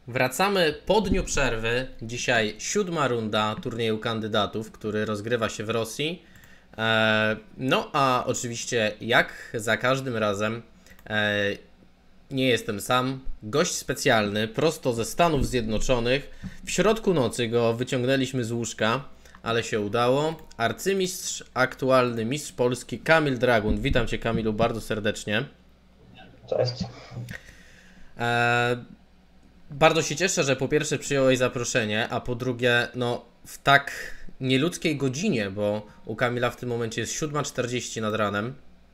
Wracamy po dniu przerwy. Dzisiaj 7. runda turnieju kandydatów, który rozgrywa się w Rosji. No a oczywiście jak za każdym razem nie jestem sam. Gość specjalny, prosto ze Stanów Zjednoczonych. W środku nocy go wyciągnęliśmy z łóżka, ale się udało. Arcymistrz, aktualny mistrz Polski Kamil Dragun. Witam Cię, Kamilu, bardzo serdecznie. Cześć. E, Bardzo się cieszę, że po pierwsze przyjąłeś zaproszenie, a po drugie, no w tak nieludzkiej godzinie, bo u Kamila w tym momencie jest 7:40 nad ranem.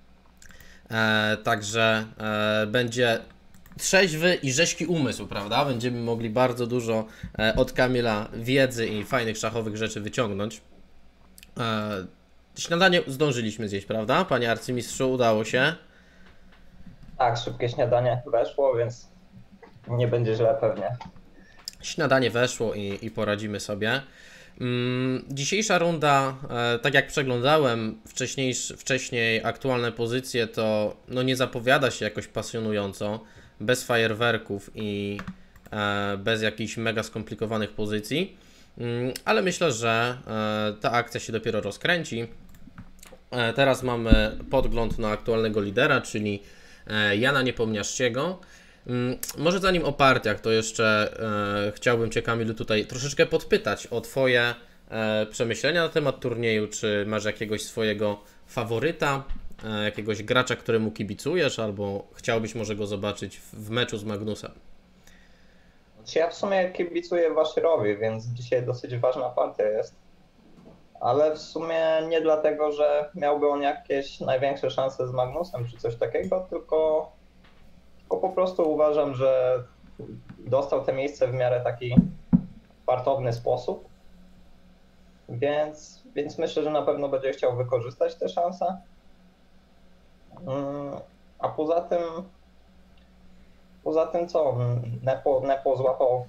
Także będzie trzeźwy i rzeźki umysł, prawda? Będziemy mogli bardzo dużo od Kamila wiedzy i fajnych szachowych rzeczy wyciągnąć. Śniadanie zdążyliśmy zjeść, prawda? Panie arcymistrzu, udało się. Tak, szybkie śniadanie weszło, więc nie będzie źle pewnie. Śniadanie weszło i poradzimy sobie. Dzisiejsza runda, tak jak przeglądałem wcześniej aktualne pozycje, to no nie zapowiada się jakoś pasjonująco, bez fajerwerków i bez jakichś mega skomplikowanych pozycji, ale myślę, że ta akcja się dopiero rozkręci. Teraz mamy podgląd na aktualnego lidera, czyli Jana Niepomniaczkiego. Może zanim o partiach, to jeszcze chciałbym Cię, Kamilu, tutaj troszeczkę podpytać o Twoje przemyślenia na temat turnieju. Czy masz jakiegoś swojego faworyta, jakiegoś gracza, któremu kibicujesz, albo chciałbyś może go zobaczyć w meczu z Magnusem? Ja w sumie kibicuję Waszyrowi, więc dzisiaj dosyć ważna partia jest. Ale w sumie nie dlatego, że miałby on jakieś największe szanse z Magnusem czy coś takiego, tylko po prostu uważam, że dostał te miejsce w miarę taki fartowny sposób. Więc myślę, że na pewno będzie chciał wykorzystać te szanse. A poza tym co? Nepo złapał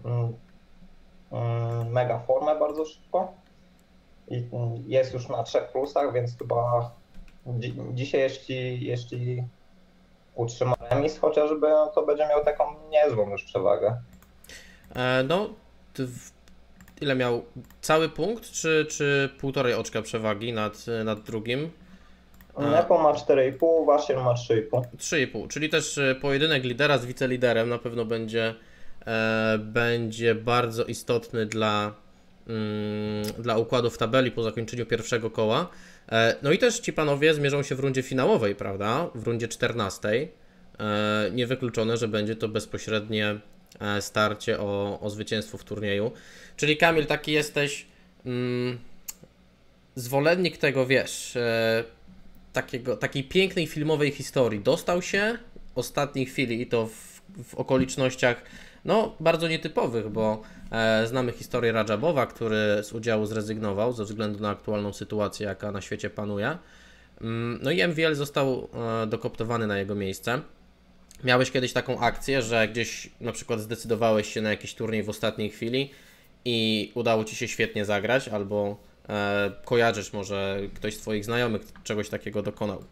mega formę bardzo szybko i jest już na 3 plusach, więc chyba dzisiaj jeśli utrzyma remis chociażby, no to będzie miał taką niezłą już przewagę. No, ile miał? Cały punkt, czy 1,5 oczka przewagi nad drugim? Nepo ma 4,5, Waszyr ma 3,5. 3,5, czyli też pojedynek lidera z wiceliderem na pewno będzie bardzo istotny dla układu w tabeli po zakończeniu pierwszego koła. No i też ci panowie zmierzą się w rundzie finałowej, prawda? W rundzie 14. Niewykluczone, że będzie to bezpośrednie starcie o zwycięstwo w turnieju. Czyli Kamil, taki jesteś zwolennik tego, wiesz, takiej pięknej filmowej historii. Dostał się w ostatniej chwili i to w okolicznościach no, bardzo nietypowych, bo znamy historię Radżabowa, który z udziału zrezygnował ze względu na aktualną sytuację, jaka na świecie panuje. No i MVL został dokoptowany na jego miejsce. Miałeś kiedyś taką akcję, że gdzieś na przykład zdecydowałeś się na jakiś turniej w ostatniej chwili i udało Ci się świetnie zagrać, albo kojarzysz, może ktoś z Twoich znajomych czegoś takiego dokonał?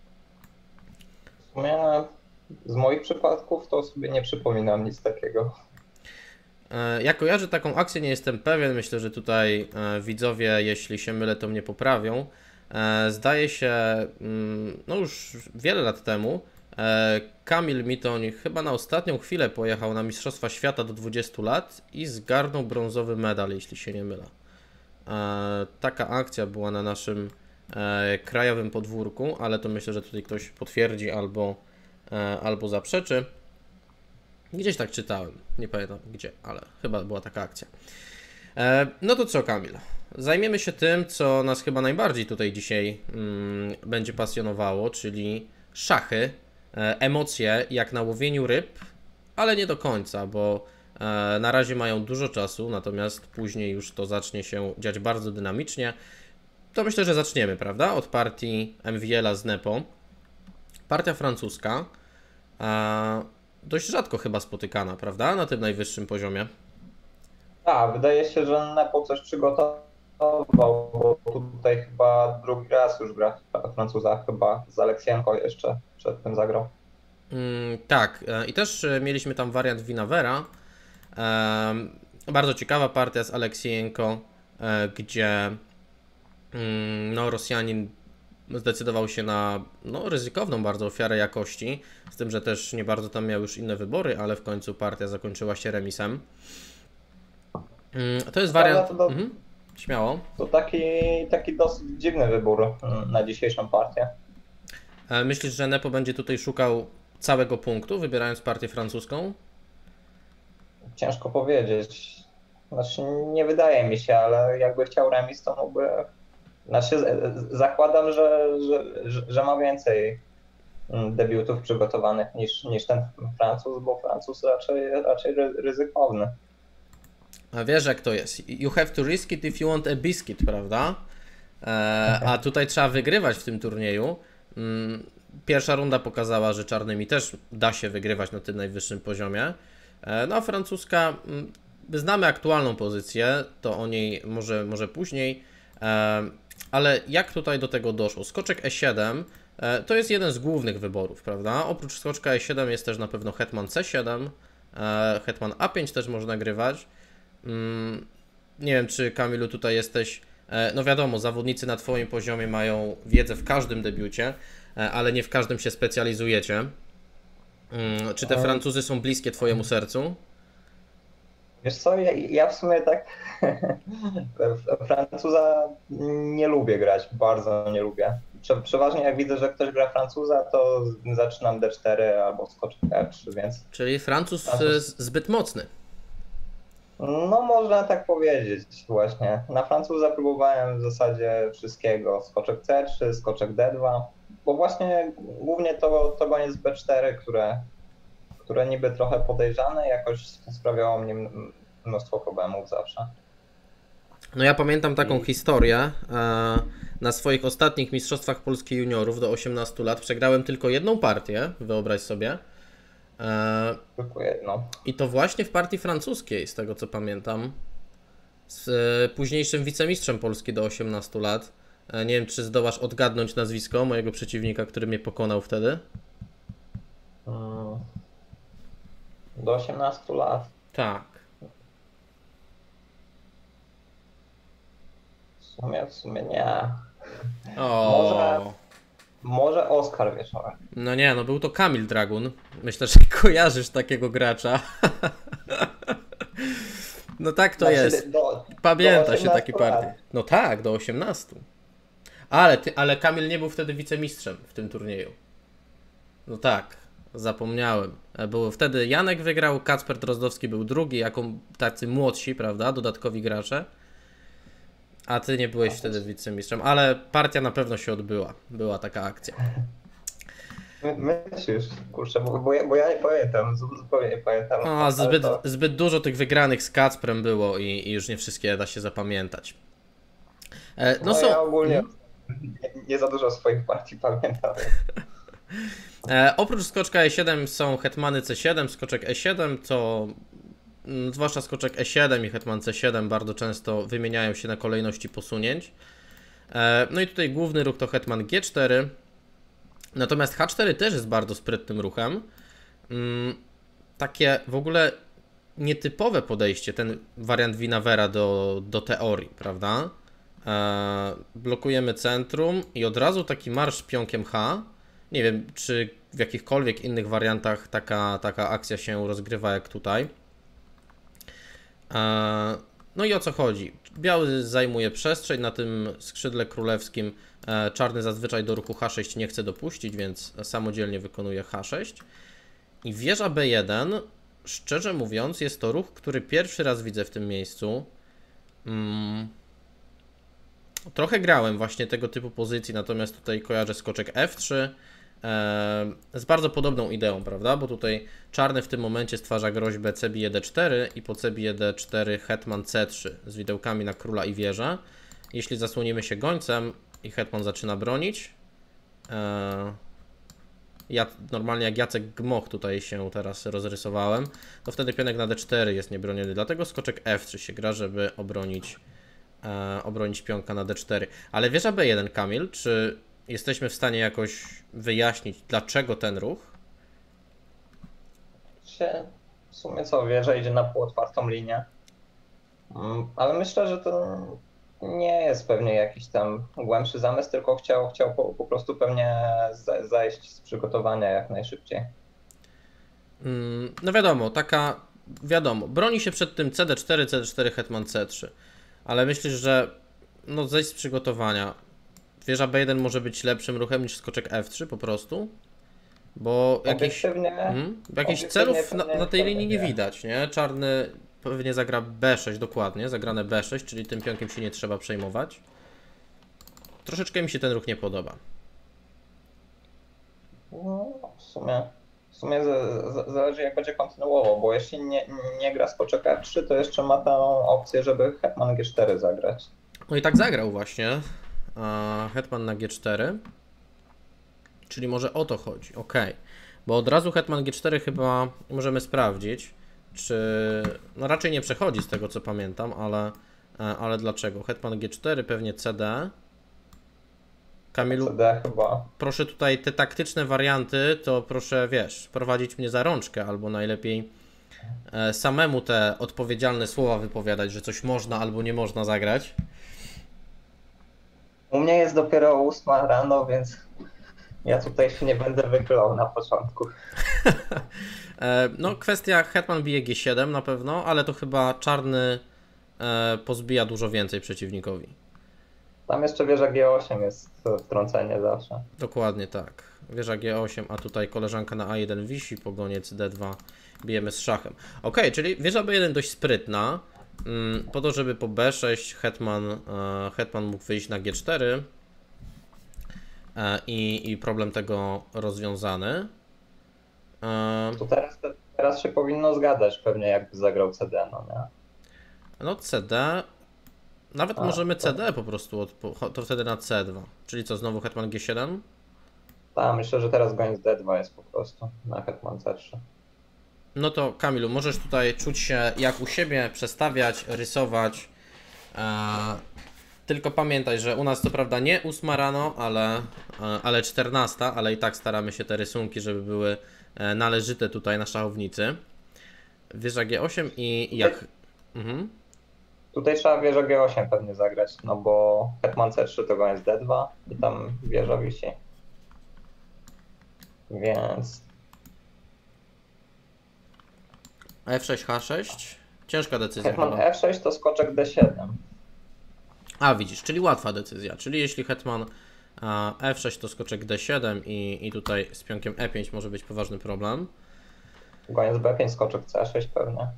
W sumie z moich przypadków to sobie nie przypominam nic takiego. Ja kojarzę taką akcję, nie jestem pewien. Myślę, że tutaj widzowie, jeśli się mylę, to mnie poprawią. Zdaje się, no już wiele lat temu, Kamil Mitoń chyba na ostatnią chwilę pojechał na Mistrzostwa Świata do 20 lat i zgarnął brązowy medal, jeśli się nie mylę. Taka akcja była na naszym krajowym podwórku, ale to myślę, że tutaj ktoś potwierdzi albo zaprzeczy. Gdzieś tak czytałem, nie pamiętam gdzie, ale chyba była taka akcja. No to co, Kamil? Zajmiemy się tym, co nas chyba najbardziej tutaj dzisiaj będzie pasjonowało, czyli szachy, emocje jak na łowieniu ryb, ale nie do końca, bo na razie mają dużo czasu, natomiast później już to zacznie się dziać bardzo dynamicznie. To myślę, że zaczniemy, prawda? Od partii MVL-a z Nepo. Partia francuska. Dość rzadko chyba spotykana, prawda? Na tym najwyższym poziomie. Tak, wydaje się, że Nepo coś przygotował, bo tutaj chyba drugi raz już gra Francuza, chyba z Aleksienko jeszcze przed tym zagrał. Tak, i też mieliśmy tam wariant Winawera, Bardzo ciekawa partia z Aleksijenko, gdzie no, Rosjanin zdecydował się na no, ryzykowną bardzo ofiarę jakości, z tym, że też nie bardzo tam miał już inne wybory, ale w końcu partia zakończyła się remisem. To jest wariant... Śmiało. To taki dosyć dziwny wybór na dzisiejszą partię. Myślisz, że Nepo będzie tutaj szukał całego punktu, wybierając partię francuską? Ciężko powiedzieć. Znaczy, nie wydaje mi się, ale jakby chciał remis, to mógłby... Znaczy, zakładam, że ma więcej debiutów przygotowanych niż ten Francuz, bo Francuz raczej ryzykowny. A wiesz, jak to jest. You have to risk it if you want a biscuit, prawda? A tutaj trzeba wygrywać w tym turnieju. Pierwsza runda pokazała, że czarnymi też da się wygrywać na tym najwyższym poziomie. No a francuska, znamy aktualną pozycję, to o niej może później. Ale jak tutaj do tego doszło? Skoczek E7 to jest jeden z głównych wyborów, prawda? Oprócz skoczka E7 jest też na pewno hetman C7, hetman A5 też można grywać. Nie wiem, czy Kamilu tutaj jesteś, no wiadomo, zawodnicy na Twoim poziomie mają wiedzę w każdym debiucie, ale nie w każdym się specjalizujecie. Czy te Francuzy są bliskie Twojemu sercu? Wiesz co, ja w sumie tak Francuza nie lubię grać, bardzo nie lubię. Przeważnie jak widzę, że ktoś gra Francuza, to zaczynam D4 albo skoczek F3, więc... Czyli Francuz zbyt mocny. No można tak powiedzieć właśnie. Na Francuza próbowałem w zasadzie wszystkiego. Skoczek C3, skoczek D2, bo właśnie głównie to koniec B4, które niby trochę podejrzane, jakoś sprawiało mnie mnóstwo problemów zawsze. No ja pamiętam taką historię. Na swoich ostatnich mistrzostwach Polski juniorów do 18 lat przegrałem tylko jedną partię, wyobraź sobie. Tylko jedno. I to właśnie w partii francuskiej, z tego co pamiętam. Z późniejszym wicemistrzem Polski do 18 lat. Nie wiem, czy zdołasz odgadnąć nazwisko mojego przeciwnika, który mnie pokonał wtedy. Do 18 lat. Tak. W sumie nie. O. Może Oskar Wieczorek. No nie, no był to Kamil Dragun. Myślę, że kojarzysz takiego gracza. No tak to jest. Pamięta się taki partii. No tak, do 18. Ale Kamil nie był wtedy wicemistrzem w tym turnieju. No tak, zapomniałem. Było wtedy Janek wygrał, Kacper Drozdowski był drugi, tacy młodsi, prawda, dodatkowi gracze. A ty nie byłeś wtedy wicemistrzem, ale partia na pewno się odbyła. Była taka akcja. Myślisz, kurczę, bo ja nie pamiętam, zupełnie nie pamiętam. Zbyt dużo tych wygranych z Kacprem było i już nie wszystkie da się zapamiętać. Ja ogólnie nie za dużo swoich partii pamiętam. Oprócz skoczka E7 są hetmany C7, skoczek E7 to... Zwłaszcza skoczek E7 i hetman C7 bardzo często wymieniają się na kolejności posunięć. No i tutaj główny ruch to hetman G4. Natomiast H4 też jest bardzo sprytnym ruchem. Takie w ogóle nietypowe podejście, ten wariant Winavera do teorii, prawda? Blokujemy centrum i od razu taki marsz pionkiem H. Nie wiem, czy w jakichkolwiek innych wariantach taka akcja się rozgrywa jak tutaj. No i o co chodzi? Biały zajmuje przestrzeń na tym skrzydle królewskim. Czarny zazwyczaj do ruchu H6 nie chce dopuścić, więc samodzielnie wykonuje H6. I wieża B1, szczerze mówiąc, jest to ruch, który pierwszy raz widzę w tym miejscu. Trochę grałem właśnie tego typu pozycji, natomiast tutaj kojarzę skoczek F3 z bardzo podobną ideą, prawda? Bo tutaj czarny w tym momencie stwarza groźbę c bije d4 i po c bije d4 hetman c3 z widełkami na króla i wieżę. Jeśli zasłonimy się gońcem i hetman zaczyna bronić, ja normalnie jak Jacek Gmoch tutaj się teraz rozrysowałem, to wtedy pionek na d4 jest niebroniony, dlatego skoczek f3 się gra, żeby obronić pionka na d4. Ale wieża b1, Kamil, czy jesteśmy w stanie jakoś wyjaśnić, dlaczego ten ruch? W sumie co, wieża idzie na półotwartą linię. Ale myślę, że to nie jest pewnie jakiś tam głębszy zamysł, tylko chciał po prostu pewnie zajść z przygotowania jak najszybciej. No wiadomo, broni się przed tym CD4, CD4, hetman C3, ale myślisz, że no zejść z przygotowania, wieża B1 może być lepszym ruchem niż skoczek F3 po prostu? Bo jakichś celów na tej linii nie widać, nie? Czarny pewnie zagra B6 dokładnie, zagrane B6, czyli tym pionkiem się nie trzeba przejmować. Troszeczkę mi się ten ruch nie podoba. No, w sumie zależy jak będzie kontynuował, bo jeśli nie gra skoczek F3, to jeszcze ma tą opcję, żeby hetman G4 zagrać. No i tak zagrał właśnie hetman na G4, czyli może o to chodzi, ok. Bo od razu hetman G4 chyba możemy sprawdzić, czy... No raczej nie przechodzi z tego co pamiętam, ale dlaczego? Hetman G4, pewnie CD. Kamilu, CD chyba. proszę tutaj te taktyczne warianty, to proszę, wiesz, prowadzić mnie za rączkę, albo najlepiej samemu te odpowiedzialne słowa wypowiadać, że coś można albo nie można zagrać. U mnie jest dopiero 8 rano, więc ja tutaj się nie będę wychylał na początku. No, kwestia hetman bije G7 na pewno, ale to chyba czarny pozbija dużo więcej przeciwnikowi. Tam jeszcze wieża G8 jest wtrącenie zawsze. Dokładnie tak. Wieża G8, a tutaj koleżanka na A1 wisi, pogoniec D2, bijemy z szachem. Ok, czyli wieża B1 dość sprytna, po to, żeby po B6 hetman mógł wyjść na G4 i problem tego rozwiązany. To teraz się powinno zgadać pewnie jakby zagrał CD, no nie? No CD, nawet możemy CD po prostu, to wtedy na C2, czyli co, znowu hetman G7? Tak, myślę, że teraz goniec D2 jest po prostu na hetman C3. No to Kamilu, możesz tutaj czuć się jak u siebie, przestawiać, rysować, tylko pamiętaj, że u nas co prawda nie 8 rano, ale 14, ale i tak staramy się te rysunki, żeby były należyte tutaj na szachownicy. Wieża G8 i jak... Tutaj trzeba wieża G8 pewnie zagrać, no bo hetman C3 to goniec D2 i tam wieża wisi. Więc... F6, H6. Ciężka decyzja. Hetman chyba. F6 to skoczek D7. A widzisz, czyli łatwa decyzja. Czyli jeśli hetman F6 to skoczek D7 i tutaj z pionkiem E5 może być poważny problem. Goniec B5, skoczek C6 pewnie.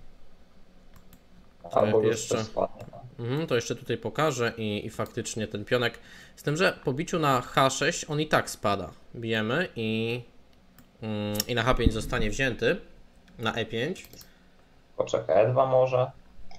Albo jeszcze spadnie. to jeszcze tutaj pokażę i faktycznie ten pionek, z tym, że po biciu na H6 on i tak spada. Bijemy i na H5 zostanie wzięty na E5. Skoczek E2 może.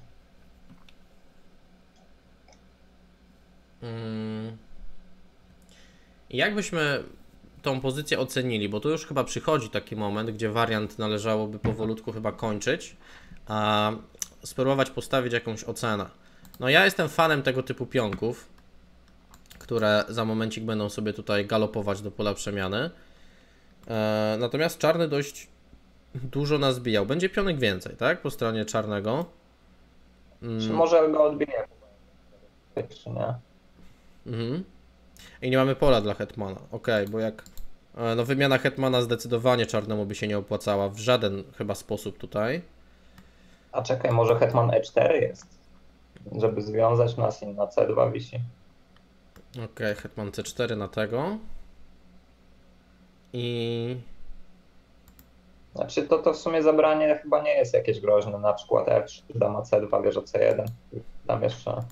I jakbyśmy tą pozycję ocenili, bo tu już chyba przychodzi taki moment, gdzie wariant należałoby powolutku chyba kończyć, a spróbować postawić jakąś ocenę. No ja jestem fanem tego typu pionków, które za momencik będą sobie tutaj galopować do pola przemiany. Natomiast czarny dość dużo nas zbijał. Będzie pionek więcej, tak? Po stronie czarnego. Czy może go odbije? Czy nie? I nie mamy pola dla hetmana. Ok, bo jak... No wymiana hetmana zdecydowanie czarnemu by się nie opłacała w żaden chyba sposób tutaj. A czekaj, może hetman E4 jest? Żeby związać nas i na C2 wisi. Ok, hetman C4 na tego. I... Znaczy to w sumie zabranie chyba nie jest jakieś groźne. Na przykład F3, dama C2, wieża C1. Tam jeszcze...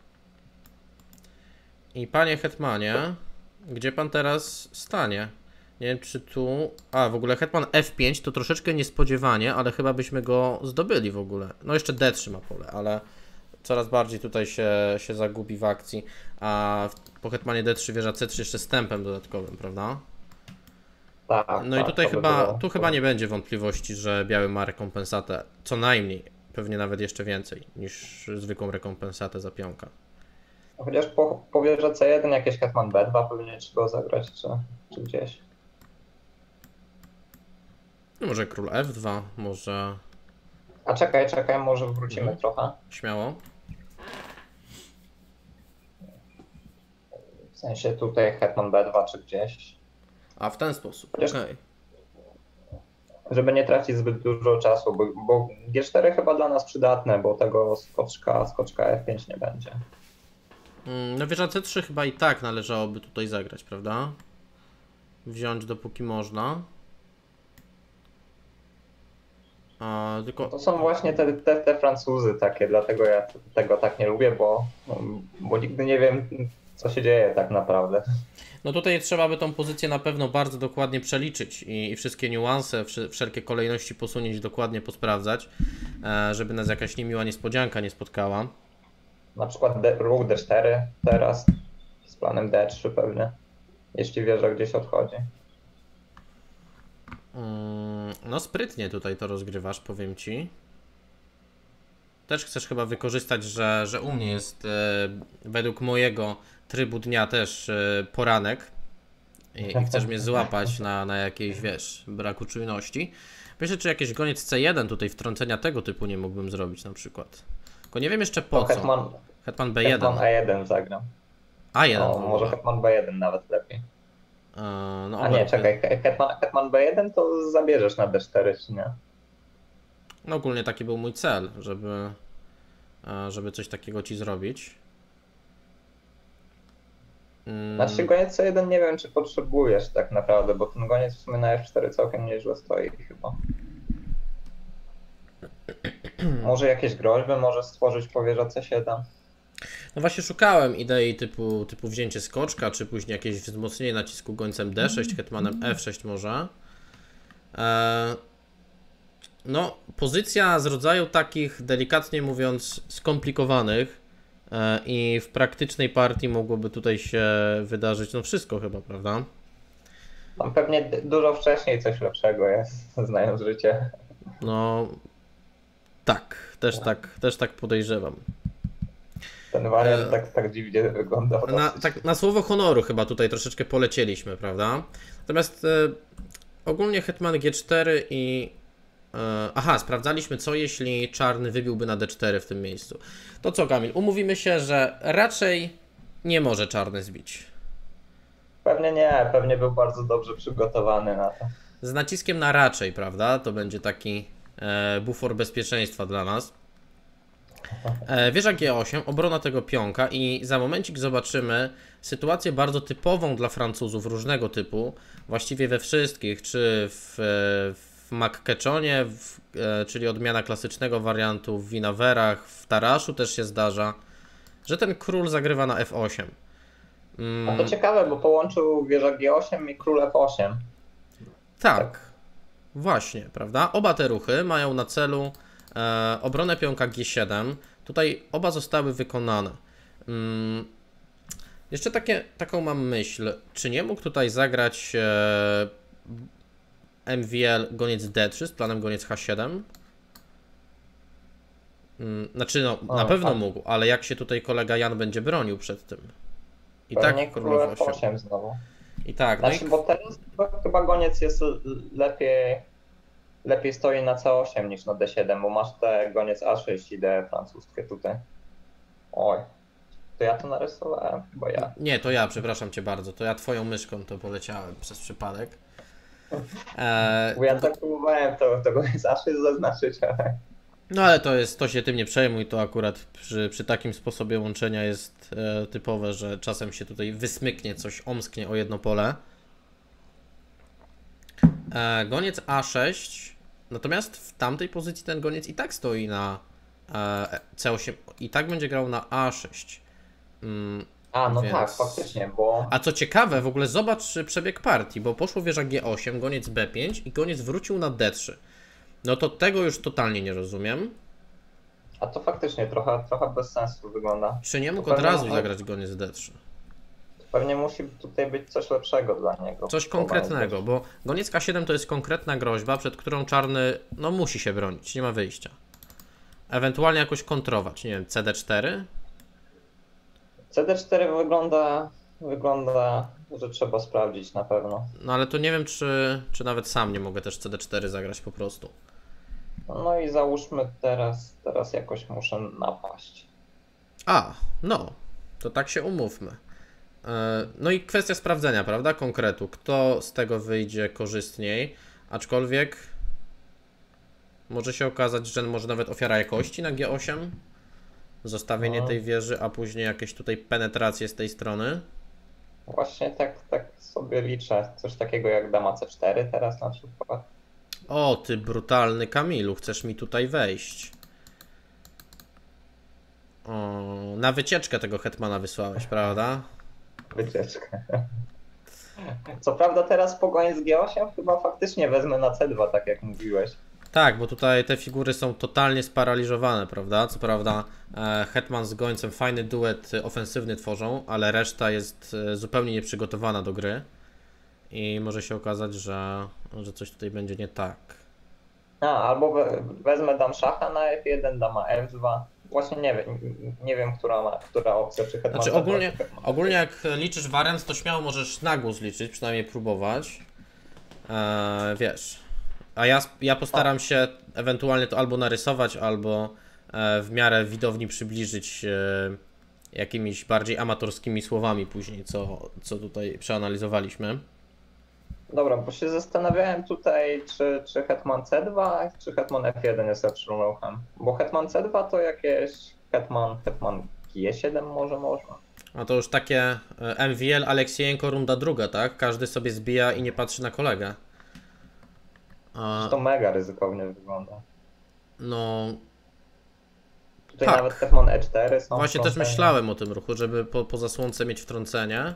I panie hetmanie, gdzie pan teraz stanie? Nie wiem czy tu... A, w ogóle hetman F5 to troszeczkę niespodziewanie, ale chyba byśmy go zdobyli w ogóle. No jeszcze D3 ma pole, ale coraz bardziej tutaj się zagubi w akcji. A po hetmanie D3 wieża C3 jeszcze z tempem dodatkowym, prawda? Tak, no tak, i tutaj tu chyba nie będzie wątpliwości, że biały ma rekompensatę. Co najmniej, pewnie nawet jeszcze więcej niż zwykłą rekompensatę za pionka. Chociaż po wieży C1 jakieś hetman B2 pewnie trzeba zagrać, czy gdzieś. No może król F2, może A czekaj, może wrócimy trochę. Śmiało. W sensie tutaj hetman B2 czy gdzieś. A w ten sposób, Chociaż- okej. Żeby nie tracić zbyt dużo czasu, bo G4 chyba dla nas przydatne, bo tego skoczka F5 nie będzie. No wieża C3 chyba i tak należałoby tutaj zagrać, prawda? Wziąć dopóki można. Tylko... To są właśnie te Francuzy takie, dlatego ja tego tak nie lubię, bo nigdy nie wiem, co się dzieje tak naprawdę. No tutaj trzeba by tą pozycję na pewno bardzo dokładnie przeliczyć i wszystkie niuanse, wszelkie kolejności posunięć dokładnie posprawdzać, żeby nas jakaś niemiła niespodzianka nie spotkała. Na przykład ruch D4 teraz z planem D3 pewnie, jeśli wieża gdzieś odchodzi. No sprytnie tutaj to rozgrywasz, powiem Ci. Też chcesz chyba wykorzystać, że u mnie jest według mojego trybu dnia też poranek i chcesz mnie złapać na jakiejś, wiesz, braku czujności. Myślę, czy jakieś goniec C1 tutaj wtrącenia tego typu nie mógłbym zrobić na przykład. Tylko nie wiem jeszcze po co. Hetman B1. Hetman A1 zagram. A1. No, może hetman B1 nawet lepiej. No, a nie, czekaj, hetman B1 to zabierzesz na D4, czy nie? No ogólnie taki był mój cel, żeby coś takiego Ci zrobić. Znaczy goniec C1 nie wiem, czy potrzebujesz tak naprawdę, bo ten goniec w sumie na F4 całkiem nieźle stoi chyba. Może jakieś groźby może stworzyć po wieża C7. No właśnie szukałem idei typu wzięcie skoczka, czy później jakieś wzmocnienie nacisku gońcem D6, hetmanem F6 może. No, pozycja z rodzaju takich, delikatnie mówiąc, skomplikowanych i w praktycznej partii mogłoby tutaj się wydarzyć no wszystko chyba, prawda? Tam pewnie dużo wcześniej coś lepszego jest, znając życie. No, tak, też tak podejrzewam. Ten wariant tak dziwnie wygląda. Na słowo honoru chyba tutaj troszeczkę polecieliśmy, prawda? Natomiast ogólnie hetman G4 i... aha, sprawdzaliśmy co jeśli czarny wybiłby na D4 w tym miejscu. To co, Kamil? Umówimy się, że raczej nie może czarny zbić. Pewnie nie, pewnie był bardzo dobrze przygotowany na to. Z naciskiem na raczej, prawda? To będzie taki bufor bezpieczeństwa dla nas. Wieża G8, obrona tego pionka i za momencik zobaczymy sytuację bardzo typową dla Francuzów różnego typu, właściwie we wszystkich, czy w McKechonie, czyli odmiana klasycznego wariantu, w Winawerach, w Taraszu też się zdarza, że ten król zagrywa na F8. A to ciekawe, bo połączył wieża G8 i król F8. Tak, właśnie, prawda? Oba te ruchy mają na celu obronę pionka G7. Tutaj oba zostały wykonane. Jeszcze taką mam myśl. Czy nie mógł tutaj zagrać MVL goniec D3 z planem goniec H7? Znaczy no, na pewno mógł, ale jak się tutaj kolega Jan będzie bronił przed tym? I pewnie tak król F8 znowu. I tak. Znaczy, bo teraz chyba goniec jest lepiej stoi na C8 niż na D7, bo masz te goniec A6 ideę francuskie tutaj. Oj, to ja to narysowałem, chyba ja. Nie, to ja, przepraszam Cię bardzo, to ja Twoją myszką to poleciałem przez przypadek. Bo ja tak próbowałem to goniec A6 zaznaczyć, ale... No ale to się tym nie przejmuj, to akurat przy takim sposobie łączenia jest typowe, że czasem się tutaj wysmyknie, coś omsknie o jedno pole. Goniec A6, natomiast w tamtej pozycji ten goniec i tak stoi na C8, i tak będzie grał na A6. No więc... tak, faktycznie, bo... A co ciekawe, w ogóle zobacz przebieg partii, bo poszło wieża G8, goniec B5 i goniec wrócił na D3. No to tego już totalnie nie rozumiem. A to faktycznie trochę bez sensu wygląda. Czy nie mógł od razu zagrać goniec D3? Pewnie musi tutaj być coś lepszego dla niego. Coś konkretnego, bo goniec K7 to jest konkretna groźba, przed którą czarny no musi się bronić, nie ma wyjścia. Ewentualnie jakoś kontrować, nie wiem, CD4? CD4 wygląda, że trzeba sprawdzić na pewno. No ale to nie wiem, czy nawet sam nie mogę też CD4 zagrać po prostu. No i załóżmy teraz jakoś muszę napaść. A, no, to tak się umówmy. No i kwestia sprawdzenia, prawda, konkretu. Kto z tego wyjdzie korzystniej, aczkolwiek może się okazać, że może nawet ofiara jakości na G8, zostawienie No, tej wieży, a później jakieś tutaj penetracje z tej strony. właśnie tak sobie liczę. Coś takiego jak dama C4 teraz na przykład. O, ty brutalny Kamilu, chcesz mi tutaj wejść. O, na wycieczkę tego hetmana wysłałeś, prawda? Wycieczkę. Co prawda teraz pogoń z G8 chyba faktycznie wezmę na C2, tak jak mówiłeś. Tak, bo tutaj te figury są totalnie sparaliżowane, prawda? Co prawda hetman z gońcem fajny duet ofensywny tworzą, ale reszta jest zupełnie nieprzygotowana do gry. I może się okazać, że coś tutaj będzie nie tak. Albo wezmę dam szacha na F1, dama F2. Właśnie nie wiem, która opcja, czy hetman Znaczy C2, czy hetman ogólnie jak liczysz wariant, to śmiało możesz na głos liczyć, przynajmniej próbować. Wiesz. A ja postaram się ewentualnie to albo narysować, albo w miarę widowni przybliżyć jakimiś bardziej amatorskimi słowami później, co tutaj przeanalizowaliśmy. Dobra, bo się zastanawiałem tutaj, czy hetman C2, czy hetman F1 jest lepszym ruchem. Bo hetman C2 to jakieś hetman G7 może można. A to już takie MWL Aleksiejenko runda druga, tak? Każdy sobie zbija i nie patrzy na kolegę. To mega ryzykownie wygląda. No, Tutaj tak. nawet hetman E4 są Właśnie też wtrącenia. myślałem o tym ruchu, żeby po zasłonce mieć wtrącenie.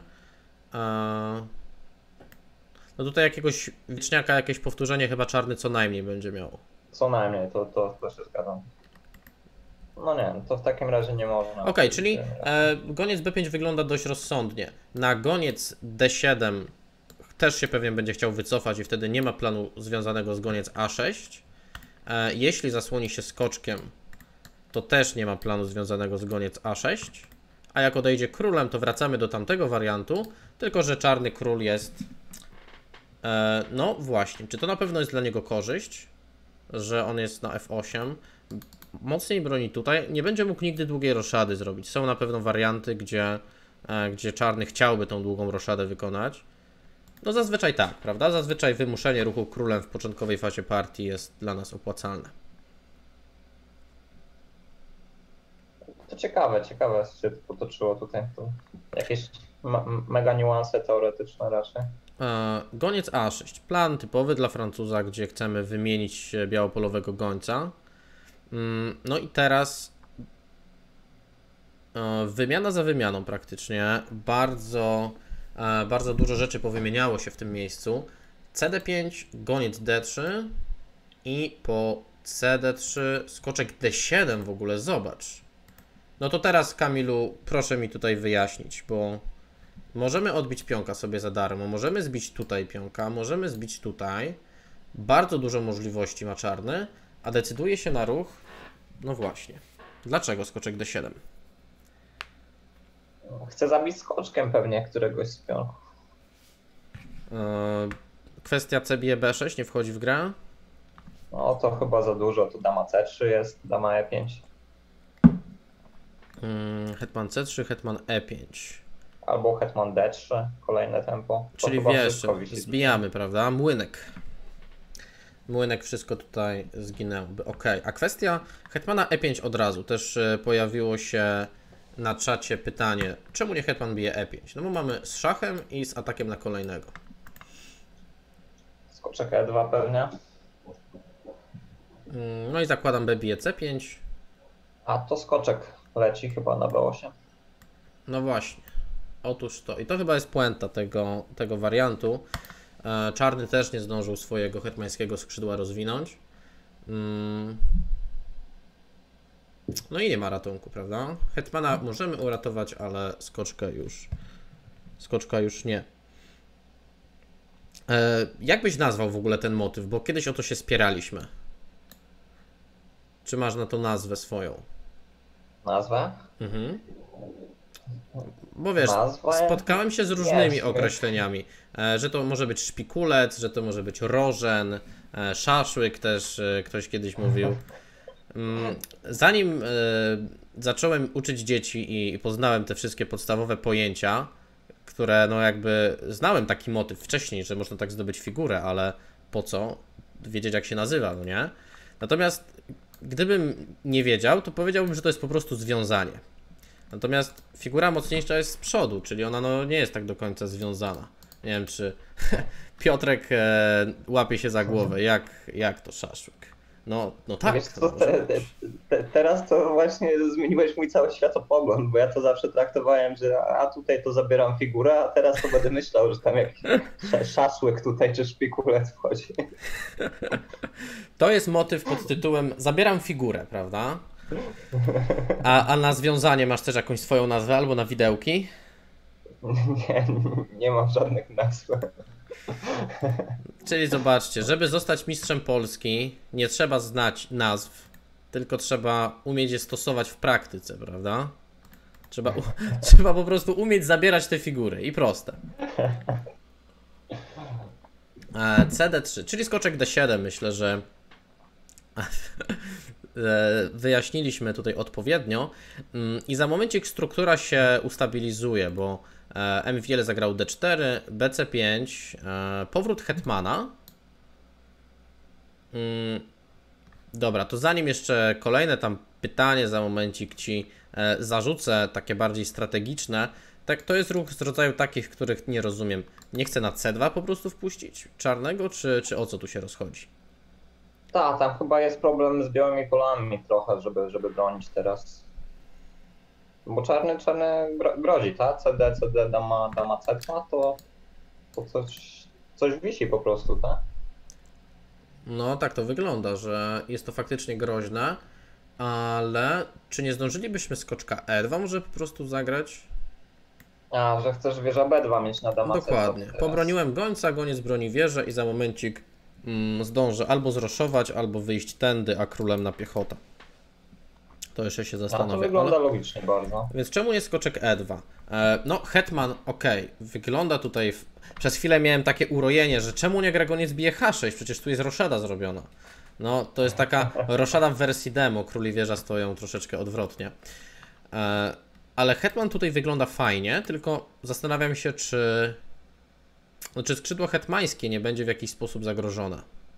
No tutaj jakiegoś wieczniaka, jakieś powtórzenie chyba czarny co najmniej będzie miał. Co najmniej, to się zgadzam. No nie, to w takim razie nie można. Okej, czyli goniec B5 wygląda dość rozsądnie. Na goniec D7 też się pewnie będzie chciał wycofać i wtedy nie ma planu związanego z goniec A6. Jeśli zasłoni się skoczkiem, to też nie ma planu związanego z goniec A6. A jak odejdzie królem, to wracamy do tamtego wariantu, tylko że czarny król jest... no właśnie, czy to na pewno jest dla niego korzyść, że on jest na F8? Mocniej broni tutaj, nie będzie mógł nigdy długiej roszady zrobić. Są na pewno warianty, gdzie czarny chciałby tą długą roszadę wykonać. No zazwyczaj tak, prawda? Zazwyczaj wymuszenie ruchu królem w początkowej fazie partii jest dla nas opłacalne. To ciekawe się potoczyło tutaj. To jakieś mega niuanse teoretyczne raczej. Goniec A6. Plan typowy dla Francuza, gdzie chcemy wymienić białopolowego gońca. No i teraz wymiana za wymianą praktycznie. Bardzo dużo rzeczy powymieniało się w tym miejscu. CD5, goniec D3 i po CD3 skoczek D7 w ogóle, zobacz. No to teraz, Kamilu, proszę mi tutaj wyjaśnić, bo możemy odbić pionka sobie za darmo, możemy zbić tutaj pionka, możemy zbić tutaj. Bardzo dużo możliwości ma czarny, a decyduje się na ruch. No właśnie. Dlaczego skoczek D7? Chcę zabić skoczkiem pewnie któregoś z pionków. Kwestia C bije B6 nie wchodzi w grę. No to chyba za dużo, to dama C3 jest, dama E5. Hetman C3, hetman E5. Albo hetman D3, kolejne tempo. To Czyli chyba wiesz, wszystko wisi. zbijamy, prawda? Młynek. Młynek, wszystko tutaj zginęłoby. Ok, a kwestia hetmana E5 od razu. Też pojawiło się na czacie pytanie, czemu nie hetman bije E5? No bo mamy z szachem i z atakiem na kolejnego. Skoczek E2 pewnie. No i zakładam B bije C5. A to skoczek leci chyba na B8. No właśnie. Otóż to. I to chyba jest puenta tego wariantu. Czarny też nie zdążył swojego hetmańskiego skrzydła rozwinąć. No i nie ma ratunku, prawda? Hetmana możemy uratować, ale skoczka już nie. Jak byś nazwał w ogóle ten motyw? Bo kiedyś o to się spieraliśmy. Czy masz na to nazwę swoją? Nazwę? Bo wiesz, Nazwa spotkałem się z różnymi jest. określeniami, że to może być szpikulec, że to może być rożen, szaszłyk też ktoś kiedyś mówił. Zanim zacząłem uczyć dzieci i poznałem te wszystkie podstawowe pojęcia, które no jakby znałem taki motyw wcześniej, że można tak zdobyć figurę, ale po co? Wiedzieć jak się nazywa, no nie? Natomiast gdybym nie wiedział, to powiedziałbym, że to jest po prostu związanie. Natomiast figura mocniejsza jest z przodu, czyli ona no nie jest tak do końca związana. Nie wiem, czy Piotrek łapie się za głowę, jak to szaszłyk. No tak. Wiesz co, teraz to właśnie zmieniłeś mój cały światopogląd, bo ja to zawsze traktowałem, że a tutaj to zabieram figurę, a teraz to będę myślał, że tam jakiś szaszłyk tutaj czy szpikulec wchodzi. To jest motyw pod tytułem zabieram figurę, prawda? A na związanie masz też jakąś swoją nazwę albo na widełki? Nie mam żadnych nazw. Czyli zobaczcie, żeby zostać mistrzem Polski, nie trzeba znać nazw, tylko trzeba umieć je stosować w praktyce, prawda? Trzeba po prostu umieć zabierać te figury i proste. CD3, czyli skoczek D7, myślę, że wyjaśniliśmy tutaj odpowiednio i za momencik struktura się ustabilizuje, bo M-Wiele zagrał D4, BC5, powrót hetmana. Dobra, to zanim jeszcze kolejne tam pytanie za momencik Ci zarzucę, takie bardziej strategiczne, tak to jest ruch z rodzaju takich, których nie rozumiem. Nie chcę na C2 po prostu wpuścić czarnego, czy o co tu się rozchodzi? Tak, tam chyba jest problem z białymi polami trochę, żeby bronić teraz. Bo czarny grozi, tak? CD, dama C2, to coś wisi po prostu, tak? No tak to wygląda, że jest to faktycznie groźne, ale czy nie zdążylibyśmy skoczka E2 może po prostu zagrać? A, że chcesz wieża B2 mieć na dama C2. Dokładnie. Pobroniłem gońca, goniec broni wieżę i za momencik zdążę albo zroszować, albo wyjść tędy, a królem na piechotę. To jeszcze się zastanowię. To wygląda logicznie bardzo. Więc czemu nie skoczek E2? No, hetman, ok, wygląda tutaj... Przez chwilę miałem takie urojenie, że czemu nie gra goniec bije H6? Przecież tu jest roszada zrobiona. No, to jest taka roszada w wersji demo, król i wieża stoją troszeczkę odwrotnie. Ale hetman tutaj wygląda fajnie, tylko zastanawiam się, czy skrzydło hetmańskie nie będzie w jakiś sposób zagrożone.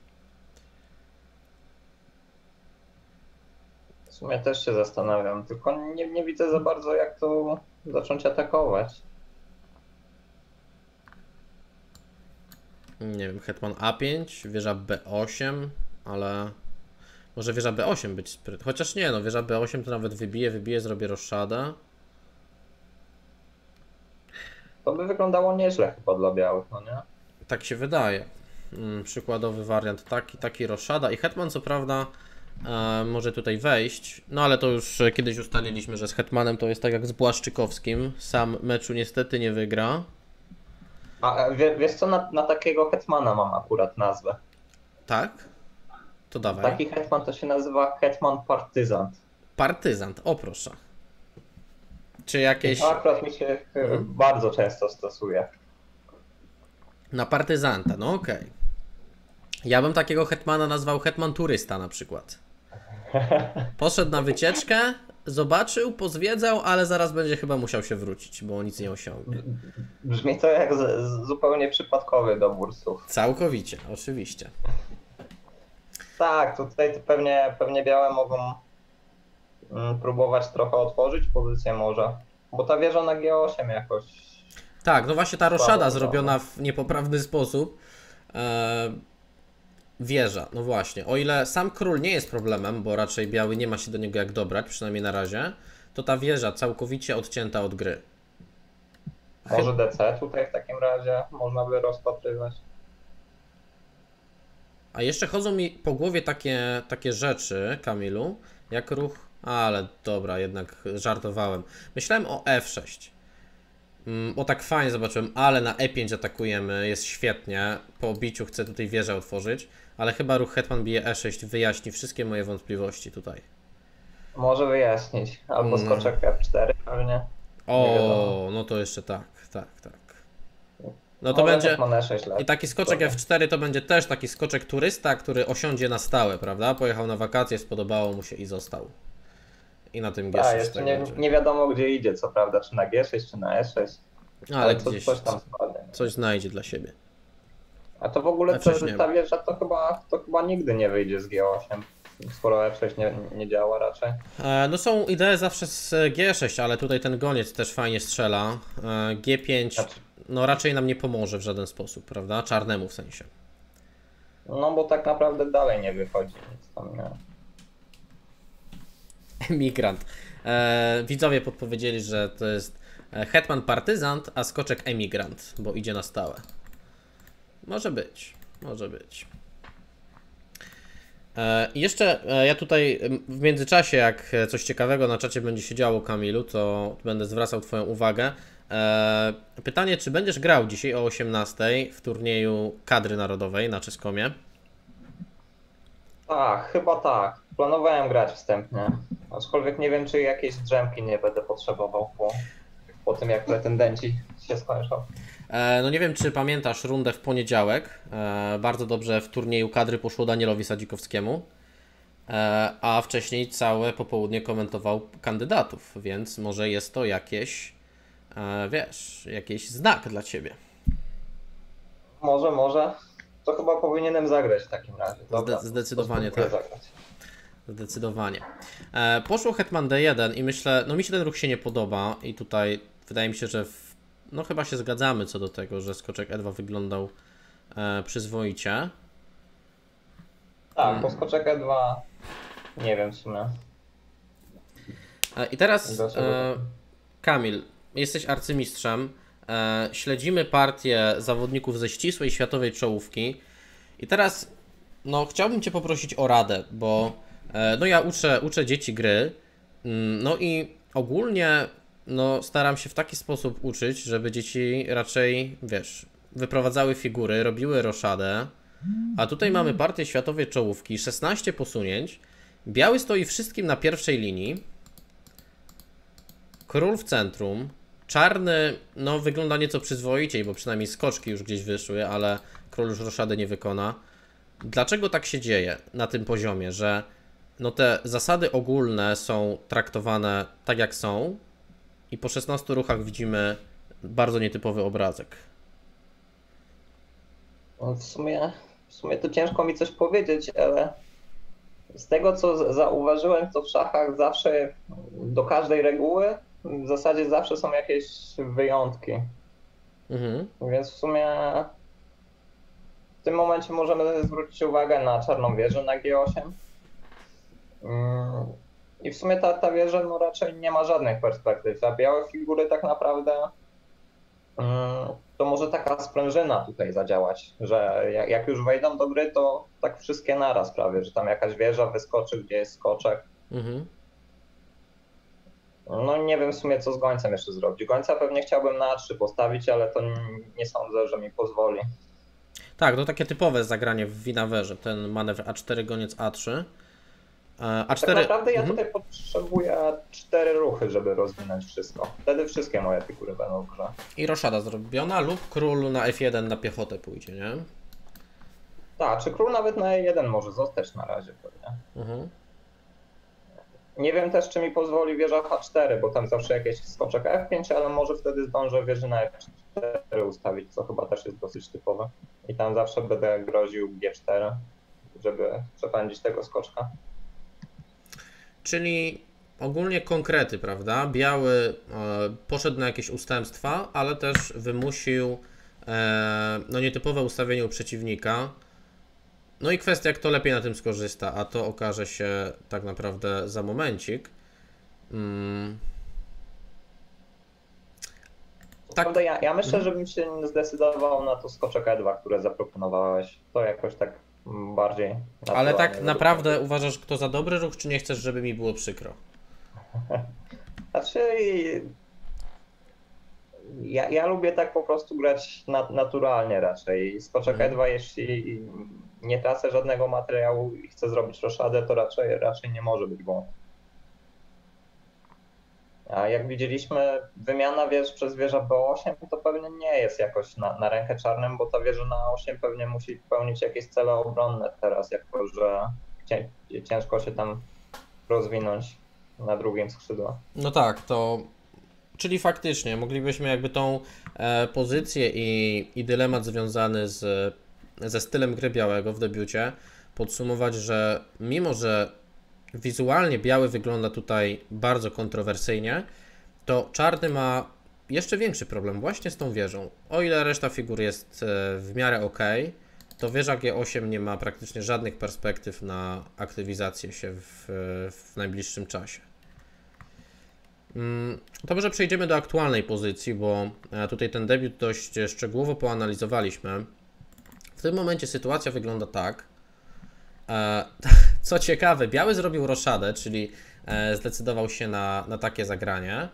W sumie też się zastanawiam, tylko nie widzę za bardzo jak to zacząć atakować. Nie wiem, hetman A5, wieża B8, ale może wieża B8 być spryt. Chociaż nie, no wieża B8 to nawet wybije, zrobię roszadę. To by wyglądało nieźle chyba dla białych, no nie? Tak się wydaje. Przykładowy wariant taki roszada i hetman co prawda może tutaj wejść, no ale to już kiedyś ustaliliśmy, że z hetmanem to jest tak jak z Błaszczykowskim, sam meczu niestety nie wygra. A wiesz co, na takiego hetmana mam akurat nazwę. Tak? To dawaj. Taki hetman to się nazywa hetman partyzant. Partyzant, o proszę. Czy jakieś... To akurat mi się bardzo często stosuje. Na partyzanta, no okej. Ja bym takiego hetmana nazwał hetman turysta na przykład. Poszedł na wycieczkę, zobaczył, pozwiedzał, ale zaraz będzie chyba musiał się wrócić, bo nic nie osiągnie. Brzmi to jak zupełnie przypadkowy dobór słów. Całkowicie, oczywiście. Tak, tutaj to pewnie białe mogą próbować trochę otworzyć pozycję może. Bo ta wieża na G8 jakoś... Tak, no właśnie ta roszada zrobiona w niepoprawny sposób. Wieża, no właśnie. O ile sam król nie jest problemem, bo raczej biały nie ma się do niego jak dobrać, przynajmniej na razie, to ta wieża całkowicie odcięta od gry. Może DC tutaj w takim razie można by rozpatrywać. A jeszcze chodzą mi po głowie takie rzeczy, Kamilu, jak ruch... Ale dobra, jednak żartowałem. Myślałem o F6. Bo tak fajnie zobaczyłem, ale na E5 atakujemy, jest świetnie. Po biciu chcę tutaj wieżę otworzyć, ale chyba ruch hetman bije E6 wyjaśni wszystkie moje wątpliwości tutaj. Może wyjaśnić. Albo skoczek F4 pewnie. Nie wiadomo. O, no to jeszcze tak. No to Może będzie... hetman E6 I lat. taki skoczek F4 to będzie też taki skoczek turysta, który osiądzie na stałe, prawda? Pojechał na wakacje, spodobało mu się i został. I na tym G6 Tak, jeszcze tak nie, będzie. nie wiadomo gdzie idzie, co prawda, czy na G6, czy na E6. Ale Ale gdzieś coś tam spadnie. coś znajdzie dla siebie. A to w ogóle F6 nie ta ma. wieża to chyba nigdy nie wyjdzie z G8, skoro F6 nie działa raczej. No są idee zawsze z G6, ale tutaj ten goniec też fajnie strzela. G5 Znaczy, no raczej nam nie pomoże w żaden sposób, prawda? Czarnemu w sensie. no bo tak naprawdę dalej nie wychodzi nic tam, nie. Emigrant. Widzowie podpowiedzieli, że to jest hetman partyzant, a skoczek emigrant, bo idzie na stałe. Może być, może być. I jeszcze ja tutaj w międzyczasie, jak coś ciekawego na czacie będzie się działo, Kamilu, to będę zwracał Twoją uwagę. Pytanie, czy będziesz grał dzisiaj o 18 w turnieju kadry narodowej na Czeskomie? Tak, chyba tak. Planowałem grać wstępnie. Aczkolwiek nie wiem, czy jakiejś drzemki nie będę potrzebował po tym, jak pretendenci się skończą. No nie wiem, czy pamiętasz rundę w poniedziałek. Bardzo dobrze w turnieju kadry poszło Danielowi Sadzikowskiemu, a wcześniej całe popołudnie komentował kandydatów, więc może jest to jakieś, wiesz, jakiś znak dla Ciebie. Może. To chyba powinienem zagrać w takim razie. Dobra, Zdecydowanie to spróbuję tak. zagrać. Zdecydowanie. Poszło hetman D1 i myślę, no mi się ten ruch się nie podoba i tutaj wydaje mi się, że no chyba się zgadzamy co do tego, że skoczek E2 wyglądał przyzwoicie. Tak, po skoczek E2 nie wiem w sumie. I teraz Dlaczego? Kamil, jesteś arcymistrzem, śledzimy partię zawodników ze ścisłej światowej czołówki i teraz no chciałbym Cię poprosić o radę, bo no ja uczę dzieci gry, no i ogólnie no staram się w taki sposób uczyć, żeby dzieci raczej, wiesz, wyprowadzały figury, robiły roszadę, a tutaj mamy partię światowej czołówki, 16 posunięć, biały stoi wszystkim na pierwszej linii, król w centrum, czarny no wygląda nieco przyzwoiciej, bo przynajmniej skoczki już gdzieś wyszły, ale król już roszady nie wykona. Dlaczego tak się dzieje na tym poziomie, że no te zasady ogólne są traktowane tak jak są i po 16 ruchach widzimy bardzo nietypowy obrazek? No w sumie to ciężko mi coś powiedzieć, ale z tego co zauważyłem, to w szachach zawsze do każdej reguły w zasadzie zawsze są jakieś wyjątki. Więc w sumie w tym momencie możemy zwrócić uwagę na czarną wieżę na G8. I w sumie ta wieża no raczej nie ma żadnych perspektyw, a białe figury tak naprawdę to może taka sprężyna tutaj zadziałać, że jak już wejdą do gry, to tak wszystkie naraz prawie, że tam jakaś wieża wyskoczy, gdzie jest skoczek. No nie wiem w sumie co z gońcem jeszcze zrobić. Gońca pewnie chciałbym na A3 postawić, ale to nie sądzę, że mi pozwoli. Tak, to takie typowe zagranie w winawerze, ten manewr A4, goniec A3. A4... Tak naprawdę ja tutaj potrzebuję 4 ruchy, żeby rozwinąć wszystko. Wtedy wszystkie moje figury będą w grze. I roszada zrobiona lub król na F1 na piechotę pójdzie, nie? Tak, czy król nawet na E1 może zostać na razie pewnie. Nie wiem też, czy mi pozwoli wieża H4, bo tam zawsze jakiś skoczek F5, ale może wtedy zdążę wieży na F4 ustawić, co chyba też jest dosyć typowe. I tam zawsze będę groził G4, żeby przepędzić tego skoczka. Czyli ogólnie konkrety, prawda? Biały poszedł na jakieś ustępstwa, ale też wymusił no nietypowe ustawienie u przeciwnika. No i kwestia, kto lepiej na tym skorzysta, a to okaże się tak naprawdę za momencik. Tak. Prawda, ja myślę, żebym się zdecydował na to skoczek E2, które zaproponowałeś. To jakoś tak bardziej. Ale tak naprawdę uważasz to za dobry ruch, czy nie chcesz, żeby mi było przykro? Znaczy, ja lubię tak po prostu grać naturalnie raczej. Skoczek E2, jeśli nie tracę żadnego materiału i chcę zrobić roszadę, to raczej nie może być błąd. A jak widzieliśmy, wymiana wież przez wieża B8 to pewnie nie jest jakoś na rękę czarnym, bo ta wieża na 8 pewnie musi pełnić jakieś cele obronne teraz, jako że ciężko się tam rozwinąć na drugim skrzydle. No tak, to czyli faktycznie moglibyśmy jakby tą pozycję i dylemat związany ze stylem gry białego w debiucie podsumować, że mimo, że wizualnie biały wygląda tutaj bardzo kontrowersyjnie, to czarny ma jeszcze większy problem właśnie z tą wieżą. O ile reszta figur jest w miarę ok, to wieża G8 nie ma praktycznie żadnych perspektyw na aktywizację się w najbliższym czasie. To może przejdziemy do aktualnej pozycji, bo tutaj ten debiut dość szczegółowo poanalizowaliśmy. W tym momencie sytuacja wygląda tak. Co ciekawe, biały zrobił roszadę, czyli zdecydował się na takie zagranie.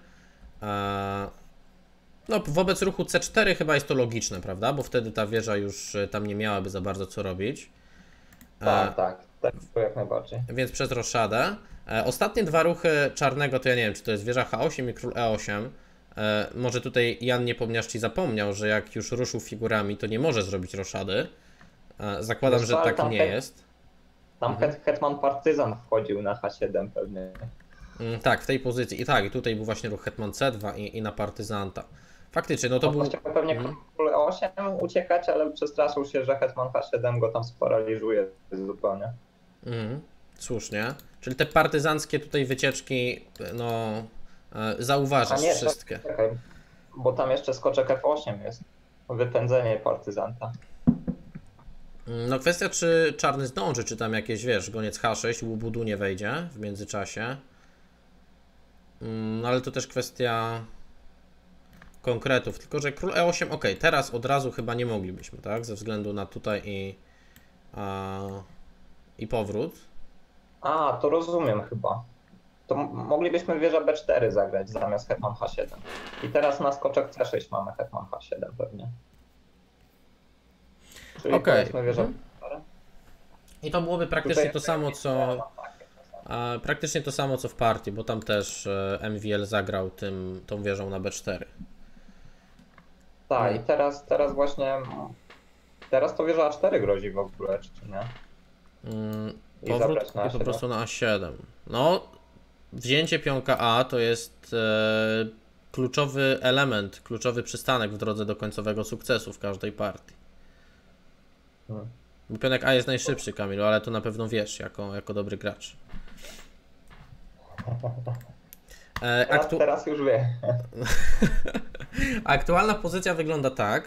No, wobec ruchu C4 chyba jest to logiczne, prawda? Bo wtedy ta wieża już tam nie miałaby za bardzo co robić. Tak, to jak najbardziej. Więc przez roszadę. Ostatnie dwa ruchy czarnego to ja nie wiem, czy to jest wieża H8 i król E8. Może tutaj Jan Niepomniaszcz zapomniał, że jak już ruszył figurami, to nie może zrobić roszady. Zakładam, że tak nie jest. Tam hetman partyzan wchodził na H7 pewnie. Tak, w tej pozycji. I tak, i tutaj był właśnie ruch hetman C2 i na partyzanta. Faktycznie, no to był... Chciał pewnie król E8 uciekać, ale przestraszył się, że hetman H7 go tam sparaliżuje zupełnie. Słusznie. Czyli te partyzanckie tutaj wycieczki, no, zauważasz nie, wszystkie. Czekaj, bo tam jeszcze skoczek F8 jest. Wypędzenie partyzanta. No kwestia, czy czarny zdąży, czy tam jakieś, wiesz, goniec H6, łubudu nie wejdzie w międzyczasie. No ale to też kwestia konkretów, tylko że król E8, ok, teraz od razu chyba nie moglibyśmy, tak, ze względu na tutaj i powrót. To rozumiem chyba. To moglibyśmy wieża B4 zagrać zamiast hetman H7. I teraz na skoczek C6 mamy hetman H7 pewnie. Czyli powiedzmy wieża B4. I to byłoby praktycznie to samo, co w partii, bo tam też MVL zagrał tą wieżą na B4. Tak, i teraz właśnie, teraz to wieża A4 grozi w ogóle, czy nie? Powrót i po prostu na A7. No, wzięcie pionka A to jest kluczowy element, kluczowy przystanek w drodze do końcowego sukcesu w każdej partii. Bo pionek A jest najszybszy, Kamilu, ale to na pewno wiesz, jako dobry gracz. Teraz już wie. Aktualna pozycja wygląda tak.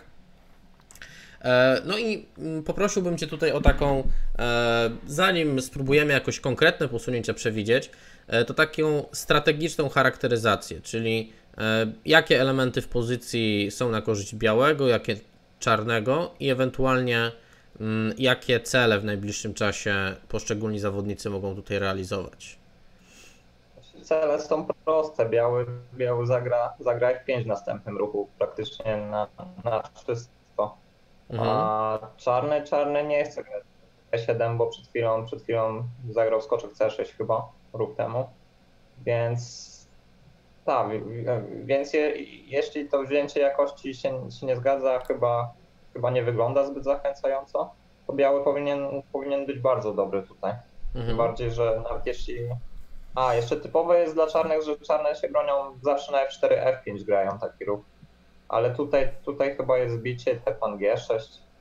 No i poprosiłbym Cię tutaj o taką, zanim spróbujemy jakoś konkretne posunięcia przewidzieć, to taką strategiczną charakteryzację, czyli jakie elementy w pozycji są na korzyść białego, jakie czarnego i ewentualnie jakie cele w najbliższym czasie poszczególni zawodnicy mogą tutaj realizować. Cele są proste. Biały zagra F5 w następnym ruchu praktycznie na wszystko. A czarny nie chce grać E7, bo przed chwilą zagrał skoczek C6 chyba, ruch temu. Więc tak, jeśli to wzięcie jakości się nie zgadza, chyba nie wygląda zbyt zachęcająco, to biały powinien być bardzo dobry tutaj. Tym bardziej, że nawet jeśli... jeszcze typowe jest dla czarnych, że czarne się bronią zawsze na F4, F5 grają taki ruch. Ale tutaj chyba jest bicie hetman G6.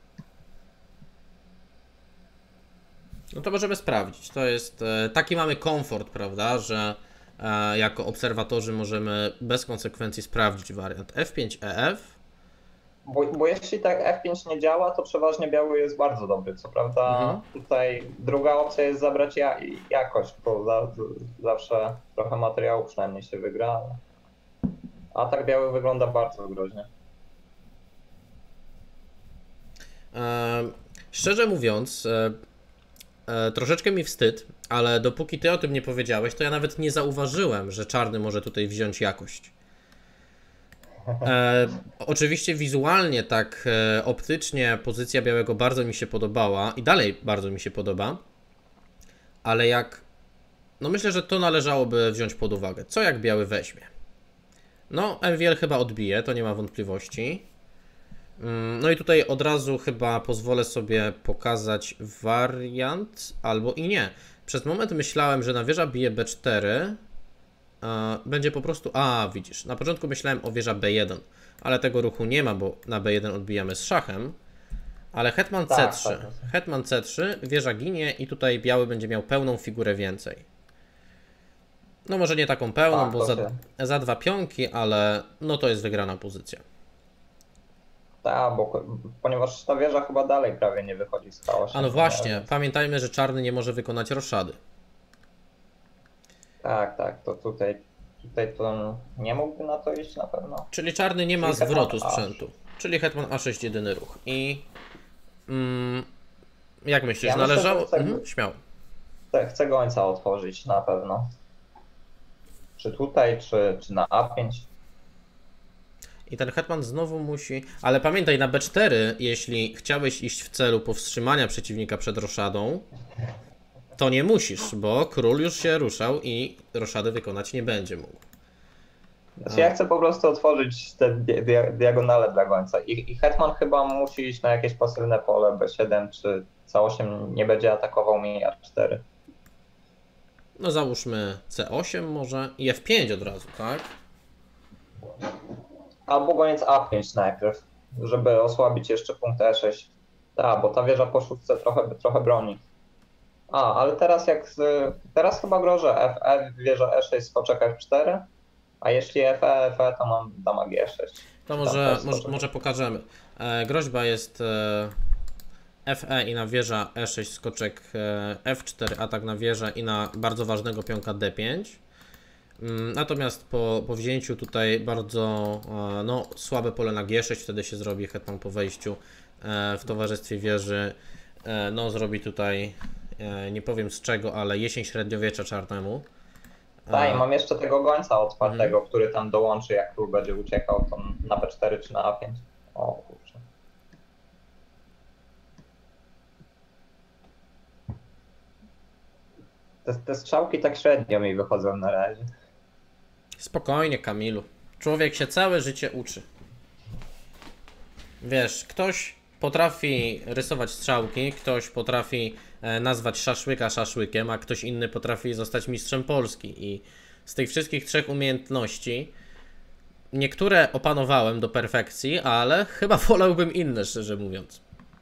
No to możemy sprawdzić. To jest taki mamy komfort, prawda, że jako obserwatorzy możemy bez konsekwencji sprawdzić wariant F5, EF. Bo jeśli tak F5 nie działa, to przeważnie biały jest bardzo dobry. Co prawda tutaj druga opcja jest zabrać jakość, bo zawsze trochę materiału przynajmniej się wygra. A tak biały wygląda bardzo groźnie. Szczerze mówiąc, troszeczkę mi wstyd, ale dopóki Ty o tym nie powiedziałeś, to ja nawet nie zauważyłem, że czarny może tutaj wziąć jakość. Oczywiście wizualnie, tak optycznie pozycja białego bardzo mi się podobała i dalej bardzo mi się podoba, ale no myślę, że to należałoby wziąć pod uwagę. Co jak biały weźmie? No, MVL chyba odbije, to nie ma wątpliwości. No i tutaj od razu chyba pozwolę sobie pokazać wariant, albo i nie. Przez moment myślałem, że na wieża bije B4 będzie po prostu... widzisz, na początku myślałem o wieża B1, ale tego ruchu nie ma, bo na B1 odbijamy z szachem. Ale hetman C3, hetman C3, wieża ginie i tutaj biały będzie miał pełną figurę więcej. No może nie taką pełną, bo za 2 pionki, ale no to jest wygrana pozycja. Tak, ponieważ ta wieża chyba dalej prawie nie wychodzi z chaosu. No właśnie, pamiętajmy, że czarny nie może wykonać roszady. Tak, to tutaj to nie mógłby na to iść na pewno. Czyli czarny nie ma zwrotu sprzętu. Czyli hetman A6 jedyny ruch. I jak myślisz, należało? Śmiało. Chcę gońca otworzyć na pewno. Czy tutaj, czy na A5. I ten hetman znowu musi... Ale pamiętaj, na B4, jeśli chciałeś iść w celu powstrzymania przeciwnika przed roszadą, to nie musisz, bo król już się ruszał i roszady wykonać nie będzie mógł. Znaczy ja chcę po prostu otworzyć te diagonale dla gońca. I hetman chyba musi iść na jakieś pasywne pole B7 czy C8 nie będzie atakował mi A4. No załóżmy C8 może i F5 od razu, tak? Albo goniec A5 najpierw, żeby osłabić jeszcze punkt E6. Tak, bo ta wieża po szóstce trochę broni. Ale teraz chyba grożę FE, wieża E6, skoczek F4, a jeśli FE, to mam dama G6. To może pokażemy. Groźba jest FE i na wieża E6, skoczek F4, atak na wieżę i na bardzo ważnego pionka D5. Natomiast po wzięciu tutaj bardzo słabe pole na G6, wtedy się zrobi hetman po wejściu w towarzystwie wieży. Zrobi tutaj, nie powiem z czego, ale jesień średniowiecza czarnemu. Tak, i mam jeszcze tego gońca otwartego, który tam dołączy, jak król będzie uciekał, to na B4 czy na A5. O kurczę. Te strzałki tak średnio mi wychodzą na razie. Spokojnie, Kamilu. Człowiek się całe życie uczy. Wiesz, ktoś potrafi rysować strzałki, ktoś potrafi nazwać szaszłyka szaszłykiem, a ktoś inny potrafi zostać mistrzem Polski. I z tych wszystkich 3 umiejętności niektóre opanowałem do perfekcji, ale chyba wolałbym inne, szczerze mówiąc.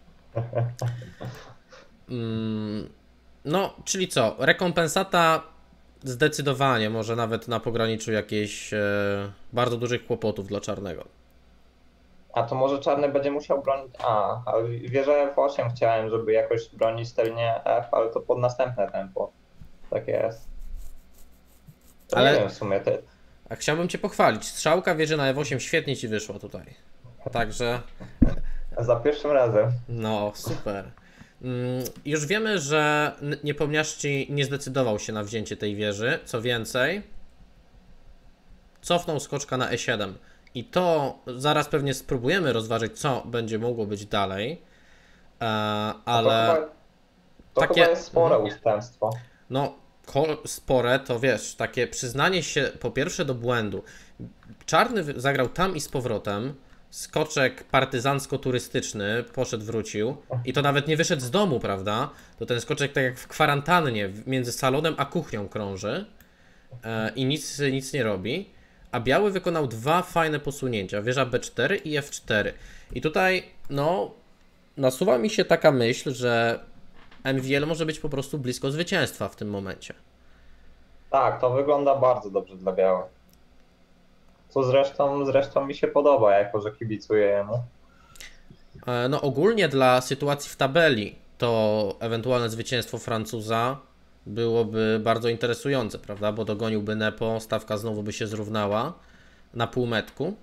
No, czyli co? Rekompensata zdecydowanie, może nawet na pograniczu jakichś bardzo dużych kłopotów dla czarnego. A to może czarny będzie musiał bronić... ale wieżę F8 chciałem, żeby jakoś bronić stylnie F, ale to pod następne tempo. Tak jest. To ale nie wiem w sumie. A chciałbym Cię pochwalić. Strzałka wieży na F8 świetnie Ci wyszła tutaj. Także... Za pierwszym razem. No, super. Już wiemy, że Niepomniaczci nie zdecydował się na wzięcie tej wieży. Co więcej, cofnął skoczka na E7. I to zaraz pewnie spróbujemy rozważyć, co będzie mogło być dalej. Ale... To chyba jest spore ustępstwo. No, spore to wiesz, takie przyznanie się po pierwsze do błędu. Czarny zagrał tam i z powrotem. Skoczek partyzancko-turystyczny, poszedł, wrócił i to nawet nie wyszedł z domu, prawda? To ten skoczek tak jak w kwarantannie między salonem a kuchnią krąży i nic nie robi. A biały wykonał 2 fajne posunięcia, wieża B4 i F4. I tutaj, nasuwa mi się taka myśl, że MVL może być po prostu blisko zwycięstwa w tym momencie. Tak, to wygląda bardzo dobrze dla białych. Co zresztą mi się podoba, jako że kibicuję jemu. Ogólnie dla sytuacji w tabeli to ewentualne zwycięstwo Francuza byłoby bardzo interesujące, prawda? Bo dogoniłby Nepo, stawka znowu by się zrównała na półmetku.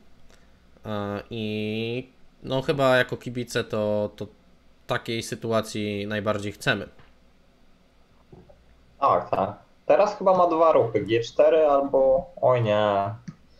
I chyba jako kibice to takiej sytuacji najbardziej chcemy. Tak. Teraz chyba ma 2 ruchy, G4 albo... Oj nie.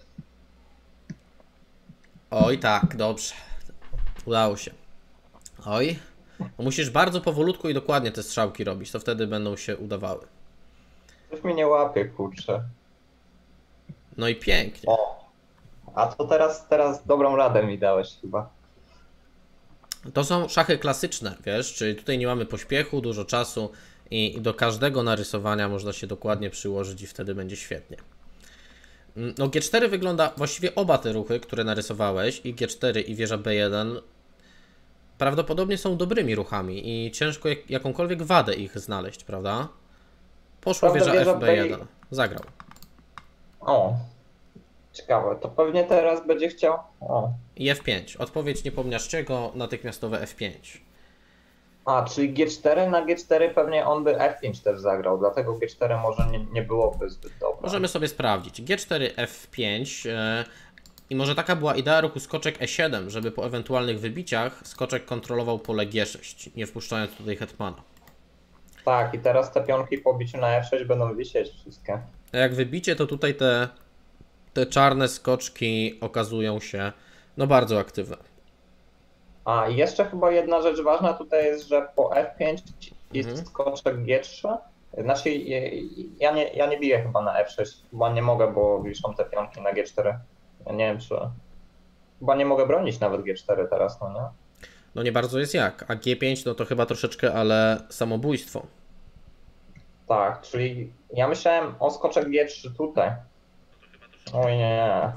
Oj tak, dobrze. Udało się. Oj. Musisz bardzo powolutku i dokładnie te strzałki robić, to wtedy będą się udawały. Coś mi nie łapie, kurczę. No i pięknie. A to teraz dobrą radę mi dałeś chyba. To są szachy klasyczne, wiesz, czyli tutaj nie mamy pośpiechu, dużo czasu i do każdego narysowania można się dokładnie przyłożyć i wtedy będzie świetnie. No G4 wygląda, właściwie oba te ruchy, które narysowałeś, i G4 i wieża B1, prawdopodobnie są dobrymi ruchami i ciężko jakąkolwiek wadę ich znaleźć, prawda? Poszła Prawda, wieża wieża FB1, zagrał. O, ciekawe, to pewnie teraz będzie chciał. O. I F5, odpowiedź niepomniaczczego, natychmiastowe F5. A, czyli G4 na G4 pewnie on by F5 też zagrał, dlatego G4 może nie byłoby zbyt dobre. Możemy sobie sprawdzić. G4, F5 i może taka była idea ruchu skoczek E7, żeby po ewentualnych wybiciach skoczek kontrolował pole G6, nie wpuszczając tutaj hetmana. Tak, i teraz te pionki po biciu na F6 będą wisieć wszystkie. A jak wybicie, to tutaj te czarne skoczki okazują się no bardzo aktywne. A, i jeszcze chyba jedna rzecz ważna tutaj jest, że po F5 jest skoczek G3. Znaczy, ja nie biję chyba na F6, chyba nie mogę, bo wiszą te pionki na G4. Ja nie wiem, czy... Chyba nie mogę bronić nawet G4 teraz, no nie? No nie bardzo jest jak, a G5 no to chyba troszeczkę, ale samobójstwo. Tak, czyli ja myślałem o skoczek G3 tutaj. Oj nie.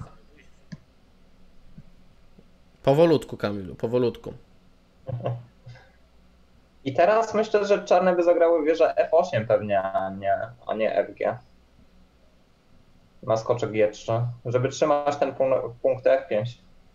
Powolutku, Kamilu, powolutku. I teraz myślę, że czarne by zagrały wieżę F8 pewnie, a nie FG. Na skoczek G3, żeby trzymać ten punkt F5.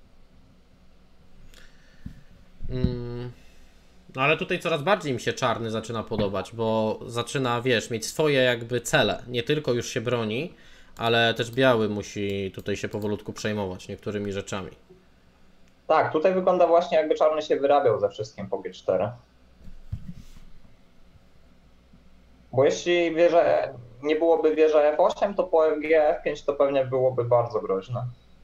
No ale tutaj coraz bardziej mi się czarny zaczyna podobać, bo zaczyna, wiesz, mieć swoje jakby cele. Nie tylko już się broni, ale też biały musi tutaj się powolutku przejmować niektórymi rzeczami. Tak, tutaj wygląda właśnie jakby czarny się wyrabiał ze wszystkim po G4. Bo jeśli nie byłoby wieża F8, to po FG F5 to pewnie byłoby bardzo groźne.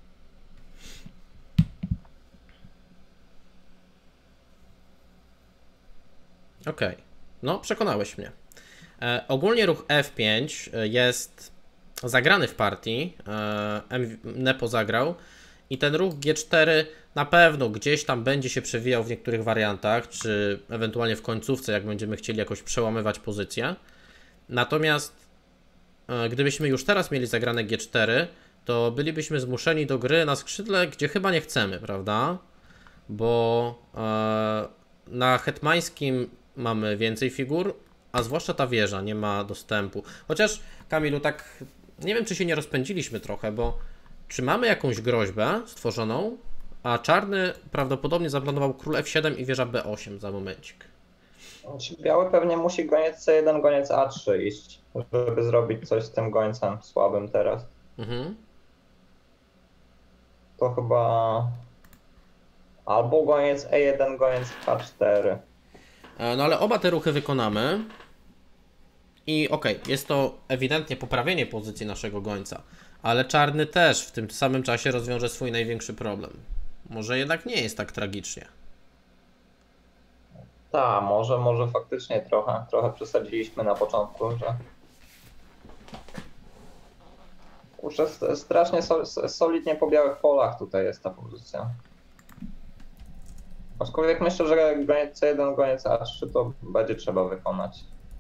Okej, no przekonałeś mnie. Ogólnie ruch F5 jest zagrany w partii, Nepo zagrał i ten ruch G4 na pewno gdzieś tam będzie się przewijał w niektórych wariantach, czy ewentualnie w końcówce, jak będziemy chcieli jakoś przełamywać pozycję. Natomiast gdybyśmy już teraz mieli zagrane G4, to bylibyśmy zmuszeni do gry na skrzydle, gdzie chyba nie chcemy, prawda? Bo na hetmańskim mamy więcej figur, a zwłaszcza ta wieża nie ma dostępu. Chociaż, Kamilu, tak nie wiem, czy się nie rozpędziliśmy trochę, bo czy mamy jakąś groźbę stworzoną, a czarny prawdopodobnie zaplanował król F7 i wieża B8 za momencik. Biały pewnie musi goniec C1, goniec A3 iść, żeby zrobić coś z tym gońcem słabym teraz. To chyba albo goniec E1, goniec H4. No ale oba te ruchy wykonamy i okej, jest to ewidentnie poprawienie pozycji naszego gońca, ale czarny też w tym samym czasie rozwiąże swój największy problem. Może jednak nie jest tak tragicznie. Tak, może faktycznie trochę przesadziliśmy na początku, że... Kurczę, strasznie solidnie po białych polach tutaj jest ta pozycja. Aczkolwiek myślę, że goniec C1, goniec A3 to będzie trzeba wykonać.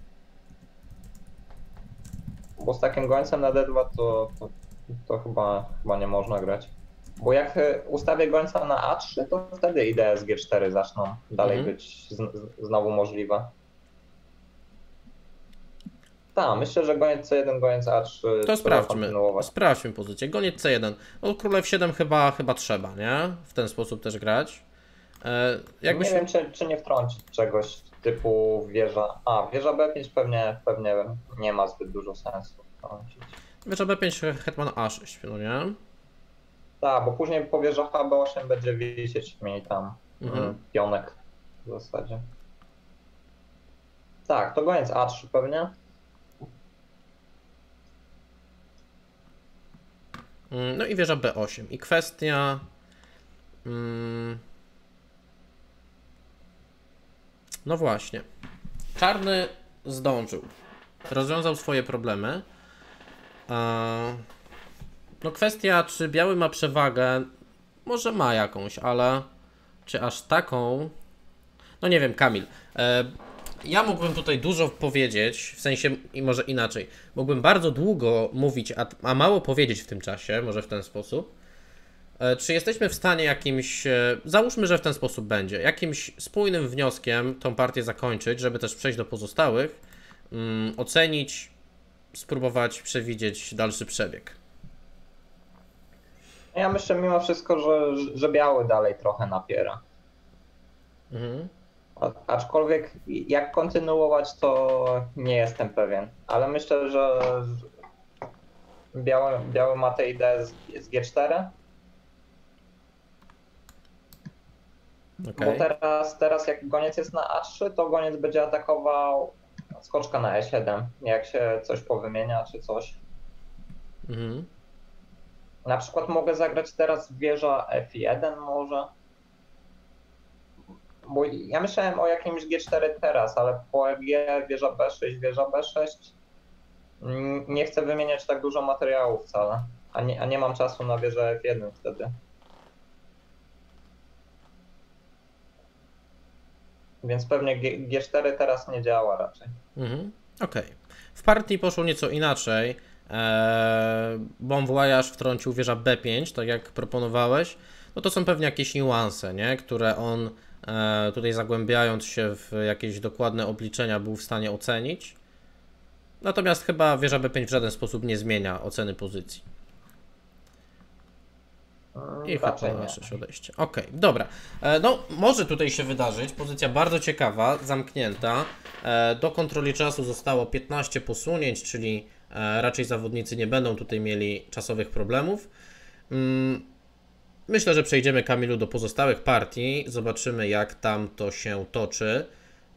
Bo z takim gońcem na D2 to chyba nie można grać. Bo jak ustawię gońca na A3, to wtedy idee z G4 zaczną dalej być znowu możliwe. Tak, myślę, że goniec C1, goniec A3... To sprawdźmy pozycję. Goniec C1. No król F7 chyba trzeba, nie? W ten sposób też grać. Nie wiem, czy nie wtrącić czegoś typu wieża... wieża B5 pewnie nie ma zbyt dużo sensu wtrącić. Wieża B5, hetman A6, no nie? Tak, bo później po wieża HB8 będzie wisieć mniej tam pionek w zasadzie. Tak, to goniec A3 pewnie. No i wieża B8. I kwestia... No właśnie. Czarny zdążył. Rozwiązał swoje problemy. No kwestia, czy biały ma przewagę, może ma jakąś, ale czy aż taką? No nie wiem, Kamil. Ja mógłbym tutaj dużo powiedzieć, w sensie i może inaczej. Mógłbym bardzo długo mówić, a mało powiedzieć w tym czasie, może w ten sposób. Czy jesteśmy w stanie jakimś, załóżmy, że w ten sposób będzie, jakimś spójnym wnioskiem tą partię zakończyć, żeby też przejść do pozostałych, ocenić, spróbować przewidzieć dalszy przebieg. Ja myślę mimo wszystko, że biały dalej trochę napiera. Mhm. Aczkolwiek jak kontynuować, to nie jestem pewien. Ale myślę, że biały ma tę ideę z G4. Okay. Bo teraz jak goniec jest na A3, to goniec będzie atakował skoczka na E7, jak się coś powymienia czy coś. Mhm. Na przykład mogę zagrać teraz wieża F1 może. Bo ja myślałem o jakimś G4 teraz, ale po EG wieża B6, wieża B6 nie chcę wymieniać tak dużo materiału wcale, a nie mam czasu na wieżę F1 wtedy. Więc pewnie G4 teraz nie działa raczej. Mhm. Okej. W partii poszło nieco inaczej. Bon Voyage wtrącił wieża B5, tak jak proponowałeś. No to są pewnie jakieś niuanse, nie? Które on tutaj zagłębiając się w jakieś dokładne obliczenia był w stanie ocenić. Natomiast chyba wieża B5 w żaden sposób nie zmienia oceny pozycji. I chyba na odejście. Okej, dobra. No, może tutaj się wydarzyć. Pozycja bardzo ciekawa, zamknięta. Do kontroli czasu zostało 15 posunięć, czyli raczej zawodnicy nie będą tutaj mieli czasowych problemów. Myślę, że przejdziemy, Kamilu, do pozostałych partii. Zobaczymy, jak tam to się toczy.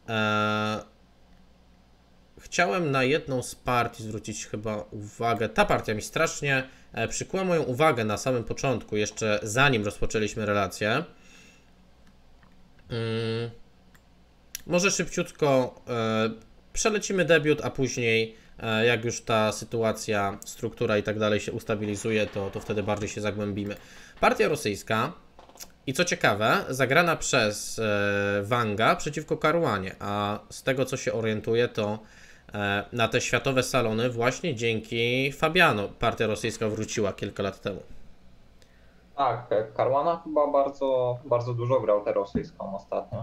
Chciałem na jedną z partii zwrócić chyba uwagę. Ta partia mi strasznie przykuła moją uwagę na samym początku, jeszcze zanim rozpoczęliśmy relację. Może szybciutko przelecimy debiut, a później jak już ta sytuacja, struktura i tak dalej się ustabilizuje, to wtedy bardziej się zagłębimy. Partia rosyjska i co ciekawe, zagrana przez Wanga przeciwko Caruanie, a z tego co się orientuję, to na te światowe salony właśnie dzięki Fabiano partia rosyjska wróciła kilka lat temu. Tak, Caruana chyba bardzo, bardzo dużo grał tę rosyjską ostatnio.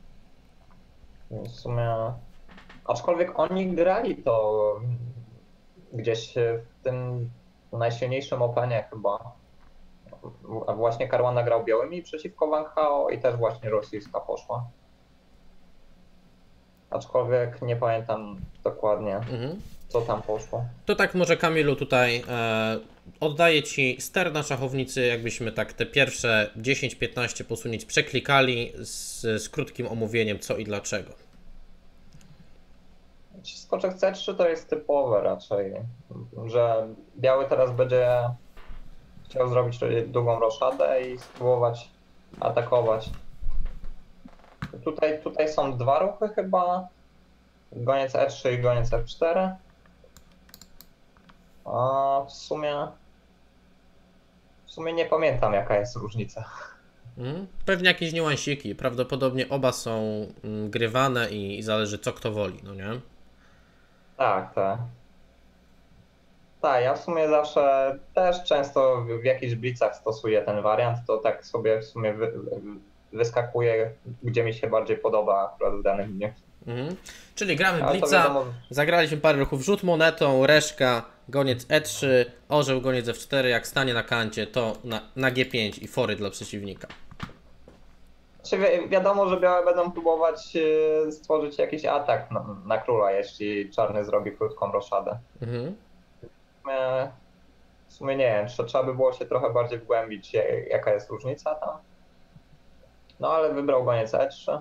W sumie, aczkolwiek oni grali to gdzieś w tym najsilniejszym openie chyba. A właśnie Caruana grał białymi przeciwko Wang Hao i też właśnie rosyjska poszła. Aczkolwiek nie pamiętam dokładnie, co tam poszło. To tak może, Kamilu, tutaj oddaję Ci ster na szachownicy, jakbyśmy tak te pierwsze 10-15 posunięć przeklikali z krótkim omówieniem co i dlaczego. Skoczek C3 to jest typowe raczej, że biały teraz będzie chciał zrobić długą roszadę i spróbować atakować. Tutaj są dwa ruchy chyba, goniec E3 i goniec F4. A w sumie nie pamiętam, jaka jest różnica. Pewnie jakieś niuansiki, prawdopodobnie oba są grywane i zależy co kto woli, no nie? Tak, tak. Tak, ja w sumie zawsze też często w jakichś blitzach stosuję ten wariant, to tak sobie w sumie wyskakuje, gdzie mi się bardziej podoba akurat w danym dniu. Czyli gramy blitza, zagraliśmy parę ruchów, rzut monetą, reszka, goniec E3, orzeł, goniec F4, jak stanie na kancie, to na G5 i fory dla przeciwnika. Wiadomo, że białe będą próbować stworzyć jakiś atak na króla, jeśli czarny zrobi krótką roszadę. W sumie nie wiem, trzeba by było się trochę bardziej wgłębić, jaka jest różnica tam. No ale wybrał goniec E3.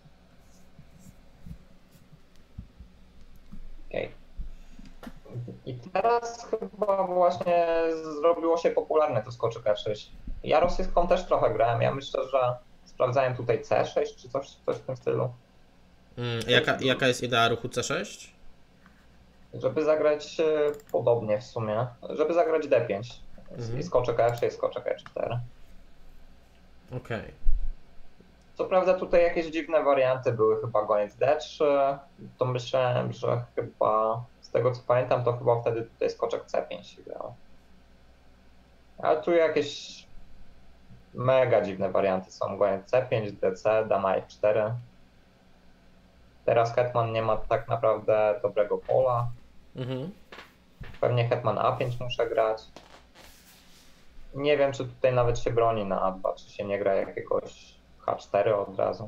Okay. I teraz chyba właśnie zrobiło się popularne to skoczek E6. Ja rosyjską też trochę grałem, ja myślę, że sprawdzałem tutaj C6 czy coś w tym stylu. Jaka jest idea ruchu C6? Żeby zagrać podobnie w sumie, żeby zagrać D5. I skoczek F6, skoczek E4. Okej. Co prawda tutaj jakieś dziwne warianty były, chyba goniec D3, to myślałem, że chyba, z tego co pamiętam, to chyba wtedy tutaj skoczek C5 się grał. Ale tu jakieś mega dziwne warianty są, goniec C5, DC, dama F4. Teraz hetman nie ma tak naprawdę dobrego pola. Pewnie hetman A5 muszę grać. Nie wiem, czy tutaj nawet się broni na A2, czy się nie gra jakiegoś H4 od razu.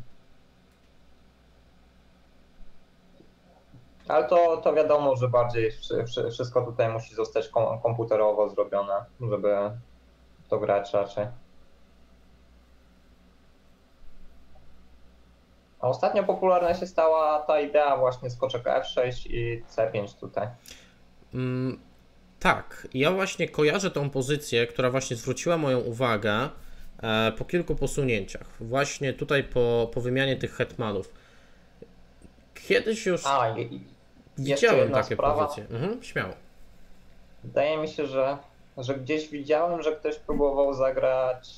Ale to wiadomo, że bardziej wszystko tutaj musi zostać komputerowo zrobione, żeby to grać raczej. A ostatnio popularna się stała ta idea właśnie skoczek F6 i C5 tutaj. Tak, ja właśnie kojarzę tą pozycję, która właśnie zwróciła moją uwagę po kilku posunięciach. Właśnie tutaj po wymianie tych hetmanów. Kiedyś już widziałem takie pozycje. Śmiało. Wydaje mi się, że gdzieś widziałem, że ktoś próbował zagrać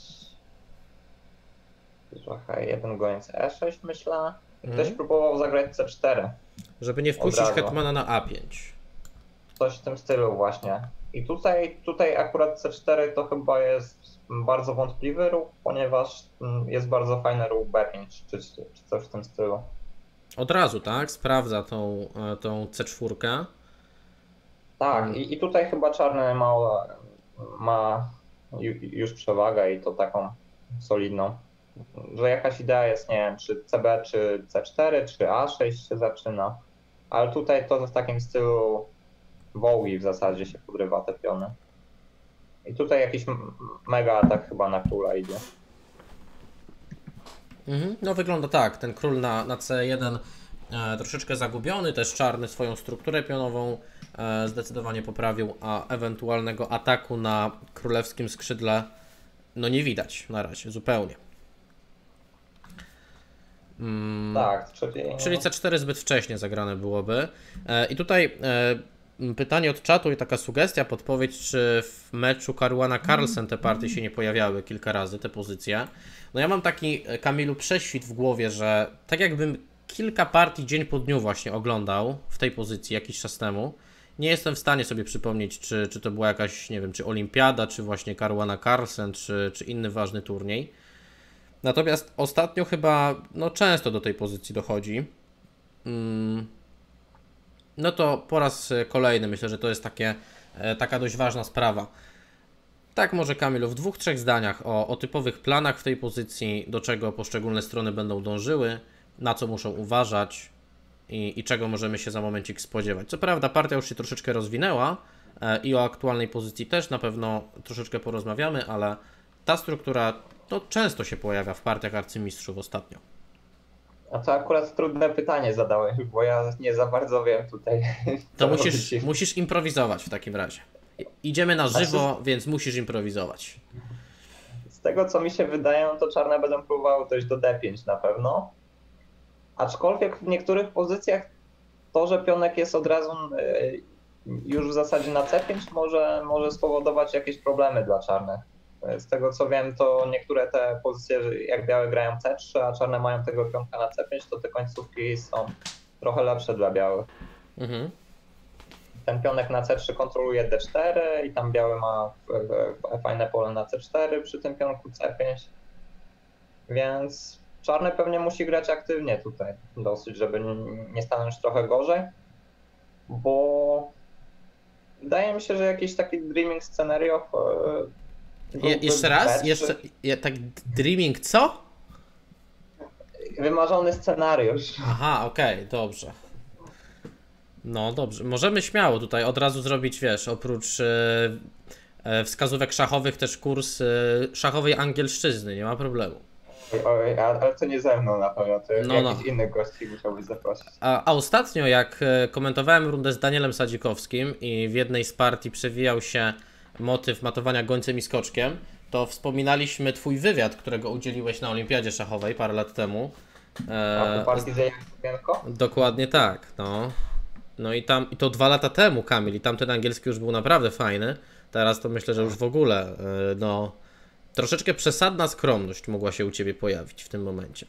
trochę jeden goniec E6, myślę. I ktoś próbował zagrać C4. Żeby nie wpuścić hetmana na A5. Coś w tym stylu właśnie. I tutaj akurat C4 to chyba jest bardzo wątpliwy ruch, ponieważ jest bardzo fajny ruch B5 czy coś w tym stylu. Od razu, tak? Sprawdza tą C4. Tak, i tutaj chyba czarny ma już przewagę i to taką solidną. Że jakaś idea jest, nie wiem, czy CB, czy C4, czy A6 się zaczyna. Ale tutaj to w takim stylu wołgi w zasadzie się podrywa te piony. I tutaj jakiś mega atak chyba na króla idzie. No wygląda tak, ten król na C1 troszeczkę zagubiony, też czarny swoją strukturę pionową zdecydowanie poprawił, a ewentualnego ataku na królewskim skrzydle no nie widać na razie, zupełnie. Tak, czyli C4 zbyt wcześnie zagrane byłoby. I tutaj pytanie od czatu i taka sugestia, podpowiedź, czy w meczu Caruana-Carlsen te partie się nie pojawiały kilka razy, te pozycje. No ja mam taki, Kamilu, prześwit w głowie, że tak jakbym kilka partii dzień po dniu właśnie oglądał w tej pozycji jakiś czas temu. Nie jestem w stanie sobie przypomnieć, czy to była jakaś, nie wiem, czy Olimpiada, czy właśnie Caruana-Carlsen, czy inny ważny turniej. Natomiast ostatnio chyba, no często do tej pozycji dochodzi. No to po raz kolejny myślę, że to jest taka dość ważna sprawa. Tak może, Kamilu, w 2-3 zdaniach o typowych planach w tej pozycji, do czego poszczególne strony będą dążyły, na co muszą uważać i czego możemy się za momencik spodziewać. Co prawda partia już się troszeczkę rozwinęła i o aktualnej pozycji też na pewno troszeczkę porozmawiamy, ale ta struktura to często się pojawia w partiach arcymistrzów ostatnio. A to akurat trudne pytanie zadałeś, bo ja nie za bardzo wiem tutaj. To musisz improwizować w takim razie. Idziemy na żywo, więc musisz improwizować. Z tego co mi się wydaje, no to czarne będą próbowały dojść do D5 na pewno. Aczkolwiek w niektórych pozycjach to, że pionek jest od razu już w zasadzie na C5 może spowodować jakieś problemy dla czarnych. Z tego co wiem, to niektóre te pozycje, jak białe grają C3, a czarne mają tego pionka na C5, to te końcówki są trochę lepsze dla białych. Ten pionek na C3 kontroluje D4 i tam biały ma fajne pole na C4 przy tym pionku C5. Więc czarny pewnie musi grać aktywnie tutaj dosyć, żeby nie stanąć trochę gorzej, bo wydaje mi się, że jakiś taki dreaming scenario. Jeszcze raz? Tak dreaming co? Wymarzony scenariusz. Aha, okej, dobrze. No dobrze, możemy śmiało tutaj od razu zrobić, wiesz, oprócz wskazówek szachowych też kurs szachowej angielszczyzny, nie ma problemu. Oj, ale to nie ze mną na pewno, to jakichś innych gości musiałbyś zaprosić. A ostatnio jak komentowałem rundę z Danielem Sadzikowskim i w jednej z partii przewijał się motyw matowania gońcem i skoczkiem, to wspominaliśmy twój wywiad, którego udzieliłeś na Olimpiadzie Szachowej parę lat temu. A po partii z Jakubienko? Dokładnie tak, no. No i to 2 lata temu, Kamil, i tamten angielski już był naprawdę fajny. Teraz to myślę, że już w ogóle, no, troszeczkę przesadna skromność mogła się u ciebie pojawić w tym momencie.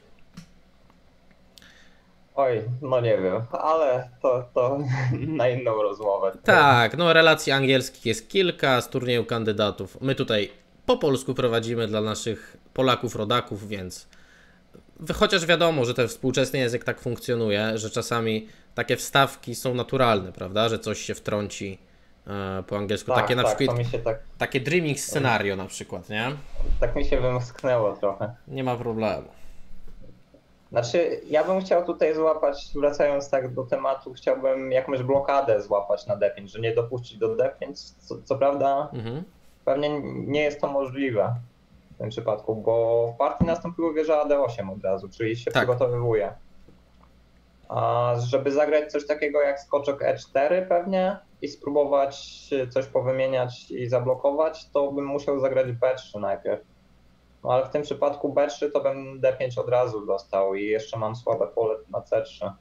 Oj, no nie wiem, ale to na inną rozmowę. Tak, no relacji angielskich jest kilka z turnieju kandydatów. My tutaj po polsku prowadzimy dla naszych Polaków, rodaków, więc chociaż wiadomo, że ten współczesny język tak funkcjonuje, że czasami takie wstawki są naturalne, prawda, że coś się wtrąci po angielsku. Tak, Takie na tak, przykład, to mi się tak, takie dreaming scenario na przykład, nie? tak mi się wymsknęło trochę. Nie ma problemu. Znaczy, ja bym chciał tutaj złapać, wracając tak do tematu, chciałbym jakąś blokadę złapać na D5, że nie dopuścić do D5, co prawda pewnie nie jest to możliwe w tym przypadku, bo w partii nastąpiło wieża AD8 od razu, czyli się Tak. przygotowywuje. A żeby zagrać coś takiego jak skoczek E4 pewnie i spróbować coś powymieniać i zablokować, to bym musiał zagrać B3 najpierw. No ale w tym przypadku B3 to bym D5 od razu dostał i jeszcze mam słabe pole na C3.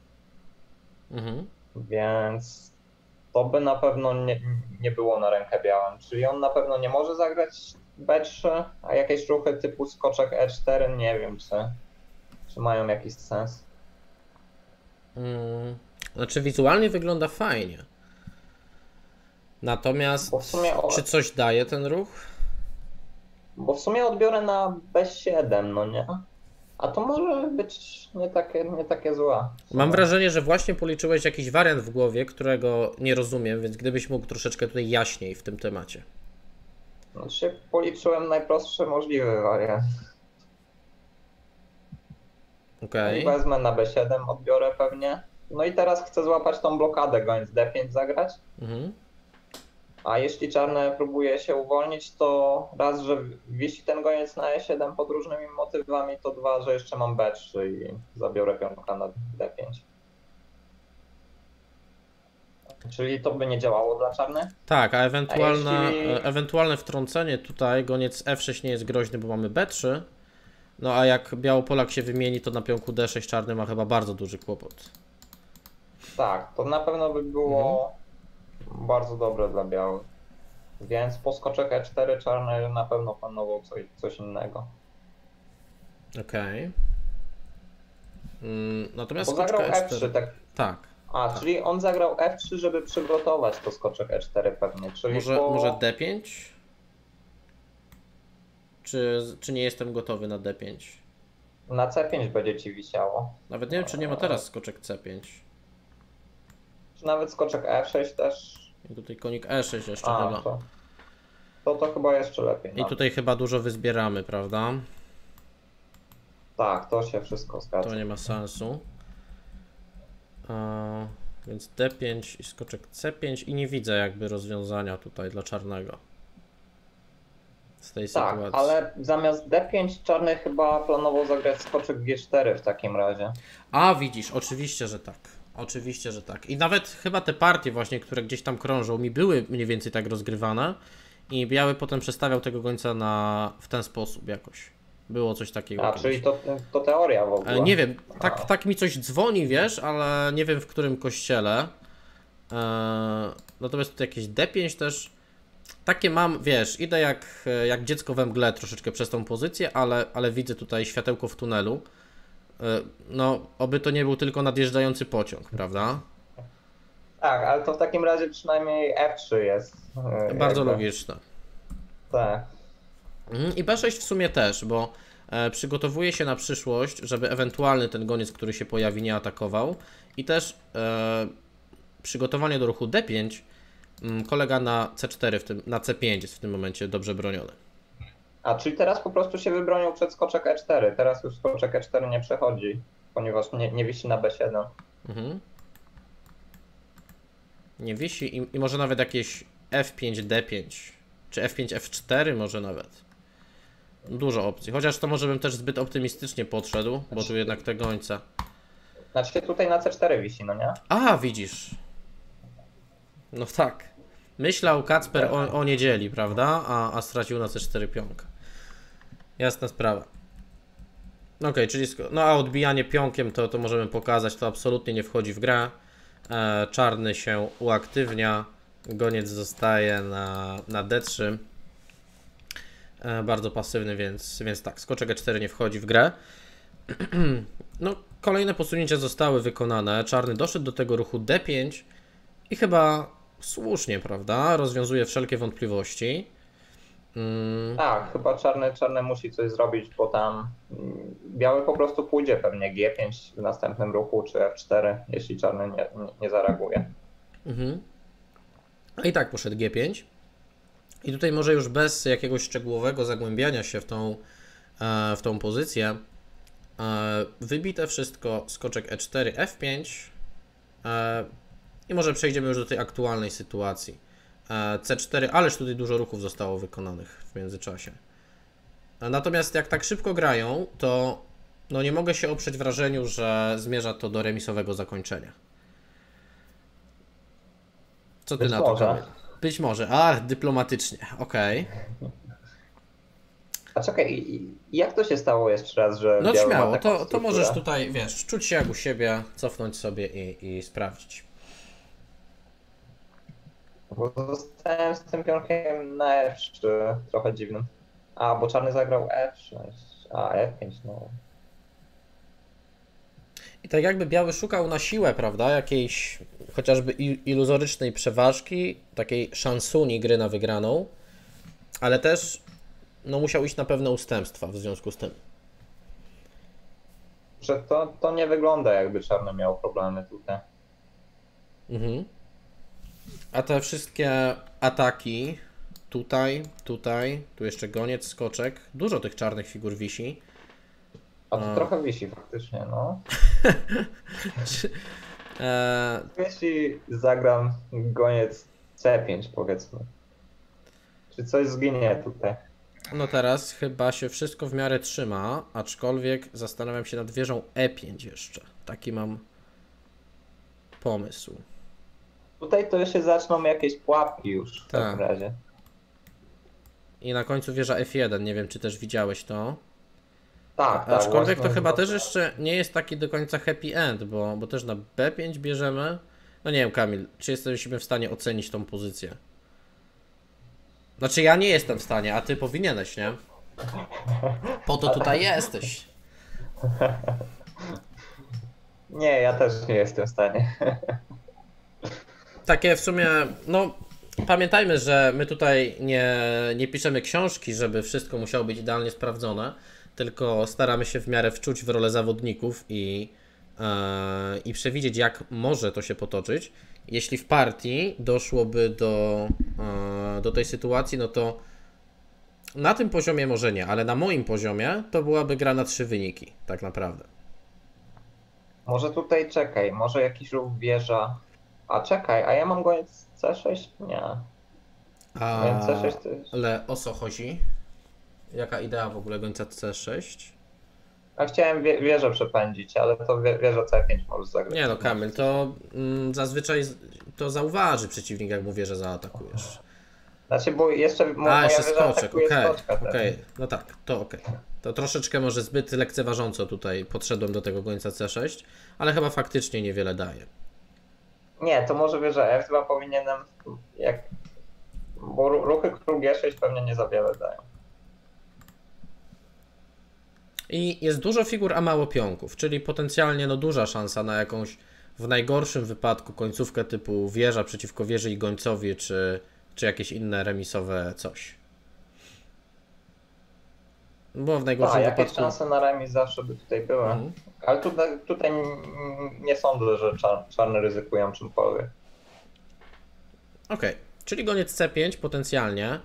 Więc to by na pewno nie było na rękę białym. Czyli on na pewno nie może zagrać B3, a jakieś ruchy typu skoczek E4 nie wiem czy mają jakiś sens. Znaczy wizualnie wygląda fajnie. Natomiast Bo w sumie czy coś daje ten ruch? Bo w sumie odbiorę na B7, no nie? A to może być nie takie złe. Mam wrażenie, że właśnie policzyłeś jakiś wariant w głowie, którego nie rozumiem, więc gdybyś mógł troszeczkę tutaj jaśniej w tym temacie. Znaczy policzyłem najprostszy możliwy wariant. Okej. Wezmę na B7, odbiorę pewnie. No i teraz chcę złapać tą blokadę, goniec D5 zagrać. A jeśli czarne próbuje się uwolnić, to raz, że wisi ten goniec na E7 pod różnymi motywami, to dwa, że jeszcze mam B3 i zabiorę pionka na D5. Czyli to by nie działało dla czarnych? Tak, a jeśli- ewentualne wtrącenie tutaj, goniec F6 nie jest groźny, bo mamy B3. No a jak Białopolak się wymieni, to na pionku D6 czarny ma chyba bardzo duży kłopot. Tak, to na pewno by było bardzo dobre dla białych. Więc po skoczek E4 czarny na pewno planował coś innego. Okej. Natomiast Bo zagrał skoczka F3, tak. Tak. Czyli on zagrał F3, żeby przygotować to skoczek E4 pewnie. Czyli Może D5? Czy nie jestem gotowy na D5? Na C5 będzie ci wisiało. Nawet nie wiem, czy nie ma teraz skoczek C5. Czy nawet skoczek E6 też. I tutaj konik E6 jeszcze chyba. To chyba jeszcze lepiej. I tutaj chyba dużo wyzbieramy, prawda? Tak, to się wszystko zgadza. To nie ma sensu. Więc D5 i skoczek C5 i nie widzę jakby rozwiązania tutaj dla czarnego. Z tej sytuacji. Ale zamiast D5 czarny chyba planował zagrać skoczek G4 w takim razie. A widzisz, oczywiście, że tak. Oczywiście, że tak. I nawet chyba te partie właśnie, które gdzieś tam krążą, mi były mniej więcej tak rozgrywane i biały potem przestawiał tego gońca w ten sposób jakoś. Było coś takiego. Czyli to teoria w ogóle. Nie wiem, tak mi coś dzwoni, wiesz, ale nie wiem w którym kościele. Natomiast tutaj jakieś D5 też. Takie mam, wiesz, idę jak dziecko we mgle troszeczkę przez tą pozycję, ale widzę tutaj światełko w tunelu. No, oby to nie był tylko nadjeżdżający pociąg, prawda? Tak, ale to w takim razie przynajmniej F3 jest. Bardzo logiczne. Tak. I B6 w sumie też, bo przygotowuje się na przyszłość, żeby ewentualny ten goniec, który się pojawi, nie atakował. I też przygotowanie do ruchu D5, kolega na C4, na C5 jest w tym momencie dobrze broniony. Czyli teraz po prostu się wybronił przed skoczek E4. Teraz już skoczek E4 nie przechodzi, ponieważ nie wisi na B7. Nie wisi i może nawet jakieś F5, D5, czy F5, F4 może nawet. Dużo opcji, chociaż to może bym też zbyt optymistycznie podszedł, bo tu jednak te gońce. Znaczy tutaj na C4 wisi, no nie? Widzisz. No tak. Myślał Kacper o niedzieli, prawda? A stracił na C4 pionka. Jasna sprawa. Okej, czyli a odbijanie pionkiem to możemy pokazać, to absolutnie nie wchodzi w grę. Czarny się uaktywnia Goniec zostaje na D3. Bardzo pasywny, więc tak, skoczek E4 nie wchodzi w grę. No, kolejne posunięcia zostały wykonane. Czarny doszedł do tego ruchu D5 i chyba słusznie, prawda? Rozwiązuje wszelkie wątpliwości. Tak, chyba czarny musi coś zrobić, bo tam biały po prostu pójdzie pewnie G5 w następnym ruchu, czy F4, jeśli czarny nie zareaguje. I tak poszedł G5. I tutaj może już bez jakiegoś szczegółowego zagłębiania się w tą pozycję wybite wszystko, skoczek E4, F5 i może przejdziemy już do tej aktualnej sytuacji. C4, ależ tutaj dużo ruchów zostało wykonanych w międzyczasie. Natomiast jak tak szybko grają, to no nie mogę się oprzeć wrażeniu, że zmierza to do remisowego zakończenia. Co ty Być na to, może. Kamil? Być może. Ach, dyplomatycznie. Okej. A czekaj, jak to się stało jeszcze raz, że No biały ma śmiało, taką to strukturę? możesz tutaj, wiesz, czuć się jak u siebie, cofnąć sobie i sprawdzić. Bo zostałem z tym pionkiem na F3, trochę dziwnym. A, bo czarny zagrał F6, a F5, no. I tak jakby biały szukał na siłę, prawda, jakiejś chociażby iluzorycznej przeważki, takiej szansuni gry na wygraną, ale też no, musiał iść na pewne ustępstwa w związku z tym. Że to nie wygląda, jakby czarny miał problemy tutaj. A te wszystkie ataki tutaj, tu jeszcze goniec, skoczek, dużo tych czarnych figur wisi. A to trochę wisi faktycznie, no. Jeśli zagram goniec C5, powiedzmy. Czy coś zginie tutaj? No teraz chyba się wszystko w miarę trzyma, aczkolwiek zastanawiam się nad wieżą E5 jeszcze. Taki mam pomysł. Tutaj to się zaczną jakieś pułapki już w takim razie. I na końcu wieża F1, nie wiem czy też widziałeś to. Tak, Aczkolwiek to właśnie chyba też jeszcze nie jest taki do końca happy end, bo też na B5 bierzemy. No nie wiem, Kamil, czy jesteśmy w stanie ocenić tą pozycję? Znaczy ja nie jestem w stanie, a ty powinieneś, nie? Po to tutaj jesteś. Nie, ja też nie jestem w stanie. Takie w sumie, no pamiętajmy, że my tutaj nie piszemy książki, żeby wszystko musiało być idealnie sprawdzone, tylko staramy się w miarę wczuć w rolę zawodników i przewidzieć, jak może to się potoczyć. Jeśli w partii doszłoby do tej sytuacji, no to na tym poziomie może nie, ale na moim poziomie to byłaby gra na 3 wyniki, tak naprawdę. Może tutaj czekaj, może jakiś ruch wieża. A czekaj, a ja mam goniec C6? Nie. Goniec C6 to jest... Ale o co chodzi? Jaka idea w ogóle gońca C6? A chciałem wieżę przepędzić, ale to wieża C5 możesz zagrać. Nie no, Kamil, to zazwyczaj to zauważy przeciwnik, jak mu wieżę zaatakujesz. Znaczy, bo jeszcze moja jeszcze wieża skoczek, atakuje skoczka. okej. No tak, to okej. To troszeczkę może zbyt lekceważąco tutaj podszedłem do tego gońca C6, ale chyba faktycznie niewiele daje. Nie, to może wieża F2 powinienem, bo ruchy król G6 pewnie nie za wiele dają. I jest dużo figur, a mało pionków, czyli potencjalnie no duża szansa na jakąś, w najgorszym wypadku, końcówkę typu wieża przeciwko wieży i gońcowi, czy jakieś inne remisowe coś. Bo w najgorszym jakieś wypadku... szanse na remis zawsze by tutaj były. Ale tutaj nie sądzę, że czarny ryzykują czymkolwiek. Okej, czyli goniec C5 potencjalnie.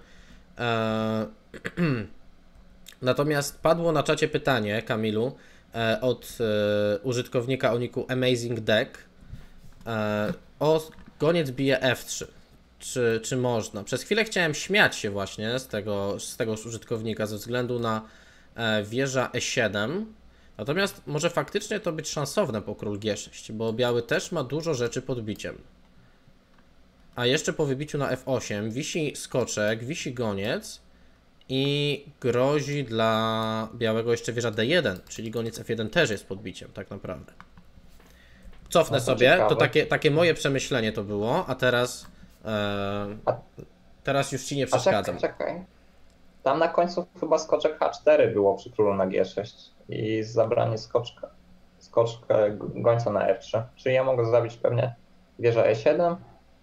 Natomiast padło na czacie pytanie, Kamilu, od użytkownika o niku Amazing Deck o goniec bije F3. Czy można? Przez chwilę chciałem śmiać się właśnie z tego użytkownika ze względu na wieża E7. Natomiast może faktycznie to być szansowne po król G6, bo biały też ma dużo rzeczy pod biciem. A jeszcze po wybiciu na F8 wisi skoczek, wisi goniec i grozi dla białego jeszcze wieża D1, czyli goniec F1 też jest pod biciem, tak naprawdę. Cofnę sobie, ciekawe. to takie moje przemyślenie to było, a teraz A- Teraz już ci nie A przeszkadzam. czekaj. Tam na końcu chyba skoczek H4 było przy królu na G6 i zabranie skoczkę gońca na F3. Czyli ja mogę zabić pewnie wieża E7,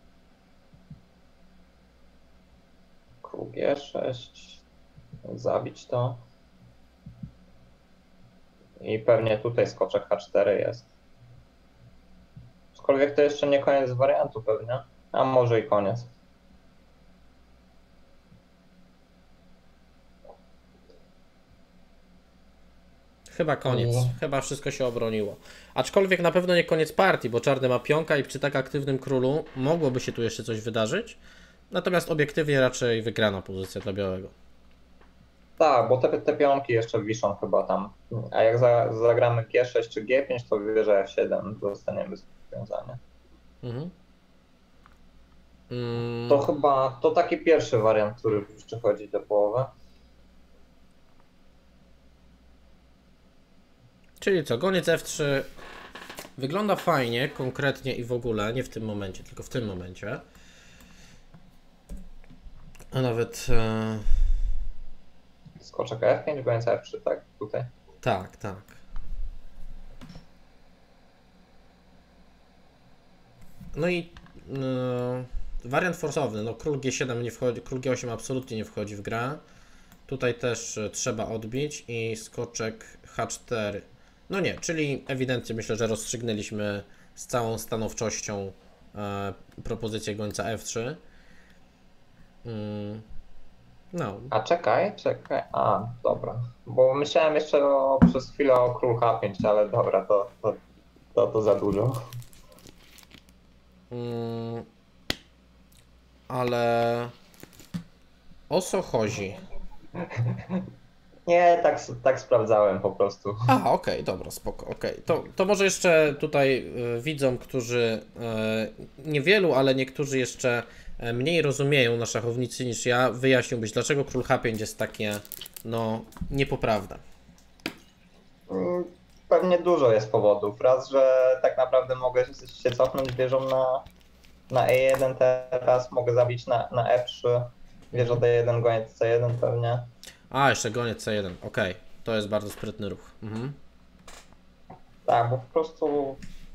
król G6, zabić to i pewnie tutaj skoczek H4 jest. Aczkolwiek to jeszcze nie koniec wariantu pewnie, a może i koniec. Chyba koniec. Chyba wszystko się obroniło. Aczkolwiek na pewno nie koniec partii, bo czarny ma pionka i przy tak aktywnym królu mogłoby się tu jeszcze coś wydarzyć. Natomiast obiektywnie raczej wygrana pozycja dla białego. Tak, bo te pionki jeszcze wiszą chyba tam. A jak zagramy G6 czy G5, to wieża F7 dostaniemy rozwiązanie. Mhm. To chyba to taki pierwszy wariant, który przychodzi do połowy. Czyli co, goniec F3 wygląda fajnie, konkretnie i w ogóle, nie w tym momencie, tylko w tym momencie. A nawet... Skoczek F5, goniec F3, tak, tutaj. Tak, tak. No i wariant forsowny, no król G7 nie wchodzi, król G8 absolutnie nie wchodzi w grę. Tutaj też trzeba odbić i skoczek H4. No nie, czyli ewidentnie myślę, że rozstrzygnęliśmy z całą stanowczością propozycję gońca F3. No. A czekaj. A, dobra. Bo myślałem jeszcze przez chwilę o król H5, ale dobra, to za dużo. Ale o co chodzi? Nie, tak sprawdzałem po prostu. A, okej, dobra, spoko, okej. To może jeszcze tutaj widzom, którzy niewielu, ale niektórzy jeszcze mniej rozumieją na szachownicy niż ja, wyjaśniłbyś, dlaczego król H5 jest takie, no, niepoprawne. Pewnie dużo jest powodów. Raz, że tak naprawdę mogę się cofnąć wieżą na E1 teraz, mogę zabić na F3, wieża D1, goniec C1 pewnie. A, jeszcze goniec C1, okej. To jest bardzo sprytny ruch. Mhm. Tak, bo po prostu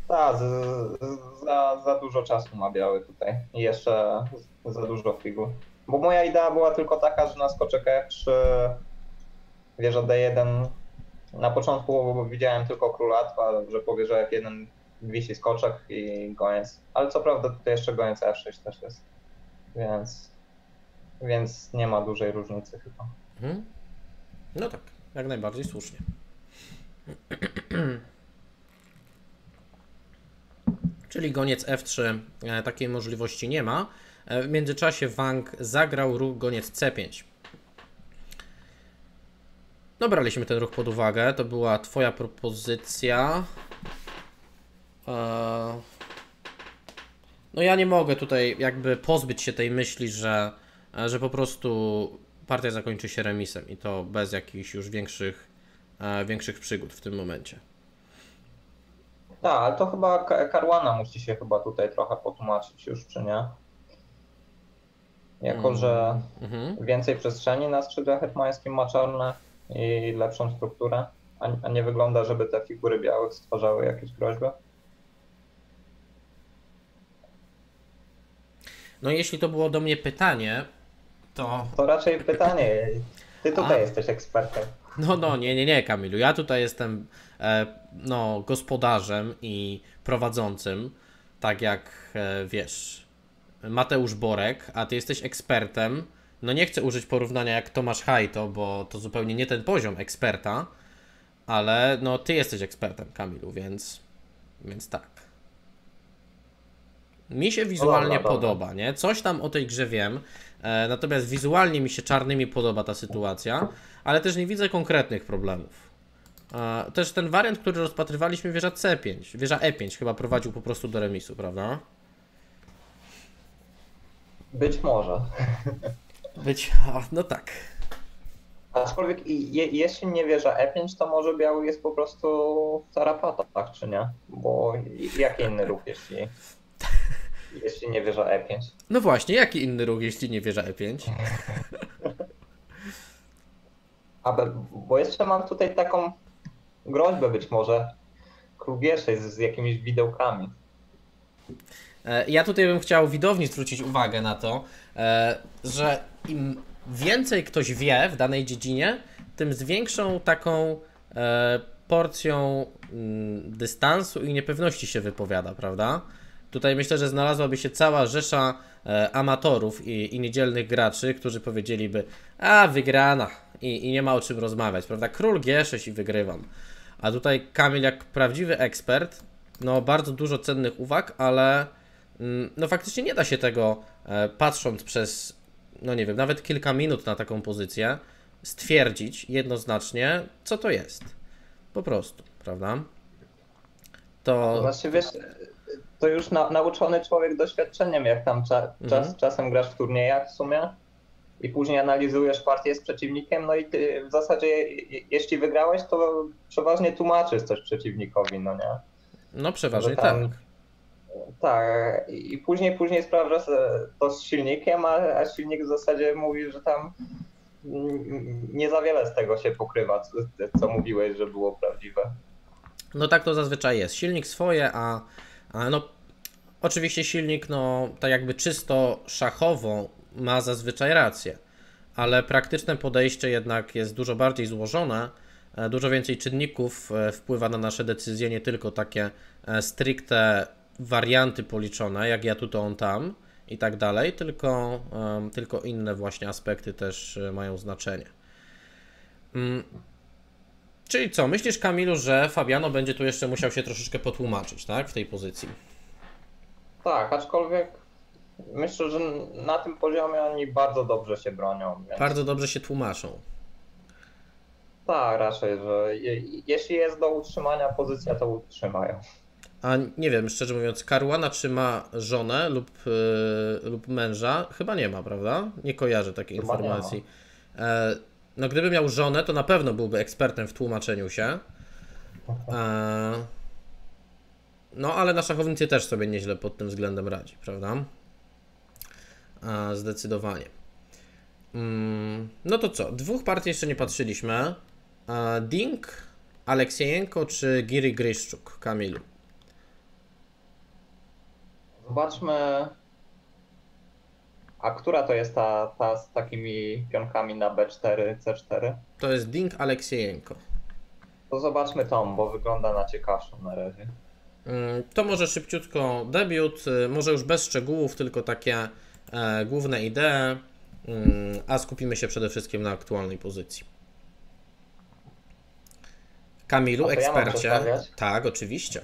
za dużo czasu ma biały tutaj i jeszcze za dużo figur. Bo moja idea była tylko taka, że na skoczek F3, wieża D1, na początku widziałem tylko króla, że po wieży F1 wisi skoczek i goniec. Ale co prawda tutaj jeszcze goniec F6 też jest, więc nie ma dużej różnicy chyba. Mhm. No tak, jak najbardziej słusznie. Czyli goniec F3 takiej możliwości nie ma. W międzyczasie Wang zagrał ruch goniec C5. No, braliśmy ten ruch pod uwagę, to była twoja propozycja. No ja nie mogę tutaj jakby pozbyć się tej myśli, że po prostu partia zakończy się remisem i to bez jakichś już większych przygód w tym momencie. Tak, ale to chyba Caruana musi się chyba tutaj trochę potłumaczyć już, czy nie? Jako, że więcej przestrzeni na skrzydle hetmańskim ma czarne i lepszą strukturę, a nie wygląda, żeby te figury białych stwarzały jakieś groźby. No jeśli to było do mnie pytanie, to... To raczej pytanie, ty tutaj jesteś ekspertem. No, nie, Kamilu. Ja tutaj jestem no, gospodarzem i prowadzącym, tak jak wiesz, Mateusz Borek, a ty jesteś ekspertem. No nie chcę użyć porównania jak Tomasz Hajto, bo to zupełnie nie ten poziom eksperta, ale no ty jesteś ekspertem, Kamilu, więc tak. Mi się wizualnie podoba, nie? Coś tam o tej grze wiem, natomiast wizualnie mi się czarnymi podoba ta sytuacja, ale też nie widzę konkretnych problemów. Też ten wariant, który rozpatrywaliśmy, wieża C5, wieża E5 chyba prowadził po prostu do remisu, prawda? Być może. No tak. Aczkolwiek jeśli nie wieża E5, to może biały jest po prostu w tarapatach, czy nie? Bo jaki inny ruch, jeśli nie wieża E5. No właśnie, jaki inny ruch, jeśli nie wieża E5? Bo jeszcze mam tutaj taką groźbę być może król G6 z jakimiś widełkami. Ja tutaj bym chciał widowni zwrócić uwagę na to, że im więcej ktoś wie w danej dziedzinie, tym z większą taką porcją dystansu i niepewności się wypowiada, prawda? Tutaj myślę, że znalazłaby się cała rzesza amatorów i niedzielnych graczy, którzy powiedzieliby, a wygrana i nie ma o czym rozmawiać, prawda? Król G6 i wygrywam. A tutaj Kamil jak prawdziwy ekspert, no bardzo dużo cennych uwag, ale no faktycznie nie da się tego, patrząc przez, no nie wiem, nawet kilka minut na taką pozycję, stwierdzić jednoznacznie, co to jest. Po prostu, prawda? To... Znaczy wiesz, to już nauczony człowiek doświadczeniem, jak tam czasem grasz w turniejach w sumie i później analizujesz partię z przeciwnikiem, no i ty w zasadzie jeśli wygrałeś, to przeważnie tłumaczysz coś przeciwnikowi, no nie? No przeważnie tam, tak. Tak, i później sprawdzasz to z silnikiem, a silnik w zasadzie mówi, że tam nie za wiele z tego się pokrywa, co mówiłeś, że było prawdziwe. No tak to zazwyczaj jest. Silnik swoje, a no oczywiście silnik, no tak jakby czysto szachowo ma zazwyczaj rację, ale praktyczne podejście jednak jest dużo bardziej złożone, dużo więcej czynników wpływa na nasze decyzje, nie tylko takie stricte warianty policzone, jak ja tu, to on tam i tak dalej, tylko inne właśnie aspekty też mają znaczenie. Czyli co, myślisz, Kamilu, że Fabiano będzie tu jeszcze musiał się troszeczkę potłumaczyć, tak, w tej pozycji? Tak, aczkolwiek myślę, że na tym poziomie oni bardzo dobrze się bronią. Więc... Bardzo dobrze się tłumaczą. Tak, raczej, że jeśli jest do utrzymania pozycja, to utrzymają. A nie wiem, szczerze mówiąc, Caruana czy ma żonę lub męża? Chyba nie ma, prawda? Nie kojarzę takiej Chyba informacji. No gdyby miał żonę, to na pewno byłby ekspertem w tłumaczeniu się. No ale na szachownicy też sobie nieźle pod tym względem radzi, prawda? Zdecydowanie. No to co? Dwóch partii jeszcze nie patrzyliśmy. Ding, Aleksiejenko czy Giri Gryszczuk, Kamilu? Zobaczmy, a która to jest ta z takimi pionkami na B4, C4? To jest Ding, Aleksiejenko. To zobaczmy tą, bo wygląda na ciekawszą na razie. To może szybciutko debiut, może już bez szczegółów, tylko takie główne idee, a skupimy się przede wszystkim na aktualnej pozycji. Kamilu, ekspercie. Ja tak, oczywiście.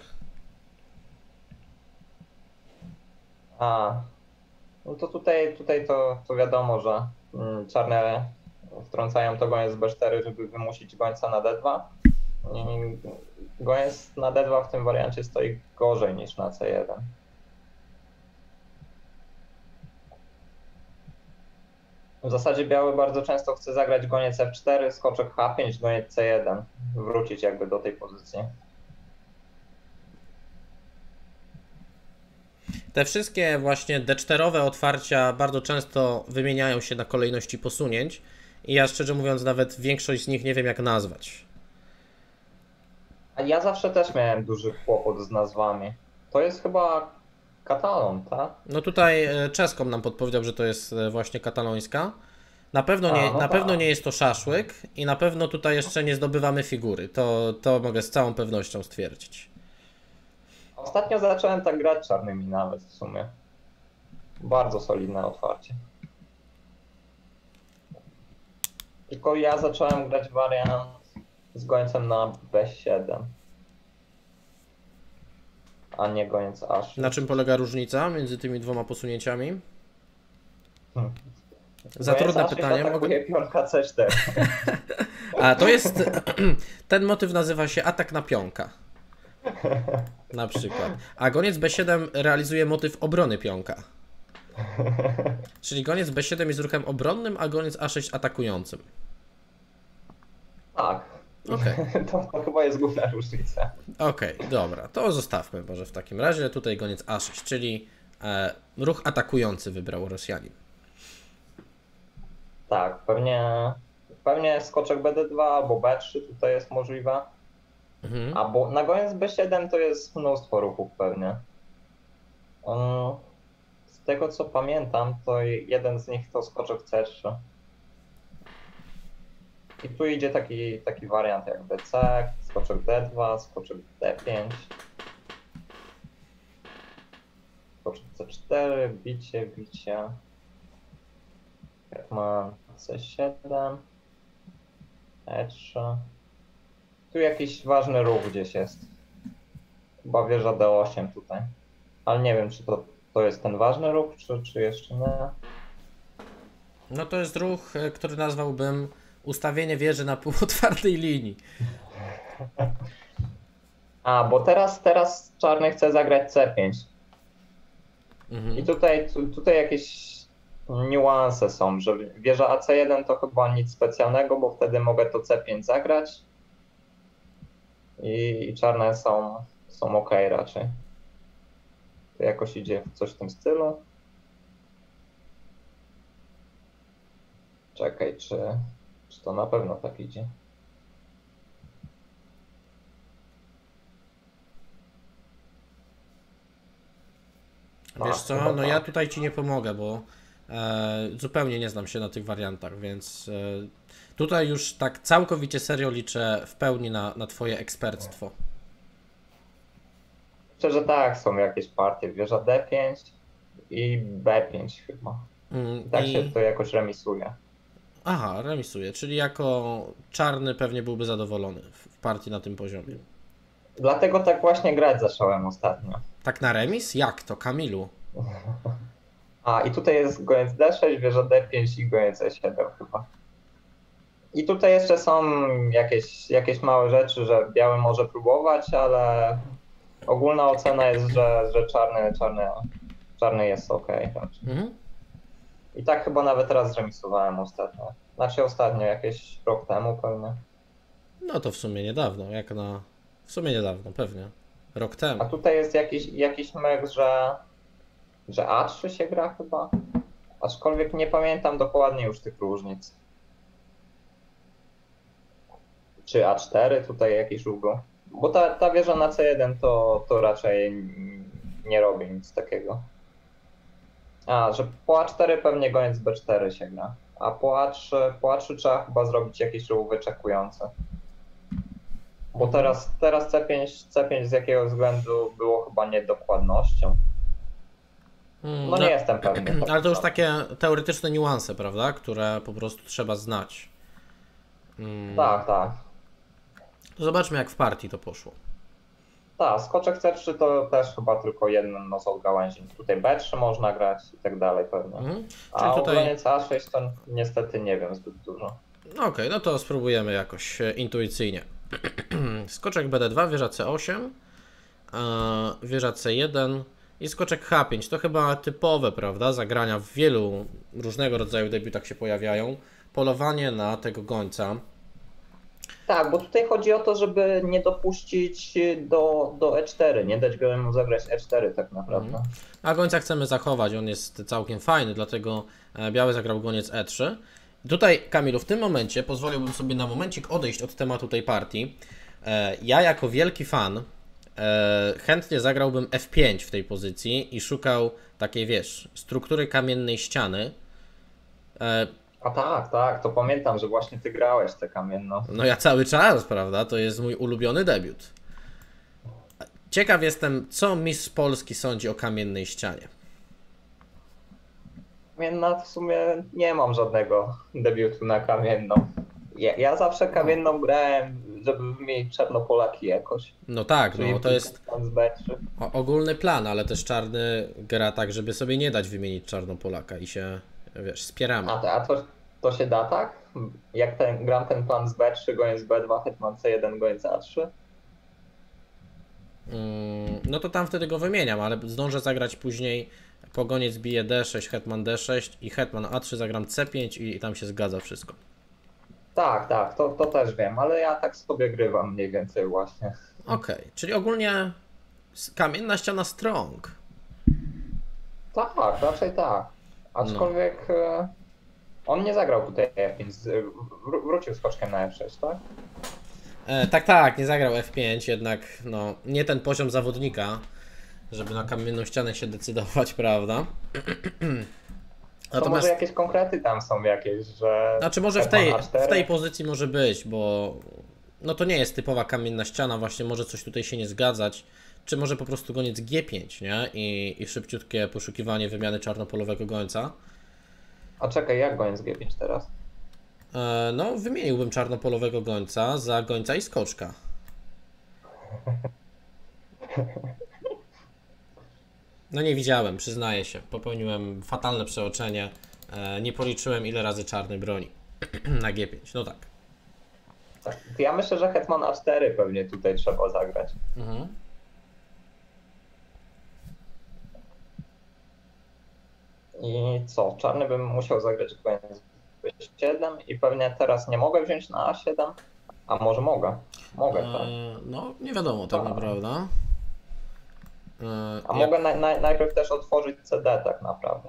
No to tutaj to wiadomo, że czarne wtrącają to goniec z B4, żeby wymusić gońca na D2. I goniec na D2 w tym wariancie stoi gorzej niż na C1. W zasadzie biały bardzo często chce zagrać goniec F4, skoczek H5, goniec C1, wrócić jakby do tej pozycji. Te wszystkie właśnie D4-owe otwarcia bardzo często wymieniają się na kolejności posunięć i ja szczerze mówiąc nawet większość z nich nie wiem jak nazwać. A ja zawsze też miałem duży kłopot z nazwami. To jest chyba katalon, tak? No tutaj Czeskom nam podpowiedział, że to jest właśnie katalońska. Na pewno nie jest to szaszłyk i na pewno tutaj jeszcze nie zdobywamy figury. To mogę z całą pewnością stwierdzić. Ostatnio zacząłem tak grać czarnymi nawet w sumie. Bardzo solidne otwarcie. Tylko ja zacząłem grać wariant z gońcem na B7. A nie goniec A6. Na czym polega różnica między tymi dwoma posunięciami? Za trudne pytanie. Atakuje pionka C4. A to jest... Ten motyw nazywa się atak na pionka. Na przykład. A goniec B7 realizuje motyw obrony pionka. Czyli goniec B7 jest ruchem obronnym, a goniec A6 atakującym. Tak. Okay. To chyba jest główna różnica. Okej, dobra. To zostawmy może w takim razie. Tutaj goniec A6, czyli Ruch atakujący wybrał Rosjanin. Tak, pewnie skoczek BD2 albo B3 tutaj jest możliwe. Mhm. Albo na goniec B7 to jest mnóstwo ruchów pewnie. Z tego co pamiętam, to jeden z nich to skoczek C3. I tu idzie taki wariant jak BC, skoczek D2, skoczek D5. Skoczek C4, bicie. Hetman C7, E3. Tu jakiś ważny ruch gdzieś jest. Chyba wieża D8 tutaj. Ale nie wiem, czy to jest ten ważny ruch, czy jeszcze nie. No to jest ruch, który nazwałbym ustawienie wieży na półotwartej linii. Bo teraz czarny chce zagrać C5. Mhm. I tutaj jakieś niuanse są, że wieża AC1 to chyba nic specjalnego, bo wtedy mogę to C5 zagrać. I czarne są ok raczej. To jakoś idzie w coś w tym stylu. Czekaj, czy to na pewno tak idzie? Wiesz co, no ja tutaj ci nie pomogę, bo zupełnie nie znam się na tych wariantach, więc tutaj już tak całkowicie serio liczę w pełni na twoje eksperctwo. Myślę, że tak, są jakieś partie. Wieża D5 i B5 chyba. Tak się to jakoś remisuje. Aha, remisuje, czyli jako czarny pewnie byłby zadowolony w partii na tym poziomie. Dlatego tak właśnie grać zacząłem ostatnio. Tak na remis? Jak to, Kamilu? I tutaj jest goniec D6, wieża D5 i goniec E7 chyba. I tutaj jeszcze są jakieś małe rzeczy, że biały może próbować, ale ogólna ocena jest, że czarny jest ok. Mhm. I tak chyba nawet teraz zremisowałem ostatnio. Znaczy ostatnio, jakieś rok temu pewnie. No to w sumie niedawno, w sumie niedawno, pewnie. Rok temu. A tutaj jest jakiś myk, że A3 się gra chyba. Aczkolwiek nie pamiętam dokładnie już tych różnic. Czy A4 tutaj jakiś ruch był? Bo ta wieża na C1 to raczej nie robi nic takiego. Że po A4 pewnie goniec B4 się gra. A po A3 trzeba chyba zrobić jakiś ruch wyczekujący. Bo teraz C5 z jakiego względu było chyba niedokładnością. No nie jestem pewny. Ale to już takie teoretyczne niuanse, prawda? Które po prostu trzeba znać. Tak. To zobaczmy, jak w partii to poszło. Tak, skoczek C3 to też chyba tylko jeden z gałęzi. Tutaj B3 można grać i tak dalej pewnie. A tutaj... goniec A6 to niestety nie wiem zbyt dużo. Okej, no to spróbujemy jakoś intuicyjnie. Skoczek BD2, wieża C8, wieża C1 i skoczek H5. To chyba typowe, prawda? Zagrania w wielu różnego rodzaju debiutach się pojawiają. Polowanie na tego gońca. Tak, bo tutaj chodzi o to, żeby nie dopuścić do E4, nie dać mu zagrać E4 tak naprawdę. A gońca chcemy zachować, on jest całkiem fajny, dlatego biały zagrał goniec E3. Tutaj, Kamilu, w tym momencie pozwoliłbym sobie na momencik odejść od tematu tej partii. Ja jako wielki fan chętnie zagrałbym F5 w tej pozycji i szukał takiej, wiesz, struktury kamiennej ściany. Tak, to pamiętam, że właśnie ty grałeś tę kamienną. No ja cały czas, prawda, to jest mój ulubiony debiut. Ciekaw jestem, co mistrz Polski sądzi o kamiennej ścianie. Kamienna w sumie nie mam żadnego debiutu na kamienną. Ja zawsze kamienną grałem, żeby wymienić Czarnopolaki jakoś. No tak, czyli no to jest ogólny plan, ale też czarny gra tak, żeby sobie nie dać wymienić Czarnopolaka i się, wiesz, spieramy. A to się da tak? Jak gram ten plan z B3, goniec B2, hetman C1, goniec A3? No to tam wtedy go wymieniam, ale zdążę zagrać później po goniec bije D6, hetman D6 i hetman A3 zagram C5 i tam się zgadza wszystko. Tak, to też wiem, ale ja tak sobie grywam mniej więcej właśnie. Okej, czyli ogólnie kamienna ściana strong. Tak, raczej tak. Aczkolwiek on nie zagrał tutaj F5, wrócił skoczkiem na F6, tak? Tak, nie zagrał F5, jednak no, nie ten poziom zawodnika, żeby na kamienną ścianę się decydować, prawda? To może jakieś konkrety tam są jakieś, że... Znaczy może w tej pozycji może być, bo no to nie jest typowa kamienna ściana, właśnie może coś tutaj się nie zgadzać, czy może po prostu goniec G5, nie? I szybciutkie poszukiwanie wymiany czarnopolowego gońca. A czekaj, jak goniec G5 teraz? No, wymieniłbym czarnopolowego gońca za gońca i skoczka. No nie widziałem, przyznaję się. Popełniłem fatalne przeoczenie. Nie policzyłem, ile razy czarny broni na G5. No tak. Tak. Ja myślę, że hetman A4 pewnie tutaj trzeba zagrać. Mhm. I co? Czarny bym musiał zagrać goniec B7 i pewnie teraz nie mogę wziąć na A7. A może mogę? Mogę, tak. No, nie wiadomo tak naprawdę. A mogę najpierw też otworzyć CD tak naprawdę.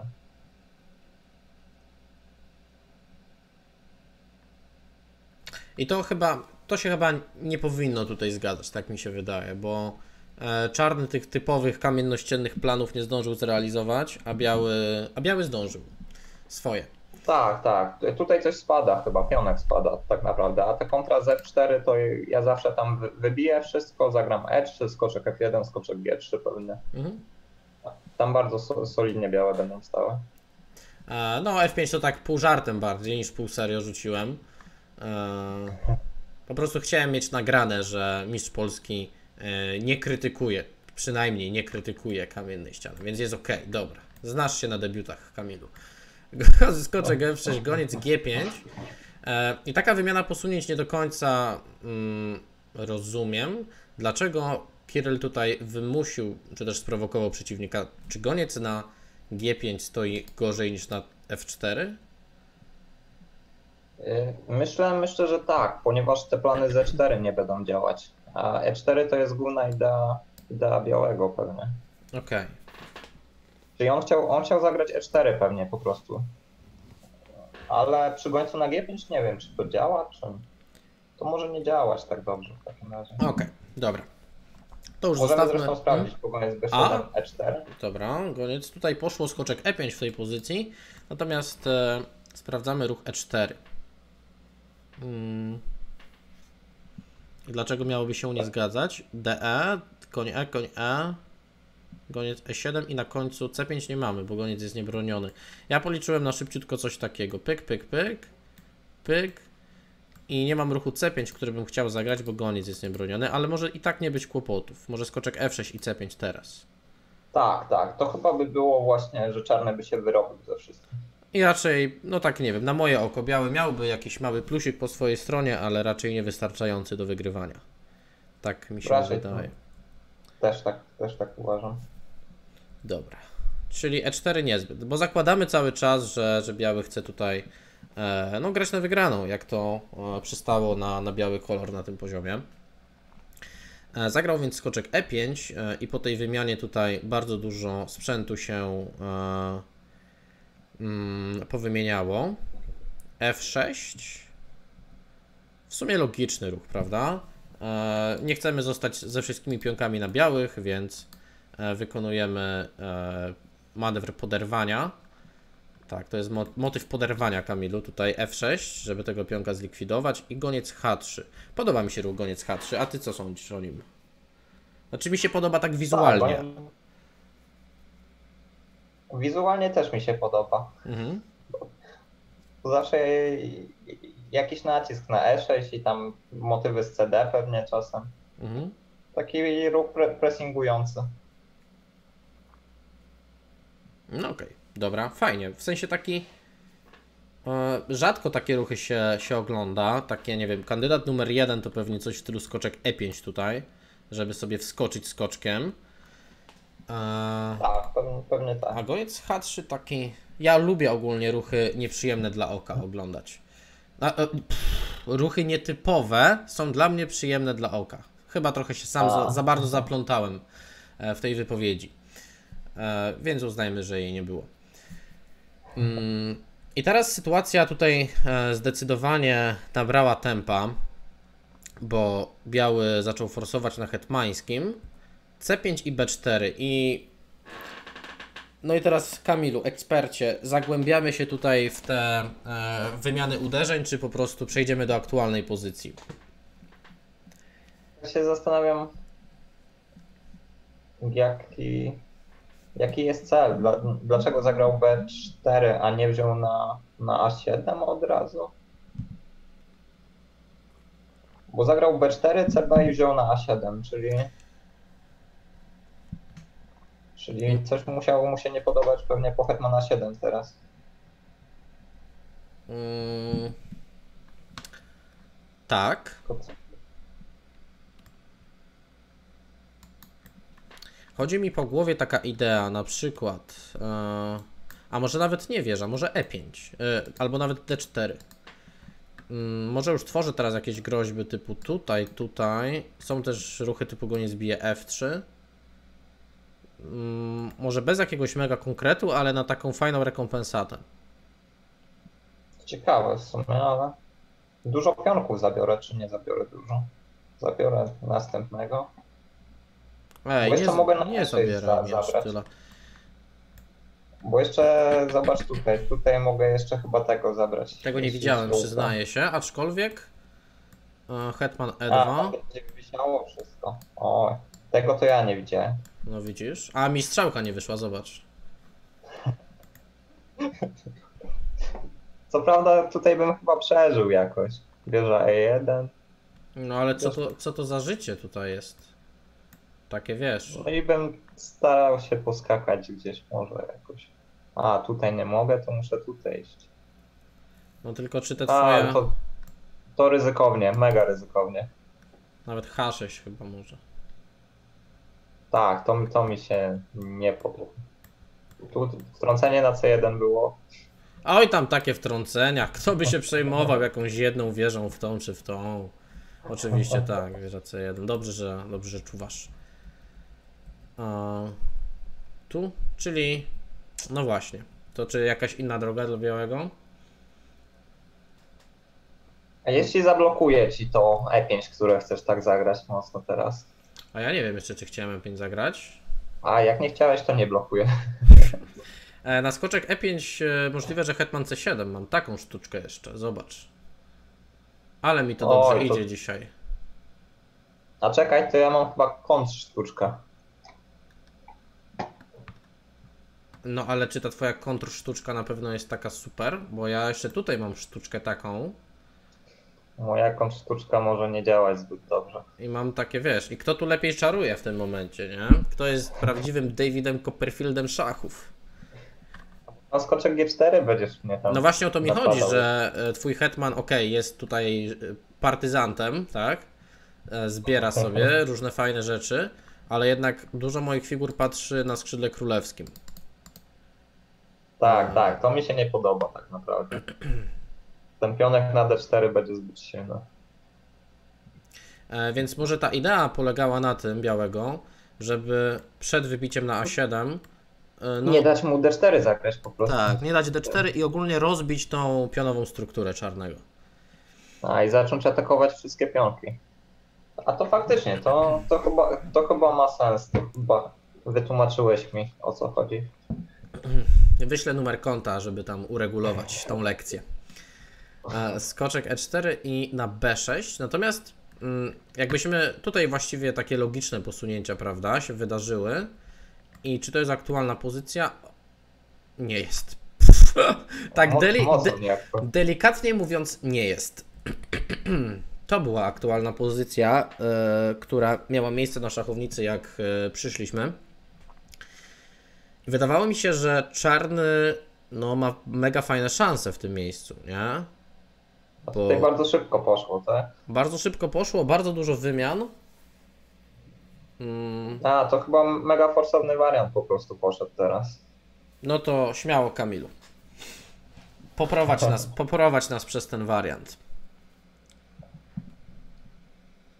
I to się chyba nie powinno tutaj zgadzać, tak mi się wydaje, bo czarny tych typowych kamiennościennych planów nie zdążył zrealizować, a biały zdążył swoje. Tak, tak. Tutaj coś spada chyba, pionek spada tak naprawdę, a ta kontra z F4 to ja zawsze tam wybiję wszystko, zagram E3, skoczek F1, skoczek G3 pewnie. Mhm. Tam bardzo solidnie białe będą stały. No F5 to tak pół żartem bardziej niż pół serio rzuciłem. Po prostu chciałem mieć nagrane, że mistrz Polski nie krytykuje, przynajmniej nie krytykuje kamiennej ściany, więc jest ok, dobra. Znasz się na debiutach, Kamilu. Skoczek F6, goniec G5 i taka wymiana posunięć nie do końca rozumiem, dlaczego Kiryl tutaj wymusił, czy też sprowokował przeciwnika. Czy goniec na G5 stoi gorzej niż na F4? Myślę, że tak, ponieważ te plany z E4 nie będą działać, a E4 to jest główna idea białego pewnie. Okej. Czyli on chciał zagrać E4 pewnie po prostu. Ale przy gońcu na G5 nie wiem, czy to działa, czy... To może nie działać tak dobrze w takim razie. Okej, dobra. To już możemy zostawmy. Zresztą sprawdzić po goniec B7, E4. Dobra, goniec. Tutaj poszło skoczek E5 w tej pozycji, natomiast sprawdzamy ruch E4. Dlaczego miałoby się nie zgadzać? DE, koń E, koń E, goniec E7 i na końcu C5 nie mamy, bo goniec jest niebroniony. Ja policzyłem na szybciutko coś takiego. Pyk, pyk, pyk, pyk. I nie mam ruchu C5, który bym chciał zagrać, bo goniec jest niebroniony, ale może i tak nie być kłopotów. Może skoczek F6 i C5 teraz. Tak, tak. To chyba by było właśnie, że czarny by się wyrobił ze wszystkim. I raczej, no tak nie wiem, na moje oko biały miałby jakiś mały plusik po swojej stronie, ale raczej niewystarczający do wygrywania. Tak mi się raczej wydaje. Też tak uważam. Dobra. Czyli E4 niezbyt, bo zakładamy cały czas, że biały chce tutaj no, grać na wygraną, jak to przystało na biały kolor na tym poziomie. Zagrał więc skoczek E5 i po tej wymianie tutaj bardzo dużo sprzętu się powymieniało. F6. W sumie logiczny ruch, prawda? Nie chcemy zostać ze wszystkimi pionkami na białych, więc wykonujemy manewr poderwania. Tak, to jest motyw poderwania, Kamilu. Tutaj F6, żeby tego pionka zlikwidować i goniec H3. Podoba mi się ruch goniec H3, a ty co sądzisz o nim? Znaczy mi się podoba tak wizualnie. Tak, wizualnie też mi się podoba. Mhm. To zawsze jakiś nacisk na E6 i tam motywy z CD pewnie czasem. Mhm. Taki ruch pressingujący. No okej, dobra, fajnie. W sensie taki rzadko takie ruchy się ogląda. Takie, nie wiem, kandydat numer 1 to pewnie coś w stylu skoczek E5 tutaj, żeby sobie wskoczyć skoczkiem. Tak, pewnie tak. A goniec H3 taki... Ja lubię ogólnie ruchy nieprzyjemne dla oka oglądać. Ruchy nietypowe są dla mnie przyjemne dla oka. Chyba trochę się sam za bardzo zaplątałem w tej wypowiedzi. więc uznajmy, że jej nie było. I teraz sytuacja tutaj zdecydowanie nabrała tempa, bo biały zaczął forsować na hetmańskim, C5 i B4 i no i teraz Kamilu, ekspercie, zagłębiamy się tutaj w te wymiany uderzeń, czy po prostu przejdziemy do aktualnej pozycji? Ja się zastanawiam, jaki jest cel, dlaczego zagrał B4, a nie wziął na A7 od razu? Bo zagrał B4, CB i wziął na A7, czyli coś musiało mu się nie podobać pewnie po hetman A7 teraz. Tak. Chodzi mi po głowie taka idea, na przykład, a może nawet nie wieża, może E5, albo nawet D4. Może już tworzę teraz jakieś groźby typu tutaj, tutaj. Są też ruchy typu goniec bije F3. Może bez jakiegoś mega konkretu, ale na taką fajną rekompensatę. Ciekawe w sumie, ale dużo pionków zabiorę, czy nie zabiorę dużo? Zabiorę następnego. Ej, nie zabieram jeszcze tyle. Bo jeszcze, zobacz tutaj mogę jeszcze chyba tego zabrać. Tego nie widziałem, przyznaję się, aczkolwiek hetman E2. Będzie wisiało wszystko. O, tego to ja nie widziałem. No widzisz? A mi strzałka nie wyszła, zobacz. Co prawda tutaj bym chyba przeżył jakoś. Wieża E1. No ale co to za życie tutaj jest? Takie wiesz. No i bym starał się poskakać gdzieś może jakoś. A, tutaj nie mogę, to muszę tutaj iść. No tylko czy te twoje... To ryzykownie, mega ryzykownie. Nawet H6 chyba może. Tak, to mi się nie podoba. Tu wtrącenie na C1 było. Oj, tam takie wtrącenia. Kto by się przejmował jakąś jedną wieżą w tą czy w tą? Oczywiście tak, wieża C1. Dobrze, że czuwasz. Tu, czyli... No właśnie. To czy jakaś inna droga dla białego? A jeśli zablokuje ci to E5, które chcesz tak zagrać mocno teraz? A ja nie wiem jeszcze, czy chciałem E5 zagrać. A jak nie chciałeś, to nie blokuje. Na skoczek E5 możliwe, że hetman C7. Mam taką sztuczkę jeszcze, zobacz. Ale mi to dobrze idzie dzisiaj. A czekaj, to ja mam chyba kontrsztuczkę. No ale czy ta twoja kontrsztuczka na pewno jest taka super? Bo ja jeszcze tutaj mam sztuczkę taką. Moja kontrsztuczka może nie działać zbyt dobrze. I mam takie, wiesz, i kto tu lepiej czaruje w tym momencie, nie? Kto jest prawdziwym Davidem Copperfieldem szachów? No skoczek G4 będziesz mnie tam... No właśnie o to mi chodzi, że twój hetman, jest tutaj partyzantem, tak? Zbiera sobie różne fajne rzeczy, ale jednak dużo moich figur patrzy na skrzydle królewskim. Tak, to mi się nie podoba tak naprawdę. Ten pionek na D4 będzie zbyt silny. Więc może ta idea polegała na tym, białego, żeby przed wybiciem na A7 nie dać mu D4 zagrać po prostu. Tak, nie dać D4 i ogólnie rozbić tą pionową strukturę czarnego. A i zacząć atakować wszystkie pionki. A to faktycznie, to chyba ma sens. To chyba wytłumaczyłeś mi, o co chodzi. Wyślę numer konta, żeby tam uregulować tą lekcję. Skoczek E4 i na B6. Natomiast jakbyśmy tutaj właściwie takie logiczne posunięcia, prawda, się wydarzyły. I czy to jest aktualna pozycja? Nie jest. Tak delikatnie mówiąc, nie jest. To była aktualna pozycja, która miała miejsce na szachownicy, jak przyszliśmy. I wydawało mi się, że czarny ma mega fajne szanse w tym miejscu, nie? Bo tutaj bardzo szybko poszło, tak? Bardzo szybko poszło, bardzo dużo wymian. A, to chyba mega forsowny wariant po prostu poszedł teraz. No to śmiało, Kamilu. Poprowadź nas przez ten wariant.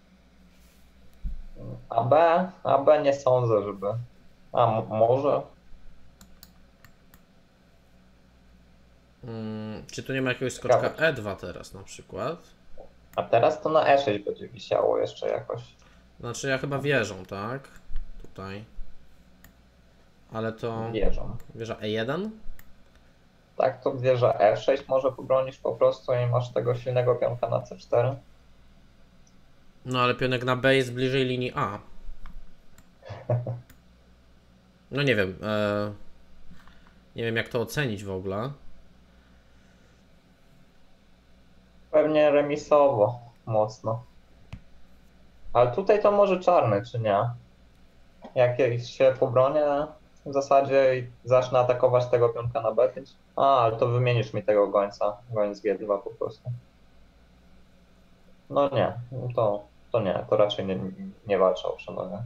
AB nie sądzę, żeby... A, może? Czy tu nie ma jakiegoś skoczka Ciekawe. E2 teraz na przykład? A teraz to na E6 będzie wisiało jeszcze jakoś. Znaczy ja chyba wieżą, tak? Tutaj. Ale to Wieżą. wieża E1? Tak, to wieża F6 może pobronisz po prostu i masz tego silnego pionka na C4. No ale pionek na B jest bliżej linii A. No nie wiem. Nie wiem jak to ocenić w ogóle. Pewnie remisowo mocno. Ale tutaj to może czarny, czy nie? Jak się pobronię w zasadzie i zacznę atakować tego pionka na B5. Ale to wymienisz mi tego gońca. Gońc G2 po prostu. No nie, to nie, to raczej nie walczę o przewagę.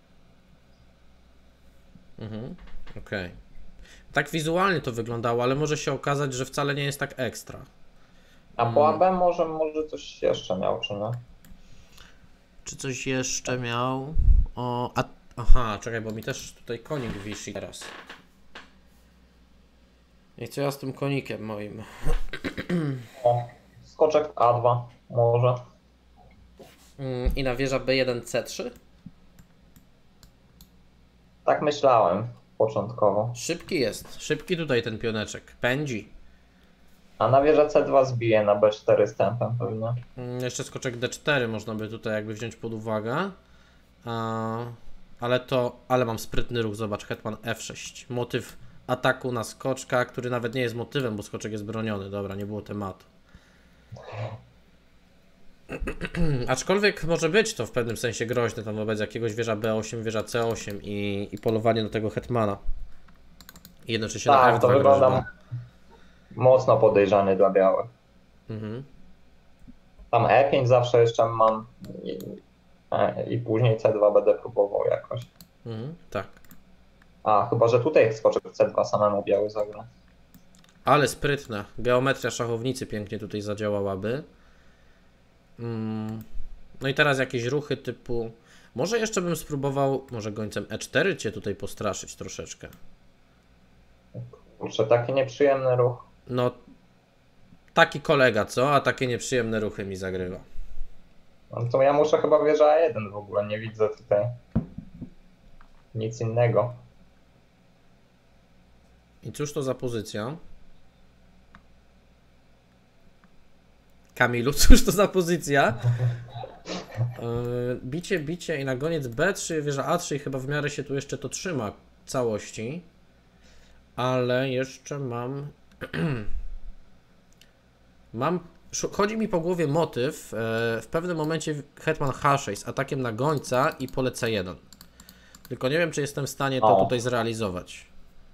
Okej. Tak wizualnie to wyglądało, ale może się okazać, że wcale nie jest tak ekstra. A po AB może coś jeszcze miał, czy nie? Czy coś jeszcze miał? Aha, czekaj, bo mi też tutaj konik wisi teraz. I co ja z tym konikiem moim? O, skoczek A2 może. I na wieża B1 C3? Tak myślałem początkowo. Szybki jest. Szybki tutaj ten pioneczek. Pędzi. A na wieżę C2 zbije na B4 z tempem pewnie. Jeszcze skoczek D4 można by tutaj jakby wziąć pod uwagę. Ale mam sprytny ruch. Zobacz, hetman F6. Motyw ataku na skoczka, który nawet nie jest motywem, bo skoczek jest broniony. Dobra, nie było tematu. Aczkolwiek może być to w pewnym sensie groźne tam wobec jakiegoś wieża B8, wieża C8 i polowanie do tego hetmana. I jednocześnie na Tak, F2 to wygląda groźba. mocno podejrzany dla białych. Tam E5 zawsze jeszcze mam i później C2 będę próbował jakoś. Tak. A, chyba że tutaj skoczek C2 samemu biały zagra. Ale sprytne. Geometria szachownicy pięknie tutaj zadziałałaby. No i teraz jakieś ruchy typu... Może jeszcze bym spróbował, może gońcem E4 cię tutaj postraszyć troszeczkę. Kurczę, taki nieprzyjemny ruch. No, taki kolega, co? A takie nieprzyjemne ruchy mi zagrywa. No to ja muszę chyba wieża A1 w ogóle, nie widzę tutaj nic innego. I cóż to za pozycja? Kamilu, cóż to za pozycja? Bicie i na goniec B3, wieża A3 i chyba w miarę się tu jeszcze to trzyma całości. Ale jeszcze chodzi mi po głowie motyw w pewnym momencie hetman H6 z atakiem na gońca i pole C1. Tylko nie wiem, czy jestem w stanie to tutaj zrealizować.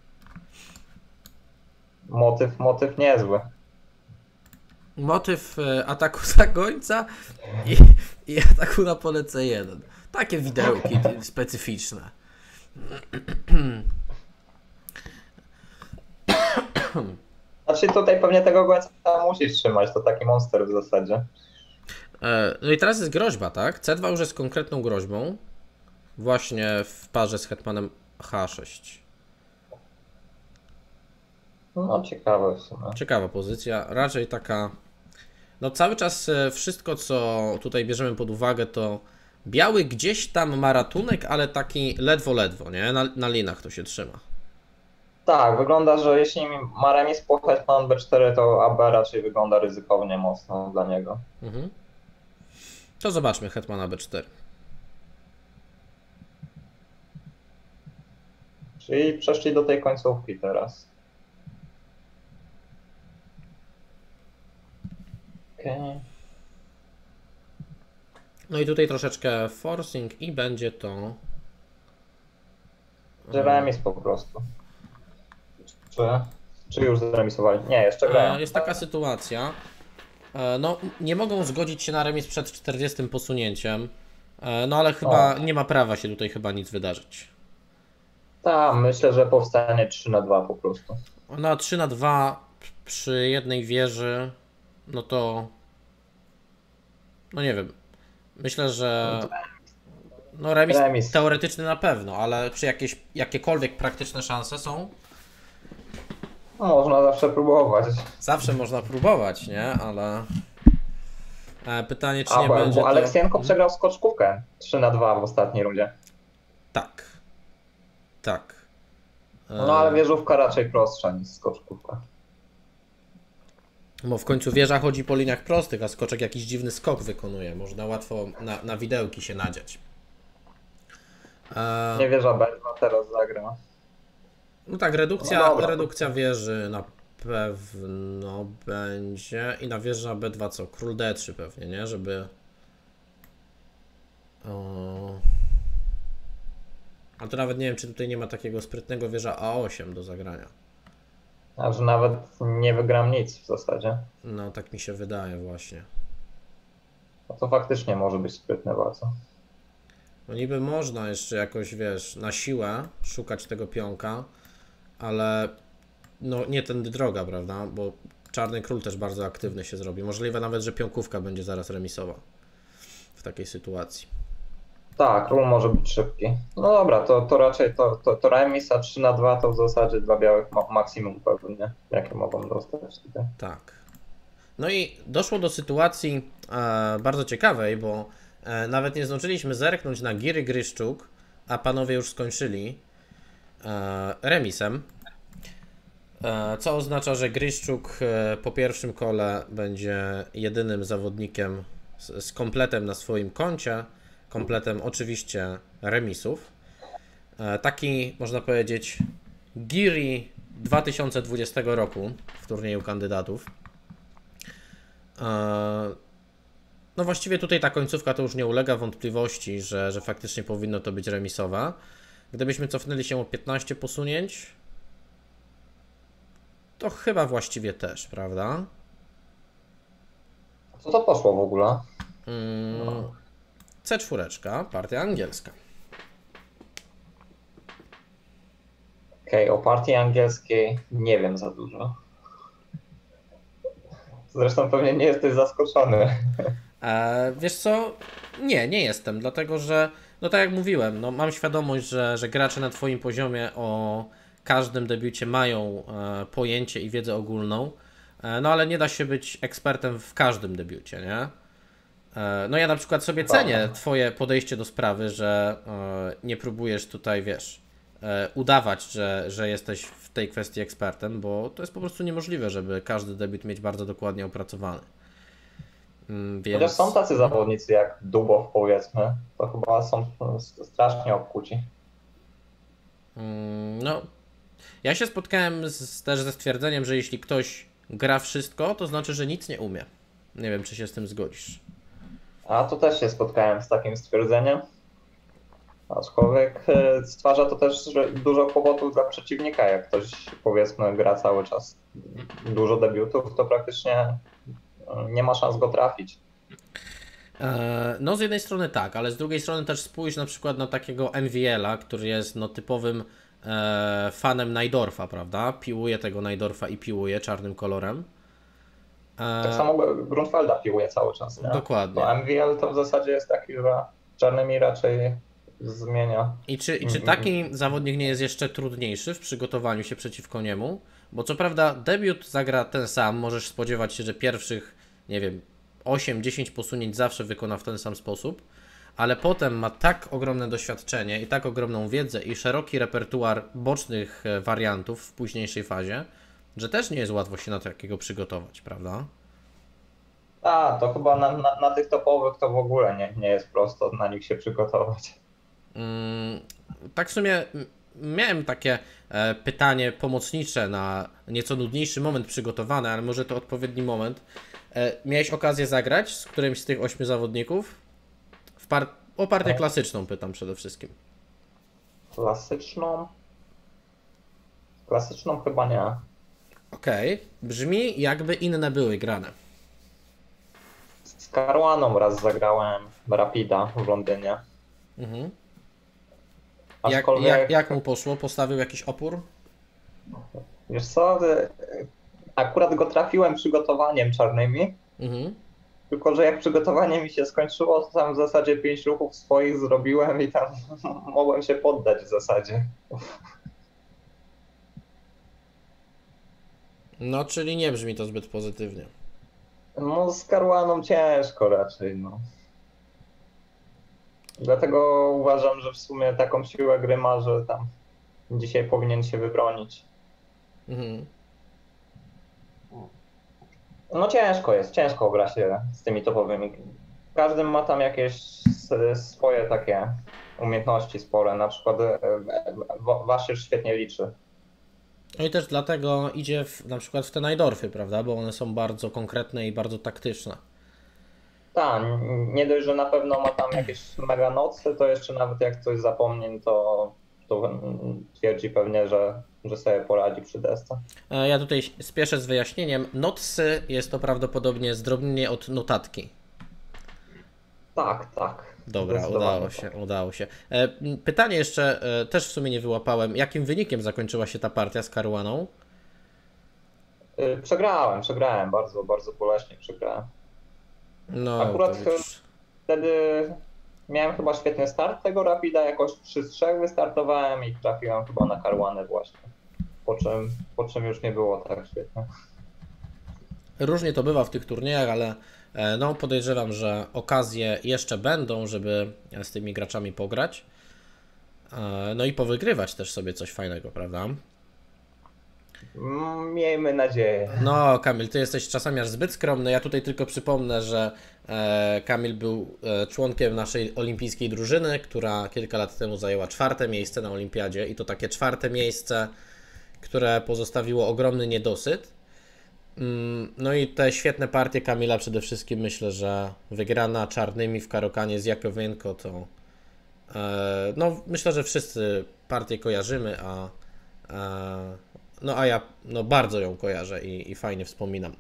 Motyw niezły. Motyw ataku za gońca i ataku na pole C1. Takie widełki specyficzne. Znaczy tutaj pewnie tego gońca musisz trzymać, to taki monster w zasadzie. No i teraz jest groźba, tak? C2 już jest konkretną groźbą. Właśnie w parze z hetmanem H6. No ciekawe w sumie. Ciekawa pozycja, raczej taka... No cały czas wszystko, co tutaj bierzemy pod uwagę, to biały gdzieś tam ma ratunek, ale taki ledwo, nie? Na linach to się trzyma. Tak, wygląda, że jeśli ma remis po hetman B4, to AB raczej wygląda ryzykownie mocno dla niego. To zobaczmy hetmana B4. Czyli przeszli do tej końcówki teraz. Okay. No i tutaj troszeczkę forcing i będzie to... Że remis po prostu. Czy już zremisowali? Nie, jeszcze grają. Jest taka sytuacja. No, nie mogą zgodzić się na remis przed 40 posunięciem. No ale chyba nie ma prawa się tutaj chyba nic wydarzyć. Tak, myślę, że powstanie 3-2 po prostu. Na 3-2 przy jednej wieży, no to... No nie wiem. Myślę, że... No remis teoretyczny na pewno, ale czy jakiekolwiek praktyczne szanse są? Można zawsze próbować. Zawsze można próbować, nie? Ale pytanie, czy nie będzie Bo to... Aleksienko przegrał skoczkówkę 3-2 w ostatniej rundzie. Tak. Tak. No ale wieżówka raczej prostsza niż skoczkówka. Bo w końcu wieża chodzi po liniach prostych, a skoczek jakiś dziwny skok wykonuje. Można łatwo na widełki się nadziać. Nie wieża B2 teraz zagra. No tak, No dobra. redukcja wieży na pewno będzie. I na wieża B2 co? Król D3 pewnie, nie? Żeby... A to nawet nie wiem, czy tutaj nie ma takiego sprytnego wieża A8 do zagrania. A że nawet nie wygram nic w zasadzie. No tak mi się wydaje właśnie. No to faktycznie może być sprytne bardzo. No niby można jeszcze jakoś, wiesz, na siłę szukać tego pionka, ale no nie tędy droga, prawda? Bo czarny król też bardzo aktywny się zrobi. Możliwe nawet, że pionkówka będzie zaraz remisowa w takiej sytuacji. Tak, król może być szybki. No dobra, to raczej to remis, a 3-2 to w zasadzie dla białych maksimum pewnie, jakie mogą dostać tutaj. Tak. No i doszło do sytuacji bardzo ciekawej, bo nawet nie zdążyliśmy zerknąć na giry Gryszczuk, a panowie już skończyli remisem. Co oznacza, że Gryszczuk po pierwszym kole będzie jedynym zawodnikiem z kompletem na swoim koncie. Kompletem oczywiście remisów. Taki, można powiedzieć, Giri 2020 roku w turnieju kandydatów. No właściwie tutaj ta końcówka to już nie ulega wątpliwości, że faktycznie powinno to być remisowe. Gdybyśmy cofnęli się o 15 posunięć, to chyba właściwie też, prawda? Co to poszło w ogóle? C4, partia angielska. Okej, o partii angielskiej nie wiem za dużo. Zresztą pewnie nie jesteś zaskoczony. Wiesz co? Nie jestem, dlatego że, no tak jak mówiłem, no mam świadomość, że gracze na twoim poziomie o każdym debiucie mają pojęcie i wiedzę ogólną, no ale nie da się być ekspertem w każdym debiucie, nie? No ja na przykład sobie cenię twoje podejście do sprawy, że nie próbujesz tutaj, wiesz, udawać, że jesteś w tej kwestii ekspertem, bo to jest po prostu niemożliwe, żeby każdy debiut mieć bardzo dokładnie opracowany. Więc... Chociaż są tacy zawodnicy jak Dubow, powiedzmy, to chyba są strasznie obkuci. No, ja się spotkałem też ze stwierdzeniem, że jeśli ktoś gra wszystko, to znaczy, że nic nie umie. Nie wiem, czy się z tym zgodzisz. A tu też się spotkałem z takim stwierdzeniem. Aczkolwiek stwarza to też dużo kłopotów dla przeciwnika. Jak ktoś, powiedzmy, gra cały czas dużo debiutów, to praktycznie nie ma szans go trafić. No z jednej strony tak, ale z drugiej strony też spójrz na przykład na takiego MVL-a, który jest no typowym fanem Najdorfa, prawda? Piłuje tego Najdorfa i piłuje czarnym kolorem. Tak samo Grunfelda piłuje cały czas, nie? Dokładnie. Bo MVL to w zasadzie jest taki, że czarnymi raczej zmienia. I czy taki zawodnik nie jest jeszcze trudniejszy w przygotowaniu się przeciwko niemu? Bo co prawda debiut zagra ten sam, możesz spodziewać się, że pierwszych, nie wiem, 8-10 posunięć zawsze wykona w ten sam sposób, ale potem ma tak ogromne doświadczenie i tak ogromną wiedzę i szeroki repertuar bocznych wariantów w późniejszej fazie, że też nie jest łatwo się na takiego przygotować, prawda? A, to chyba na tych topowych to w ogóle nie jest prosto na nich się przygotować. Tak w sumie miałem takie pytanie pomocnicze na nieco nudniejszy moment przygotowany, ale może to odpowiedni moment. Miałeś okazję zagrać z którymś z tych 8 zawodników? O partię klasyczną pytam przede wszystkim. Klasyczną? Klasyczną chyba nie. Okej. Brzmi jakby inne były grane. Z Caruaną raz zagrałem Rapida w Londynie. Mhm. Aczkolwiek, Jak mu poszło? Postawił jakiś opór? wiesz co, akurat go trafiłem przygotowaniem czarnymi, tylko że jak przygotowanie mi się skończyło, to tam w zasadzie 5 ruchów swoich zrobiłem i tam mogłem się poddać w zasadzie. No, czyli nie brzmi to zbyt pozytywnie. No z Caruaną ciężko raczej, no. Dlatego uważam, że w sumie taką siłę gry ma, że tam dzisiaj powinien się wybronić. Mhm. No ciężko gra się z tymi topowymi. Każdy ma tam jakieś swoje takie umiejętności spore, na przykład Waszyr świetnie liczy. No i też dlatego idzie na przykład w te Najdorfy, prawda? Bo one są bardzo konkretne i bardzo taktyczne. Tak, nie dość, że na pewno ma tam jakieś mega nocy, to jeszcze nawet jak coś zapomni, to twierdzi pewnie, że sobie poradzi przy desce. Ja tutaj spieszę z wyjaśnieniem. Notsy jest to prawdopodobnie zdrobnienie od notatki. Tak. Dobra, udało się. Pytanie jeszcze, też w sumie nie wyłapałem. Jakim wynikiem zakończyła się ta partia z Caruaną? Przegrałem, bardzo, bardzo boleśnie przegrałem. No, Akurat to widzisz. wtedy miałem chyba świetny start tego Rapida, jakoś 3-3 wystartowałem i trafiłem chyba na Caruanę właśnie. Po czym już nie było tak świetnie. Różnie to bywa w tych turniejach, ale no, podejrzewam, że okazje jeszcze będą, żeby z tymi graczami pograć. No i powygrywać też sobie coś fajnego, prawda? Miejmy nadzieję. No, Kamil, ty jesteś czasami aż zbyt skromny. Ja tutaj tylko przypomnę, że Kamil był członkiem naszej olimpijskiej drużyny, która kilka lat temu zajęła 4. miejsce na olimpiadzie i to takie 4. miejsce, które pozostawiło ogromny niedosyt. No i te świetne partie Kamila przede wszystkim myślę, że wygrana czarnymi w Karokanie z Jakowienko to no myślę, że wszyscy partię kojarzymy, a ja no bardzo ją kojarzę i fajnie wspominam.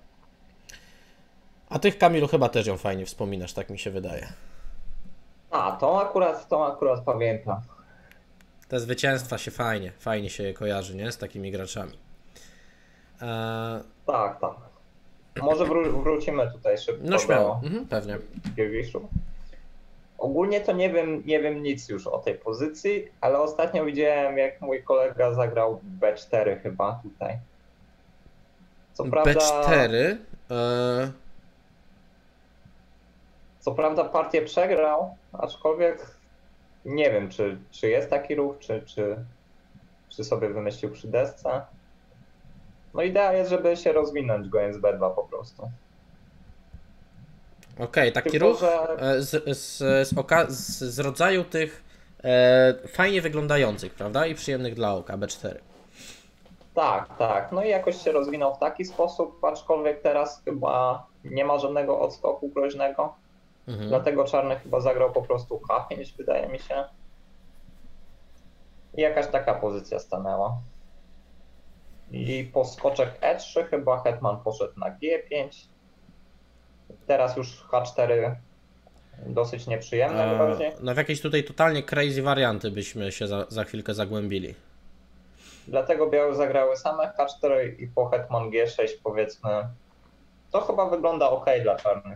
A tych, Kamilu, chyba też ją fajnie wspominasz, tak mi się wydaje. A, to akurat pamiętam. Te zwycięstwa się fajnie się je kojarzy, nie? Z takimi graczami. Tak. Może wrócimy tutaj szybko No śmiało, pewnie. Girgiszu. Ogólnie to nie wiem nic już o tej pozycji, ale ostatnio widziałem, jak mój kolega zagrał B4 chyba tutaj. Co prawda, B4? Co prawda partię przegrał, aczkolwiek nie wiem, czy jest taki ruch, czy sobie wymyślił przy desce. No idea jest, żeby się rozwinąć, grając B2 po prostu. Okej, taki Tylko, ruch że... z rodzaju tych fajnie wyglądających, prawda? I przyjemnych dla oka, B4. Tak. No i jakoś się rozwinął w taki sposób, aczkolwiek teraz chyba nie ma żadnego odskoku groźnego. Dlatego czarny chyba zagrał po prostu H5, wydaje mi się. I jakaś taka pozycja stanęła. I po skoczek E3 chyba hetman poszedł na G5. Teraz już H4 dosyć nieprzyjemne bardziej. No w jakieś tutaj totalnie crazy warianty byśmy się za chwilkę zagłębili. Dlatego białe zagrały same H4 i po hetman G6 powiedzmy. To chyba wygląda ok dla czarnych.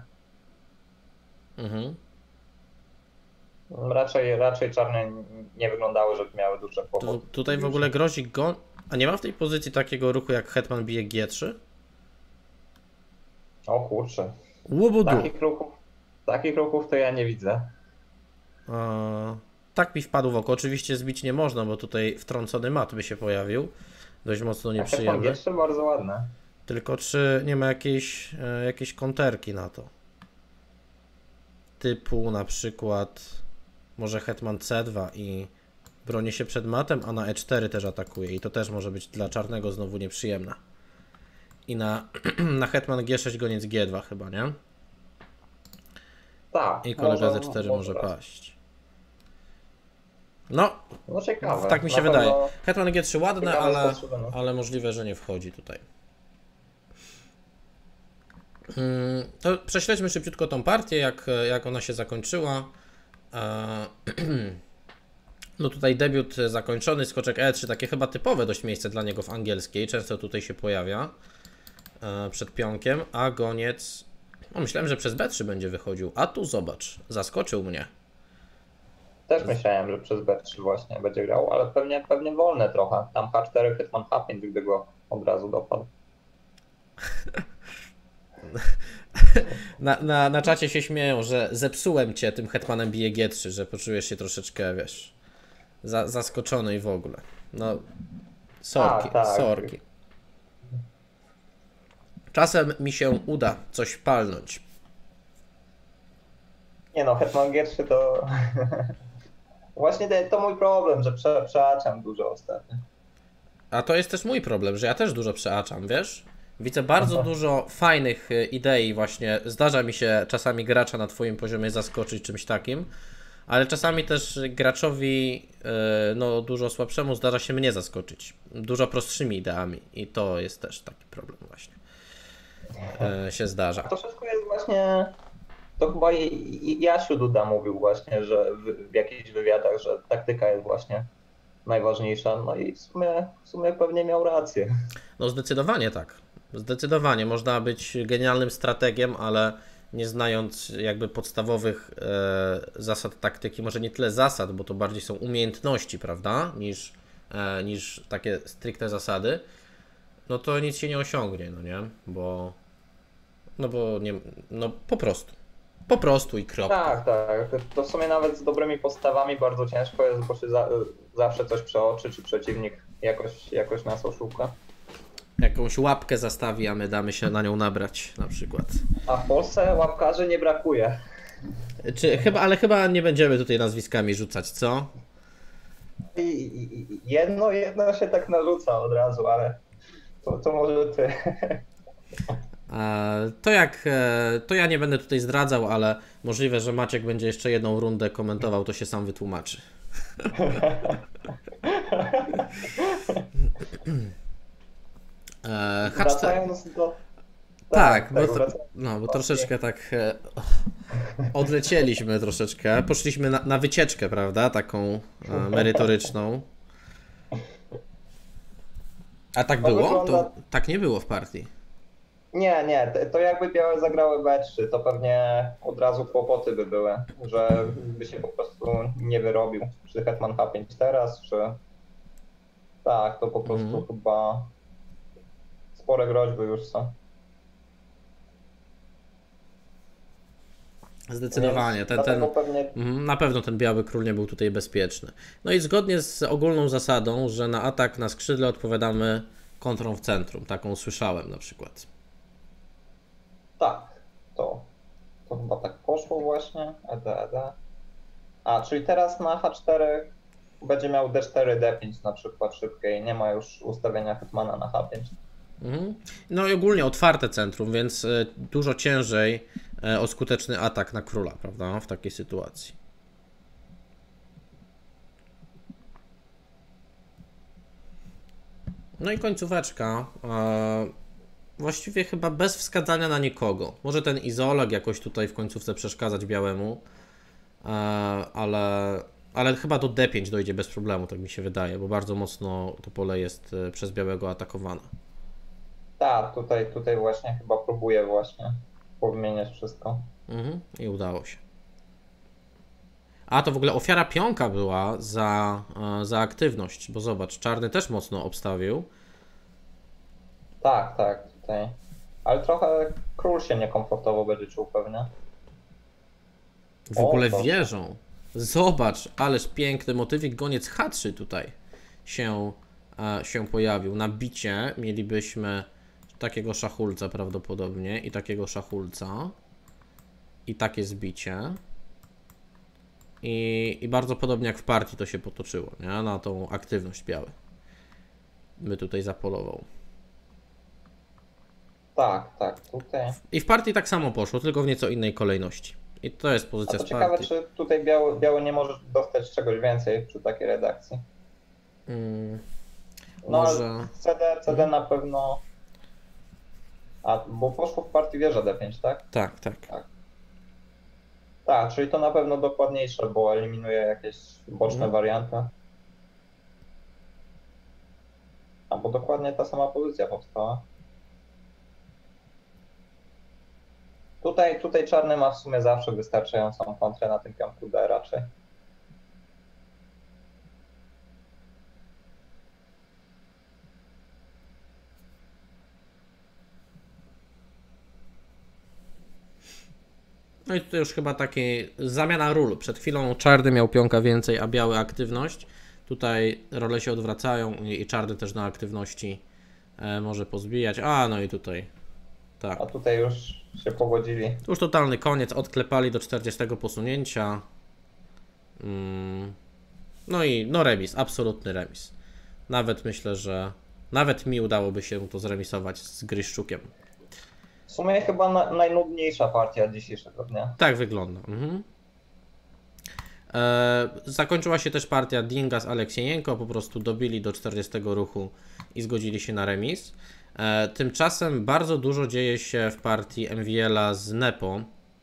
Raczej czarne nie wyglądały, żeby miały duże kłopoty. Tutaj w ogóle grozi go... A nie ma w tej pozycji takiego ruchu jak hetman bije G3? O kurczę. Łobudu. Takich ruchów to ja nie widzę. Tak mi wpadł w oko. Oczywiście zbić nie można, bo tutaj wtrącony mat by się pojawił. Dość mocno nieprzyjemny. Jeszcze bardzo ładne. Tylko czy nie ma jakiejś konterki na to? Typu na przykład może hetman C2 i broni się przed matem, a na E4 też atakuje i to też może być dla czarnego znowu nieprzyjemne. I na hetman G6 goniec G2 chyba, nie? Tak. I kolega z E4 może paść. No ciekawe. Tak mi się wydaje. Hetman G3 ładne, no. ale możliwe, że nie wchodzi tutaj. To prześledźmy szybciutko tą partię, jak ona się zakończyła. No tutaj debiut zakończony, skoczek E3, takie chyba typowe dość miejsce dla niego w angielskiej, często tutaj się pojawia przed pionkiem, a goniec, no myślałem, że przez B3 będzie wychodził, a tu zobacz, zaskoczył mnie. Też myślałem, że przez B3 właśnie będzie grał, ale pewnie wolne trochę, tam H4, hetman H5, gdy go od razu dopadł. Na czacie się śmieją, że zepsułem cię tym hetmanem bije G3, że poczujesz się troszeczkę, wiesz, zaskoczony i w ogóle. No, sorki, Tak, tak. sorki. Czasem mi się uda coś palnąć. Nie no, Hetman G3 to... Właśnie to mój problem, że przeaczam dużo ostatnio. A to jest też mój problem, że ja też dużo przeaczam, wiesz? Widzę bardzo dużo fajnych idei właśnie. Zdarza mi się czasami gracza na twoim poziomie zaskoczyć czymś takim, ale czasami też graczowi no, dużo słabszemu zdarza się mnie zaskoczyć dużo prostszymi ideami i to jest też taki problem właśnie. Się zdarza. To wszystko jest właśnie... To chyba Jasiu Duda mówił właśnie, że w jakichś wywiadach, że taktyka jest właśnie najważniejsza. No i w sumie pewnie miał rację. No zdecydowanie tak. Zdecydowanie. Można być genialnym strategiem, ale nie znając jakby podstawowych zasad taktyki, może nie tyle zasad, bo to bardziej są umiejętności, prawda, niż takie stricte zasady, no to nic się nie osiągnie, no nie? Bo nie, no po prostu. Po prostu i kropka. Tak, tak. To w sumie nawet z dobrymi podstawami bardzo ciężko jest, bo się zawsze coś przeoczy, czy przeciwnik jakoś nas oszuka. Jakąś łapkę zastawi, a my damy się na nią nabrać na przykład. A w Polsce łapkarzy nie brakuje. Ale chyba nie będziemy tutaj nazwiskami rzucać, co? Jedno się tak narzuca od razu, ale to może ty. To ja nie będę tutaj zdradzał, ale możliwe, że Maciek będzie jeszcze jedną rundę komentował, to się sam wytłumaczy. Wracając do... Tak, wracając bo troszeczkę tak odlecieliśmy troszeczkę. Poszliśmy na wycieczkę, prawda? Taką merytoryczną. A tak było? To tak nie było w partii. Nie, to jakby białe zagrały B3, to pewnie od razu kłopoty by były, że by się po prostu nie wyrobił. Czy hetman H5 teraz, czy... Tak, to po prostu chyba spore groźby już są. Zdecydowanie. Pewnie... Na pewno ten biały król nie był tutaj bezpieczny. No i zgodnie z ogólną zasadą, że na atak na skrzydle odpowiadamy kontrą w centrum. Taką słyszałem na przykład. Tak, to chyba tak poszło właśnie. ED. A, czyli teraz na H4 będzie miał D4, D5 na przykład szybkiej. Nie ma już ustawienia hetmana na H5. No i ogólnie otwarte centrum, więc dużo ciężej o skuteczny atak na króla, prawda? W takiej sytuacji. No i końcóweczka. Właściwie chyba bez wskazania na nikogo. Może ten izolog jakoś tutaj w końcówce przeszkadzać białemu, ale chyba do D5 dojdzie bez problemu, tak mi się wydaje, bo bardzo mocno to pole jest przez białego atakowane. Tak, tutaj właśnie chyba próbuję właśnie powymieniać wszystko. I udało się. A to w ogóle ofiara pionka była za aktywność, bo zobacz, czarny też mocno obstawił. Tak, tutaj. Ale trochę król się niekomfortowo będzie czuł pewnie. W ogóle wieżą. Zobacz, ależ piękny motywik, goniec H3 tutaj się pojawił. Na bicie mielibyśmy takiego szachulca prawdopodobnie i takiego szachulca. I takie zbicie. I bardzo podobnie jak w partii to się potoczyło, nie? Na tą aktywność biały. By tutaj zapolował. Tak, tutaj. I w partii tak samo poszło, tylko w nieco innej kolejności. I to jest pozycja z partii. Ciekawe, czy tutaj biały nie może dostać czegoś więcej przy takiej redakcji. No może... CD na pewno... A, bo poszło w partii wieża D5, tak? Tak. Tak, czyli to na pewno dokładniejsze, bo eliminuje jakieś boczne warianty. A, bo dokładnie ta sama pozycja powstała. Tutaj czarny ma w sumie zawsze wystarczającą kontrę na tym pionku D raczej. No i tutaj już chyba takie zamiana ról. Przed chwilą czarny miał pionka więcej, a biały aktywność. Tutaj role się odwracają i czarny też na aktywności może pozbijać. A, no i tutaj. Tak. A tutaj już się pogodzili. Już totalny koniec. Odklepali do 40 posunięcia. No i no remis. Absolutny remis. Nawet myślę, że nawet mi udałoby się to zremisować z Gryszczukiem. W sumie chyba najnudniejsza partia dzisiejszego dnia. Tak wygląda. Zakończyła się też partia Dinga z Aleksiejenko, po prostu dobili do 40 ruchu i zgodzili się na remis. Tymczasem bardzo dużo dzieje się w partii MVL-a z Nepo.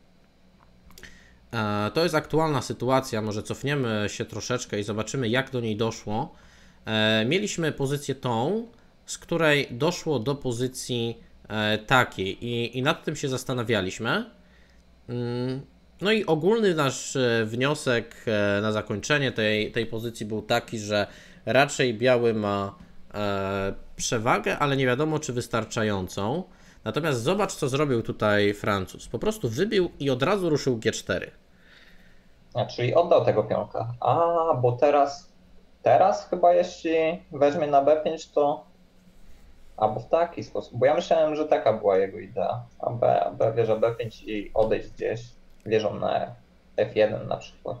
To jest aktualna sytuacja, może cofniemy się troszeczkę i zobaczymy, jak do niej doszło. Mieliśmy pozycję tą, z której doszło do pozycji takiej i nad tym się zastanawialiśmy. No i ogólny nasz wniosek na zakończenie tej pozycji był taki, że raczej biały ma przewagę, ale nie wiadomo, czy wystarczającą. Natomiast zobacz, co zrobił tutaj Francuz. Po prostu wybił i od razu ruszył G4. Czyli oddał tego pionka. Bo teraz chyba jeśli weźmie na B5, to albo w taki sposób. Bo ja myślałem, że taka była jego idea. B wieża B5 i odejść gdzieś wieżą na F1 na przykład.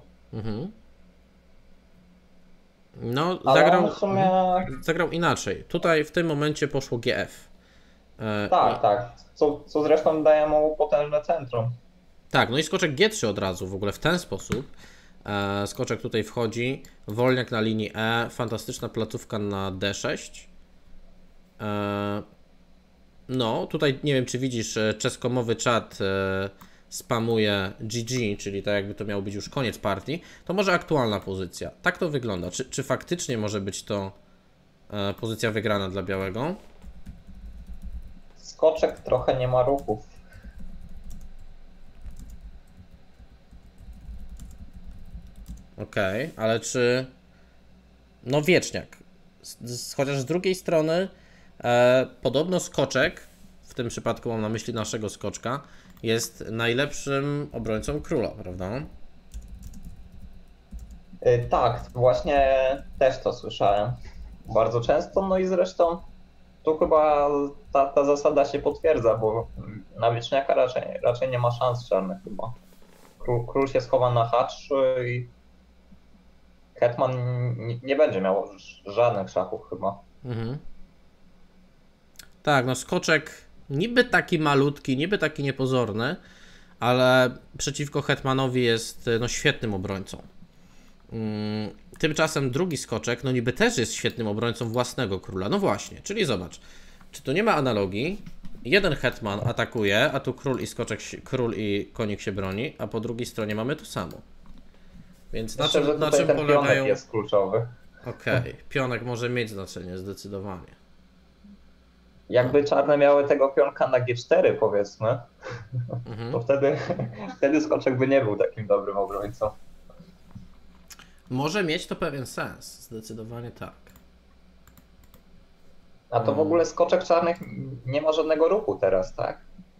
No, Ale w sumie... zagrał inaczej. Tutaj w tym momencie poszło GF. Tak. Co zresztą daje mu potężne centrum. Tak, no i skoczek G3 od razu, w ogóle w ten sposób. Skoczek tutaj wchodzi, wolniak na linii E, fantastyczna placówka na D6. No, tutaj nie wiem, czy widzisz, czeskomowy czat spamuje GG, czyli tak jakby to miał być już koniec partii. To może aktualna pozycja. Tak to wygląda. Czy faktycznie może być to pozycja wygrana dla białego? Skoczek trochę nie ma ruchów. Okej, ale czy... No wieczniak. Chociaż z drugiej strony podobno skoczek, w tym przypadku mam na myśli naszego skoczka, jest najlepszym obrońcą króla, prawda? Tak, właśnie też to słyszałem bardzo często, no i zresztą tu chyba ta zasada się potwierdza, bo na wieczniaka raczej nie ma szans czarnych chyba. Król się schowa na H3 i hetman nie będzie miał żadnych szachów chyba. Tak, no skoczek niby taki malutki, niby taki niepozorny, ale przeciwko hetmanowi jest no świetnym obrońcą. Tymczasem drugi skoczek, no niby też jest świetnym obrońcą własnego króla. No właśnie, czyli zobacz, czy tu nie ma analogii? Jeden hetman atakuje, a tu król i konik się broni, a po drugiej stronie mamy to samo. Więc Myślę, na czym polegają... jest kluczowy. Okej, pionek może mieć znaczenie zdecydowanie. Jakby czarne miały tego pionka na G4 powiedzmy, to wtedy skoczek by nie był takim dobrym obrońcą. Może mieć to pewien sens, zdecydowanie tak. A to w ogóle skoczek czarnych nie ma żadnego ruchu teraz, tak?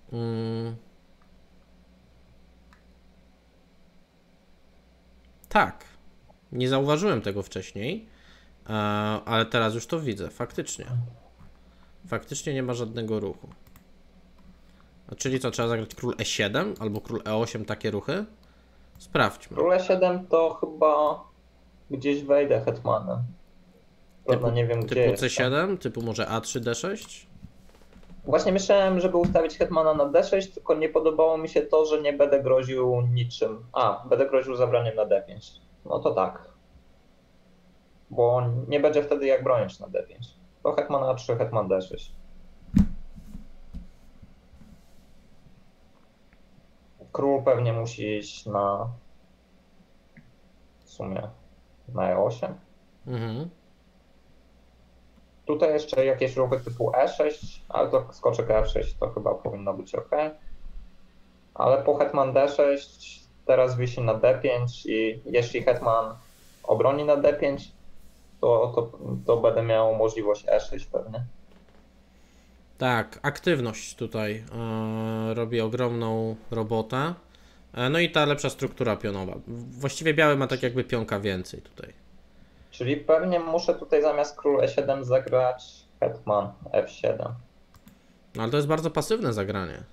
Tak. Nie zauważyłem tego wcześniej, ale teraz już to widzę, faktycznie. Faktycznie nie ma żadnego ruchu. Czyli co, trzeba zagrać król E7 albo król E8, takie ruchy? Sprawdźmy. Król E7 to chyba gdzieś wejdę hetmanem. Prawda, nie wiem gdzie Typu C7, typu może A3, D6? Właśnie myślałem, żeby ustawić hetmana na D6, tylko nie podobało mi się to, że nie będę groził niczym. Będę groził zabraniem na D5. No to tak. Bo nie będzie wtedy jak bronić na D5. To hetman A3, hetman D6. Król pewnie musi iść w sumie na E8. Tutaj jeszcze jakieś ruchy typu E6, ale to skoczek F6 to chyba powinno być ok. Ale po hetman D6 teraz wisi na D5 i jeśli hetman obroni na D5, to będę miał możliwość E6 pewnie. Tak, aktywność tutaj robi ogromną robotę. No i ta lepsza struktura pionowa. Właściwie biały ma tak jakby pionka więcej tutaj. Czyli pewnie muszę tutaj zamiast król E7 zagrać hetman F7. No ale to jest bardzo pasywne zagranie.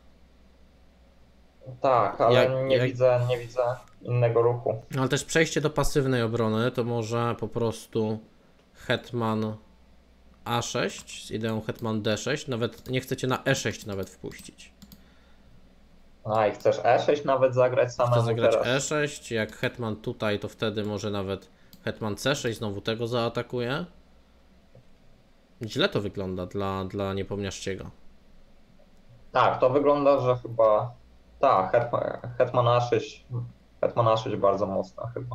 Tak, ale nie widzę innego ruchu. Ale też przejście do pasywnej obrony to może po prostu hetman A6 z ideą hetman D6. Nawet nie chcecie na E6 nawet wpuścić. A i chcesz E6 nawet zagrać samemu Chcę zagrać teraz. E6, jak hetman tutaj, to wtedy może nawet hetman C6, znowu tego zaatakuje. Źle to wygląda dla Niepomniaczciego. Tak, to wygląda, że chyba... Tak, hetman A6. Hetman A6 bardzo mocna chyba.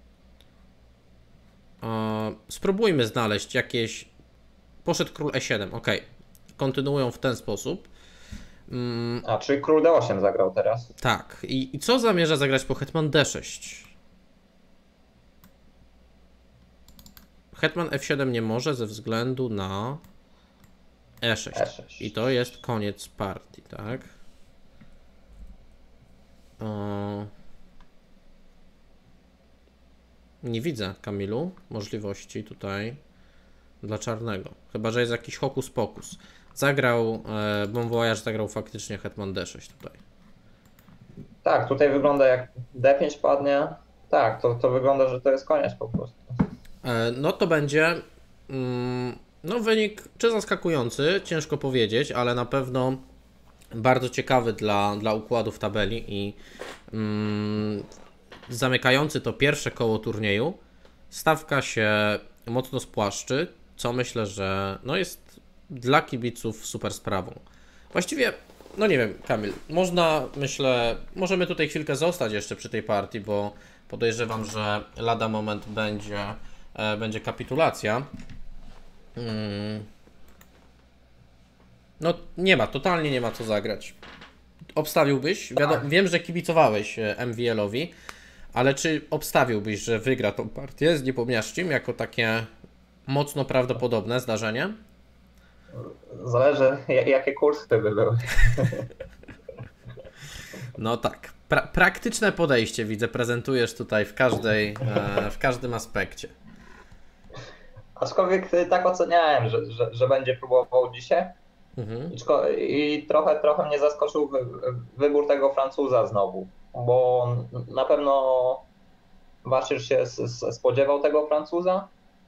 Spróbujmy znaleźć jakieś... Poszedł król E7, ok. Kontynuują w ten sposób. A, czyli król D8 zagrał teraz. Tak. I co zamierza zagrać po hetman D6? Hetman F7 nie może ze względu na E6. E6. I to jest koniec partii, tak? Nie widzę, Kamilu, możliwości tutaj dla czarnego. Chyba że jest jakiś hokus pokus. Zagrał, Bon Voyage zagrał faktycznie hetman D6 tutaj. Tak, tutaj wygląda jak D5 padnie. Tak, to wygląda, że to jest koniec po prostu. No to będzie no wynik czy zaskakujący, ciężko powiedzieć, ale na pewno bardzo ciekawy dla układu w tabeli i zamykający to pierwsze koło turnieju. Stawka się mocno spłaszczy, co myślę, że no jest dla kibiców super sprawą. Właściwie, no nie wiem, Kamil, możemy tutaj chwilkę zostać jeszcze przy tej partii, bo podejrzewam, że lada moment będzie kapitulacja. No totalnie nie ma co zagrać. Obstawiłbyś? Tak. Wiem, że kibicowałeś MVL-owi, ale czy obstawiłbyś, że wygra tą partię z Niepomniaczcim jako takie mocno prawdopodobne zdarzenie? Zależy jakie kursy by były. No tak. Praktyczne podejście widzę, prezentujesz tutaj w każdym aspekcie. Aczkolwiek tak oceniałem, że będzie próbował dzisiaj. Mhm. I trochę mnie zaskoczył wybór tego Francuza znowu, bo na pewno Waszyr się spodziewał tego Francuza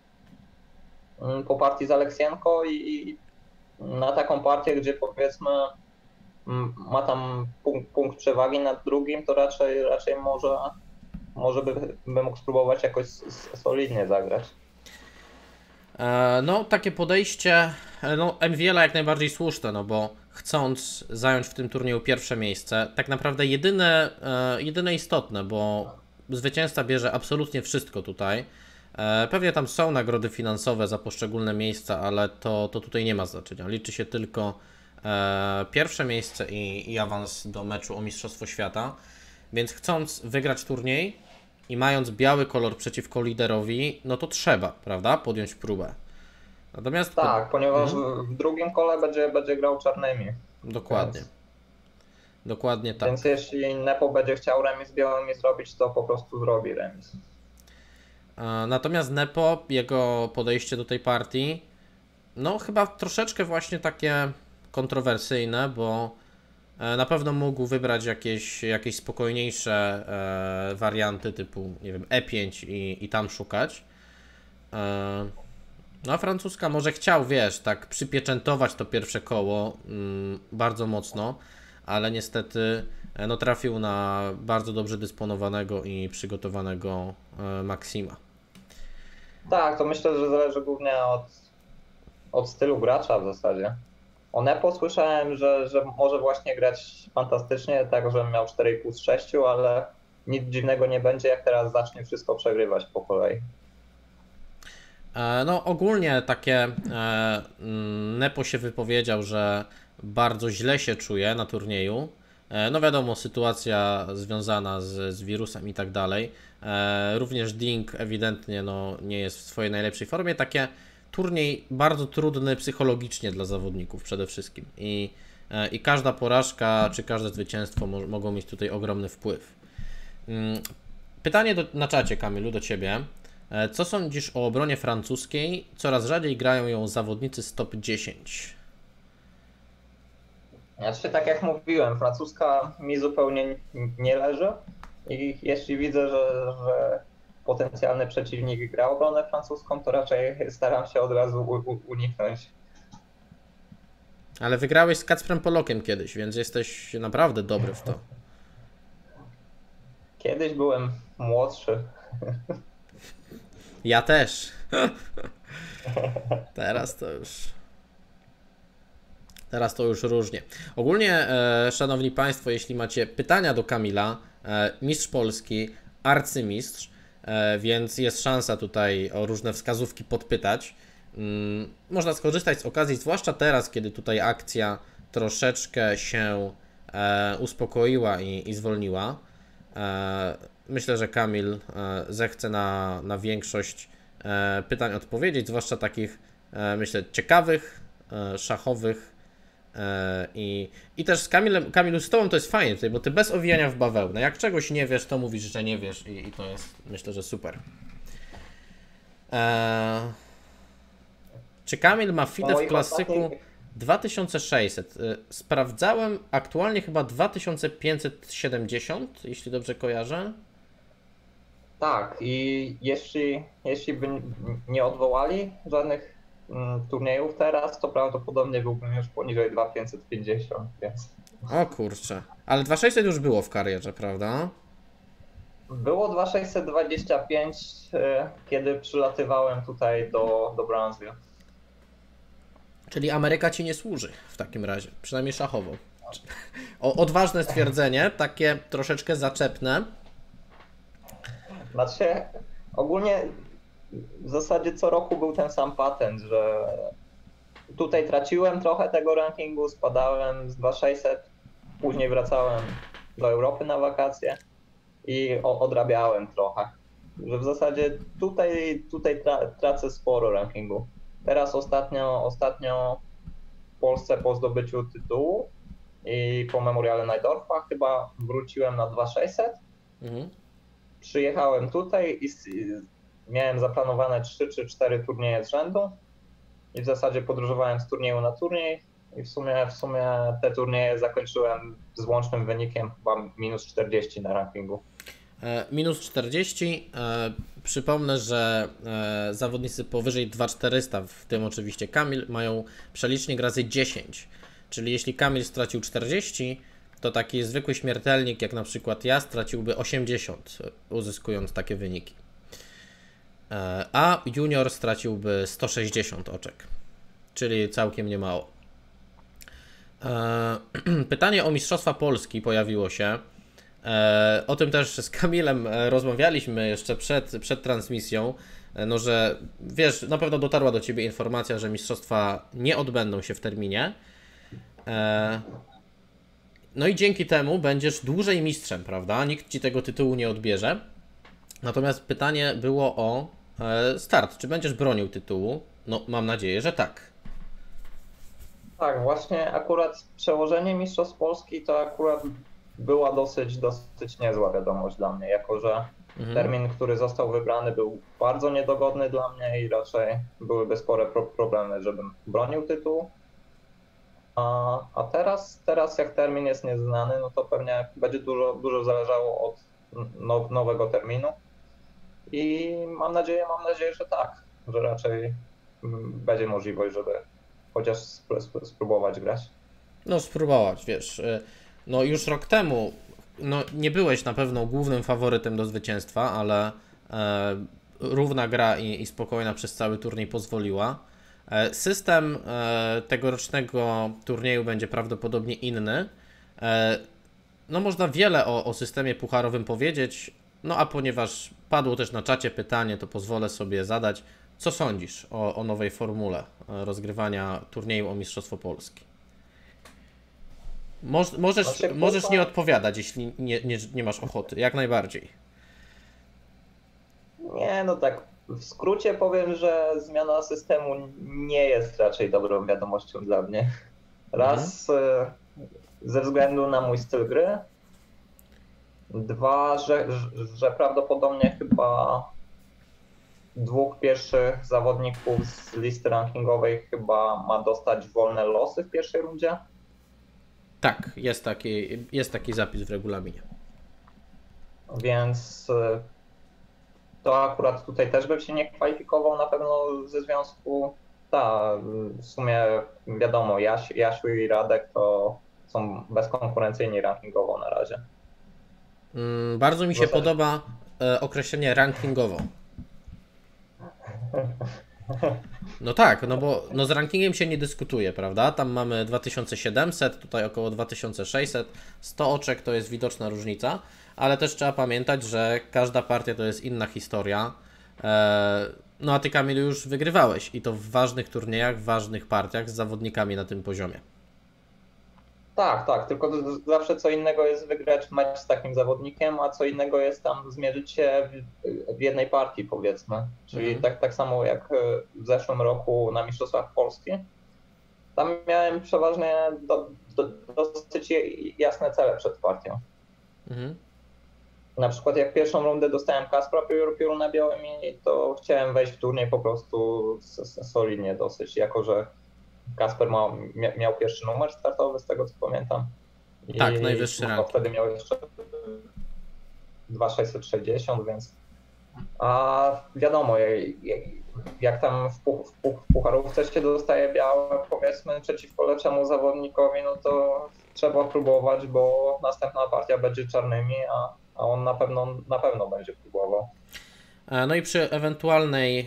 po partii z Aleksienko i na taką partię, gdzie powiedzmy ma tam punkt przewagi nad drugim, to raczej może by mógł spróbować jakoś solidnie zagrać. No, takie podejście, no, MVL-a jak najbardziej słuszne, no bo chcąc zająć w tym turnieju pierwsze miejsce, tak naprawdę jedyne istotne, bo zwycięzca bierze absolutnie wszystko tutaj. Pewnie tam są nagrody finansowe za poszczególne miejsca, ale to tutaj nie ma znaczenia. Liczy się tylko pierwsze miejsce i awans do meczu o Mistrzostwo Świata. Więc chcąc wygrać turniej i mając biały kolor przeciwko liderowi, no to trzeba, prawda, podjąć próbę. Natomiast tak, ponieważ w drugim kole będzie grał czarnymi. Dokładnie. Dokładnie tak. Więc jeśli Nepo będzie chciał remis z białymi zrobić, to po prostu zrobi remis. Natomiast Nepo, jego podejście do tej partii, no chyba troszeczkę właśnie takie kontrowersyjne, bo na pewno mógł wybrać jakieś spokojniejsze warianty typu, nie wiem, E5 i tam szukać. No a francuska może chciał, wiesz, tak przypieczętować to pierwsze koło bardzo mocno, ale niestety no, trafił na bardzo dobrze dysponowanego i przygotowanego Maksima. Tak, to myślę, że zależy głównie od stylu gracza w zasadzie. O Nepo słyszałem, że może właśnie grać fantastycznie, tak, że miał 4,5 z 6, ale nic dziwnego nie będzie, jak teraz zacznie wszystko przegrywać po kolei. No ogólnie takie Nepo się wypowiedział, że bardzo źle się czuje na turnieju. No wiadomo, sytuacja związana z wirusem i tak dalej. Również Ding ewidentnie no, nie jest w swojej najlepszej formie. Takie turniej bardzo trudny psychologicznie dla zawodników przede wszystkim. I i każda porażka czy każde zwycięstwo mogą mieć tutaj ogromny wpływ. Pytanie na czacie, Kamilu, do Ciebie. Co sądzisz o obronie francuskiej? Coraz rzadziej grają ją zawodnicy z top 10. Znaczy, tak jak mówiłem, francuska mi zupełnie nie leży i jeśli widzę, że potencjalny przeciwnik gra obronę francuską, to raczej staram się od razu uniknąć. Ale wygrałeś z Kacprem Polokiem kiedyś, więc jesteś naprawdę dobry w to. Kiedyś byłem młodszy. Ja też. Teraz to już różnie. Ogólnie, szanowni Państwo, jeśli macie pytania do Kamila, mistrz Polski, arcymistrz, więc jest szansa tutaj o różne wskazówki podpytać. Można skorzystać z okazji, zwłaszcza teraz, kiedy tutaj akcja troszeczkę się uspokoiła i zwolniła. Myślę, że Kamil zechce na większość pytań odpowiedzieć, zwłaszcza takich, myślę, ciekawych, szachowych. I też z Kamilu, z Tobą to jest fajnie tutaj, bo Ty bez owijania w bawełnę. Jak czegoś nie wiesz, to mówisz, że nie wiesz i to jest, myślę, że super. Czy Kamil ma FIDE w klasyku 2600? Sprawdzałem, aktualnie chyba 2570, jeśli dobrze kojarzę. Tak, i jeśli by nie odwołali żadnych turniejów teraz, to prawdopodobnie byłbym już poniżej 2550, więc... O kurczę, ale 2600 już było w karierze, prawda? Było 2625, kiedy przylatywałem tutaj do Brownsville. Czyli Ameryka Ci nie służy w takim razie, przynajmniej szachowo. Odważne stwierdzenie, takie troszeczkę zaczepne. Znaczy, ogólnie w zasadzie co roku był ten sam patent, że tutaj traciłem trochę tego rankingu, spadałem z 2600, później wracałem do Europy na wakacje i odrabiałem trochę. Że w zasadzie tutaj tracę sporo rankingu. Teraz ostatnio w Polsce po zdobyciu tytułu i po memoriale Najdorfa chyba wróciłem na 2600. Przyjechałem tutaj i miałem zaplanowane 3 czy 4 turnieje z rzędu i w zasadzie podróżowałem z turnieju na turniej i w sumie te turnieje zakończyłem z łącznym wynikiem chyba minus 40 na rankingu. Minus 40. Przypomnę, że zawodnicy powyżej 2400, w tym oczywiście Kamil, mają przelicznik razy 10. Czyli jeśli Kamil stracił 40, to taki zwykły śmiertelnik, jak na przykład ja, straciłby 80, uzyskując takie wyniki. A junior straciłby 160 oczek, czyli całkiem niemało. Pytanie o Mistrzostwa Polski pojawiło się. O tym też z Kamilem rozmawialiśmy jeszcze przed transmisją, no że wiesz, na pewno dotarła do Ciebie informacja, że mistrzostwa nie odbędą się w terminie. No i dzięki temu będziesz dłużej mistrzem, prawda? Nikt Ci tego tytułu nie odbierze. Natomiast pytanie było o start. Czy będziesz bronił tytułu? No, mam nadzieję, że tak. Tak, właśnie akurat przełożenie Mistrzostw Polski to akurat była dosyć niezła wiadomość dla mnie, jako że termin, który został wybrany, był bardzo niedogodny dla mnie i raczej byłyby spore problemy, żebym bronił tytuł. A teraz jak termin jest nieznany, no to pewnie będzie dużo zależało od nowego terminu i mam nadzieję, że tak, że raczej będzie możliwość, żeby chociaż spróbować grać. No spróbować, wiesz, no już rok temu, no nie byłeś na pewno głównym faworytem do zwycięstwa, ale równa gra i spokojna przez cały turniej pozwoliła. System tegorocznego turnieju będzie prawdopodobnie inny. No można wiele o systemie pucharowym powiedzieć, no a ponieważ padło też na czacie pytanie, to pozwolę sobie zadać. Co sądzisz o nowej formule rozgrywania turnieju o Mistrzostwo Polski? Możesz nie odpowiadać, jeśli nie masz ochoty, jak najbardziej. Nie, no tak w skrócie powiem, że zmiana systemu nie jest raczej dobrą wiadomością dla mnie. ze względu na mój styl gry. Dwa, że prawdopodobnie chyba dwóch pierwszych zawodników z listy rankingowej chyba ma dostać wolne losy w pierwszej rundzie. Tak, jest taki zapis w regulaminie. Więc to akurat tutaj też bym się nie kwalifikował na pewno ze związku. W sumie wiadomo, Jasiu i Radek to są bezkonkurencyjni rankingowo na razie. Bardzo mi się podoba określenie rankingowo. No tak, no bo no z rankingiem się nie dyskutuje, prawda? Tam mamy 2700, tutaj około 2600, 100 oczek to jest widoczna różnica, ale też trzeba pamiętać, że każda partia to jest inna historia. No a ty, Kamil, już wygrywałeś i to w ważnych turniejach, w ważnych partiach z zawodnikami na tym poziomie. Tak, tylko zawsze co innego jest wygrać mecz z takim zawodnikiem, a co innego jest tam zmierzyć się w jednej partii, powiedzmy. Czyli tak samo jak w zeszłym roku na Mistrzostwach Polski. Tam miałem przeważnie dosyć jasne cele przed partią. Na przykład jak pierwszą rundę dostałem Kaspra Pioruna białymi, to chciałem wejść w turniej po prostu solidnie dosyć, jako że Kasper miał pierwszy numer startowy, z tego co pamiętam. Tak, najwyższy ranking. Wtedy miał jeszcze 2660, więc wiadomo, jak tam w pucharówce się dostaje białe, powiedzmy, przeciwko lepszemu zawodnikowi, no to trzeba próbować, bo następna partia będzie czarnymi, a on na pewno będzie próbował. No i przy ewentualnej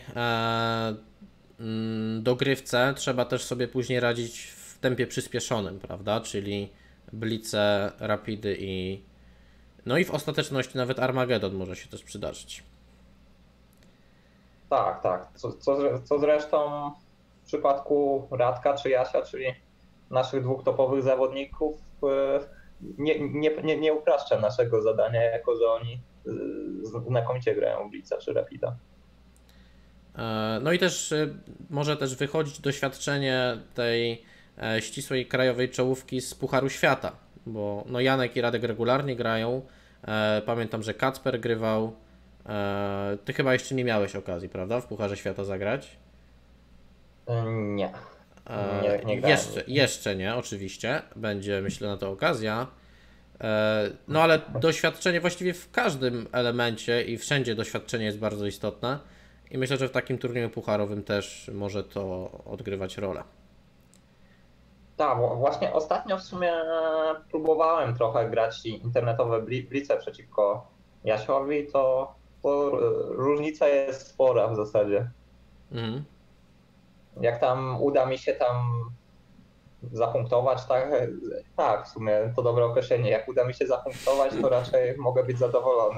dogrywce trzeba też sobie później radzić w tempie przyspieszonym, prawda? Czyli blice, rapidy no i w ostateczności nawet Armagedon może się też przydarzyć. Tak. Co zresztą w przypadku Radka czy Jasia, czyli naszych dwóch topowych zawodników, nie upraszcza naszego zadania, jako że oni znakomicie grają w Blitza czy Rapida. No i też może też wychodzić doświadczenie tej ścisłej krajowej czołówki z Pucharu Świata, bo no Janek i Radek regularnie grają. Pamiętam, że Kacper grywał. Ty chyba jeszcze nie miałeś okazji, prawda, w Pucharze Świata zagrać? Nie grałem. Jeszcze nie, oczywiście. Będzie, myślę, na to okazja. No ale doświadczenie właściwie w każdym elemencie i wszędzie doświadczenie jest bardzo istotne. I myślę, że w takim turnieju pucharowym też może to odgrywać rolę. Tak, właśnie ostatnio w sumie próbowałem trochę grać internetowe blice przeciwko Jasiowi, to różnica jest spora w zasadzie. Jak tam uda mi się tam zapunktować, tak, w sumie to dobre określenie. Jak uda mi się zapunktować, to raczej mogę być zadowolony.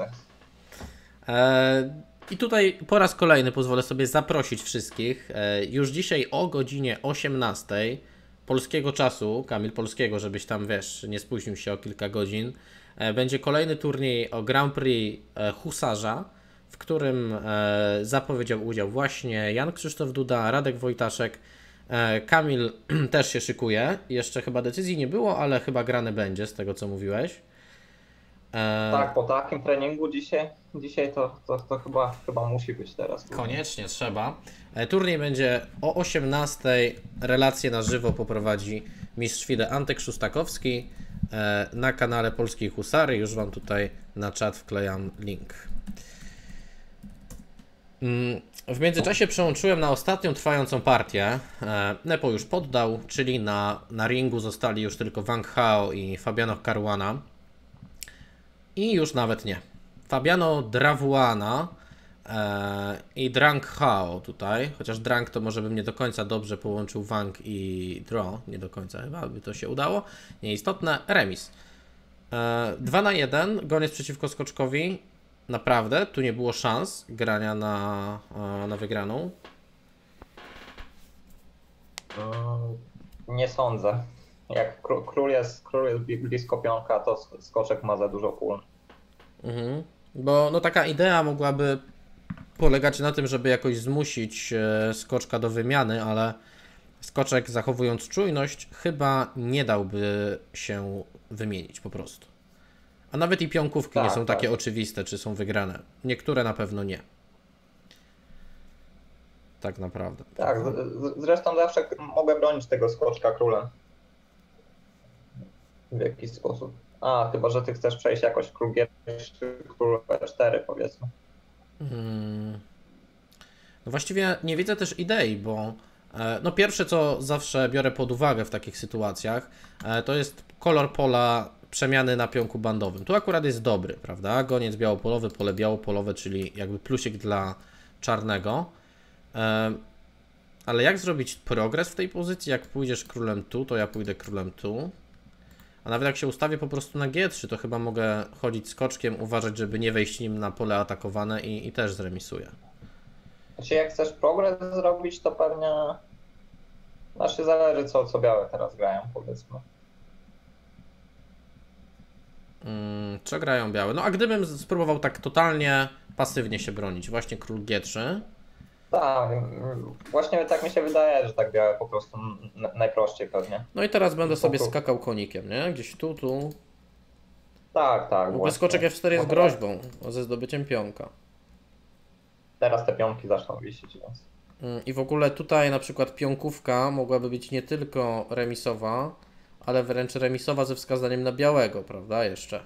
I tutaj po raz kolejny pozwolę sobie zaprosić wszystkich. Już dzisiaj o godzinie 18 polskiego czasu, Kamil, polskiego, żebyś tam, wiesz, nie spóźnił się o kilka godzin, będzie kolejny turniej o Grand Prix Husarza, w którym zapowiedział udział właśnie Jan Krzysztof Duda, Radek Wojtaszek. Kamil też się szykuje. Jeszcze chyba decyzji nie było, ale chyba grane będzie, z tego co mówiłeś. Tak, po takim treningu dzisiaj to chyba musi być teraz. Koniecznie trzeba. Turniej będzie o 18:00. Relację na żywo poprowadzi mistrz FIDE Antek Szustakowski na kanale Polskiej Husary. Już Wam tutaj na czat wklejam link. W międzyczasie przełączyłem na ostatnią trwającą partię. Nepo już poddał, czyli na ringu zostali już tylko Wang Hao i Fabiano Caruana. I już nawet nie. Fabiano Dravuana i Drang Hao tutaj, chociaż Drang to może bym nie do końca dobrze połączył Wang i Draw, nie do końca chyba by to się udało, nieistotne, remis. 2-1, goniec przeciwko skoczkowi, naprawdę, tu nie było szans grania na wygraną. Nie sądzę. Jak król jest blisko pionka, to skoczek ma za dużo pól. Bo no taka idea mogłaby polegać na tym, żeby jakoś zmusić skoczka do wymiany, ale skoczek zachowując czujność chyba nie dałby się wymienić po prostu. A nawet i pionkówki nie są takie oczywiste, czy są wygrane. Niektóre na pewno nie. Tak naprawdę. Tak, zresztą zawsze mogę bronić tego skoczka królem. W jakiś sposób. A, chyba że ty chcesz przejść jakoś król G3, król E4 powiedzmy. No właściwie nie widzę też idei, bo no pierwsze co zawsze biorę pod uwagę w takich sytuacjach, to jest kolor pola przemiany na pionku bandowym. Tu akurat jest dobry, prawda? Goniec białopolowy, pole białopolowe, czyli jakby plusik dla czarnego. Ale jak zrobić progres w tej pozycji? Jak pójdziesz królem tu, to ja pójdę królem tu. A nawet jak się ustawię po prostu na G3, to chyba mogę chodzić skoczkiem, uważać, żeby nie wejść nim na pole atakowane i też zremisuję. Znaczy jak chcesz progres zrobić, to pewnie... Znaczy zależy co białe teraz grają, powiedzmy. Co grają białe? No a gdybym spróbował tak totalnie pasywnie się bronić, właśnie król G3. Tak, właśnie tak mi się wydaje, że tak białe po prostu najprościej pewnie. No i teraz będę sobie skakał konikiem, nie? Gdzieś tu. Tak. Bo skoczek F4 jest groźbą ze zdobyciem pionka. Teraz te pionki zaczną wisieć, więc... I w ogóle tutaj na przykład pionkówka mogłaby być nie tylko remisowa, ale wręcz remisowa ze wskazaniem na białego, prawda? Jeszcze.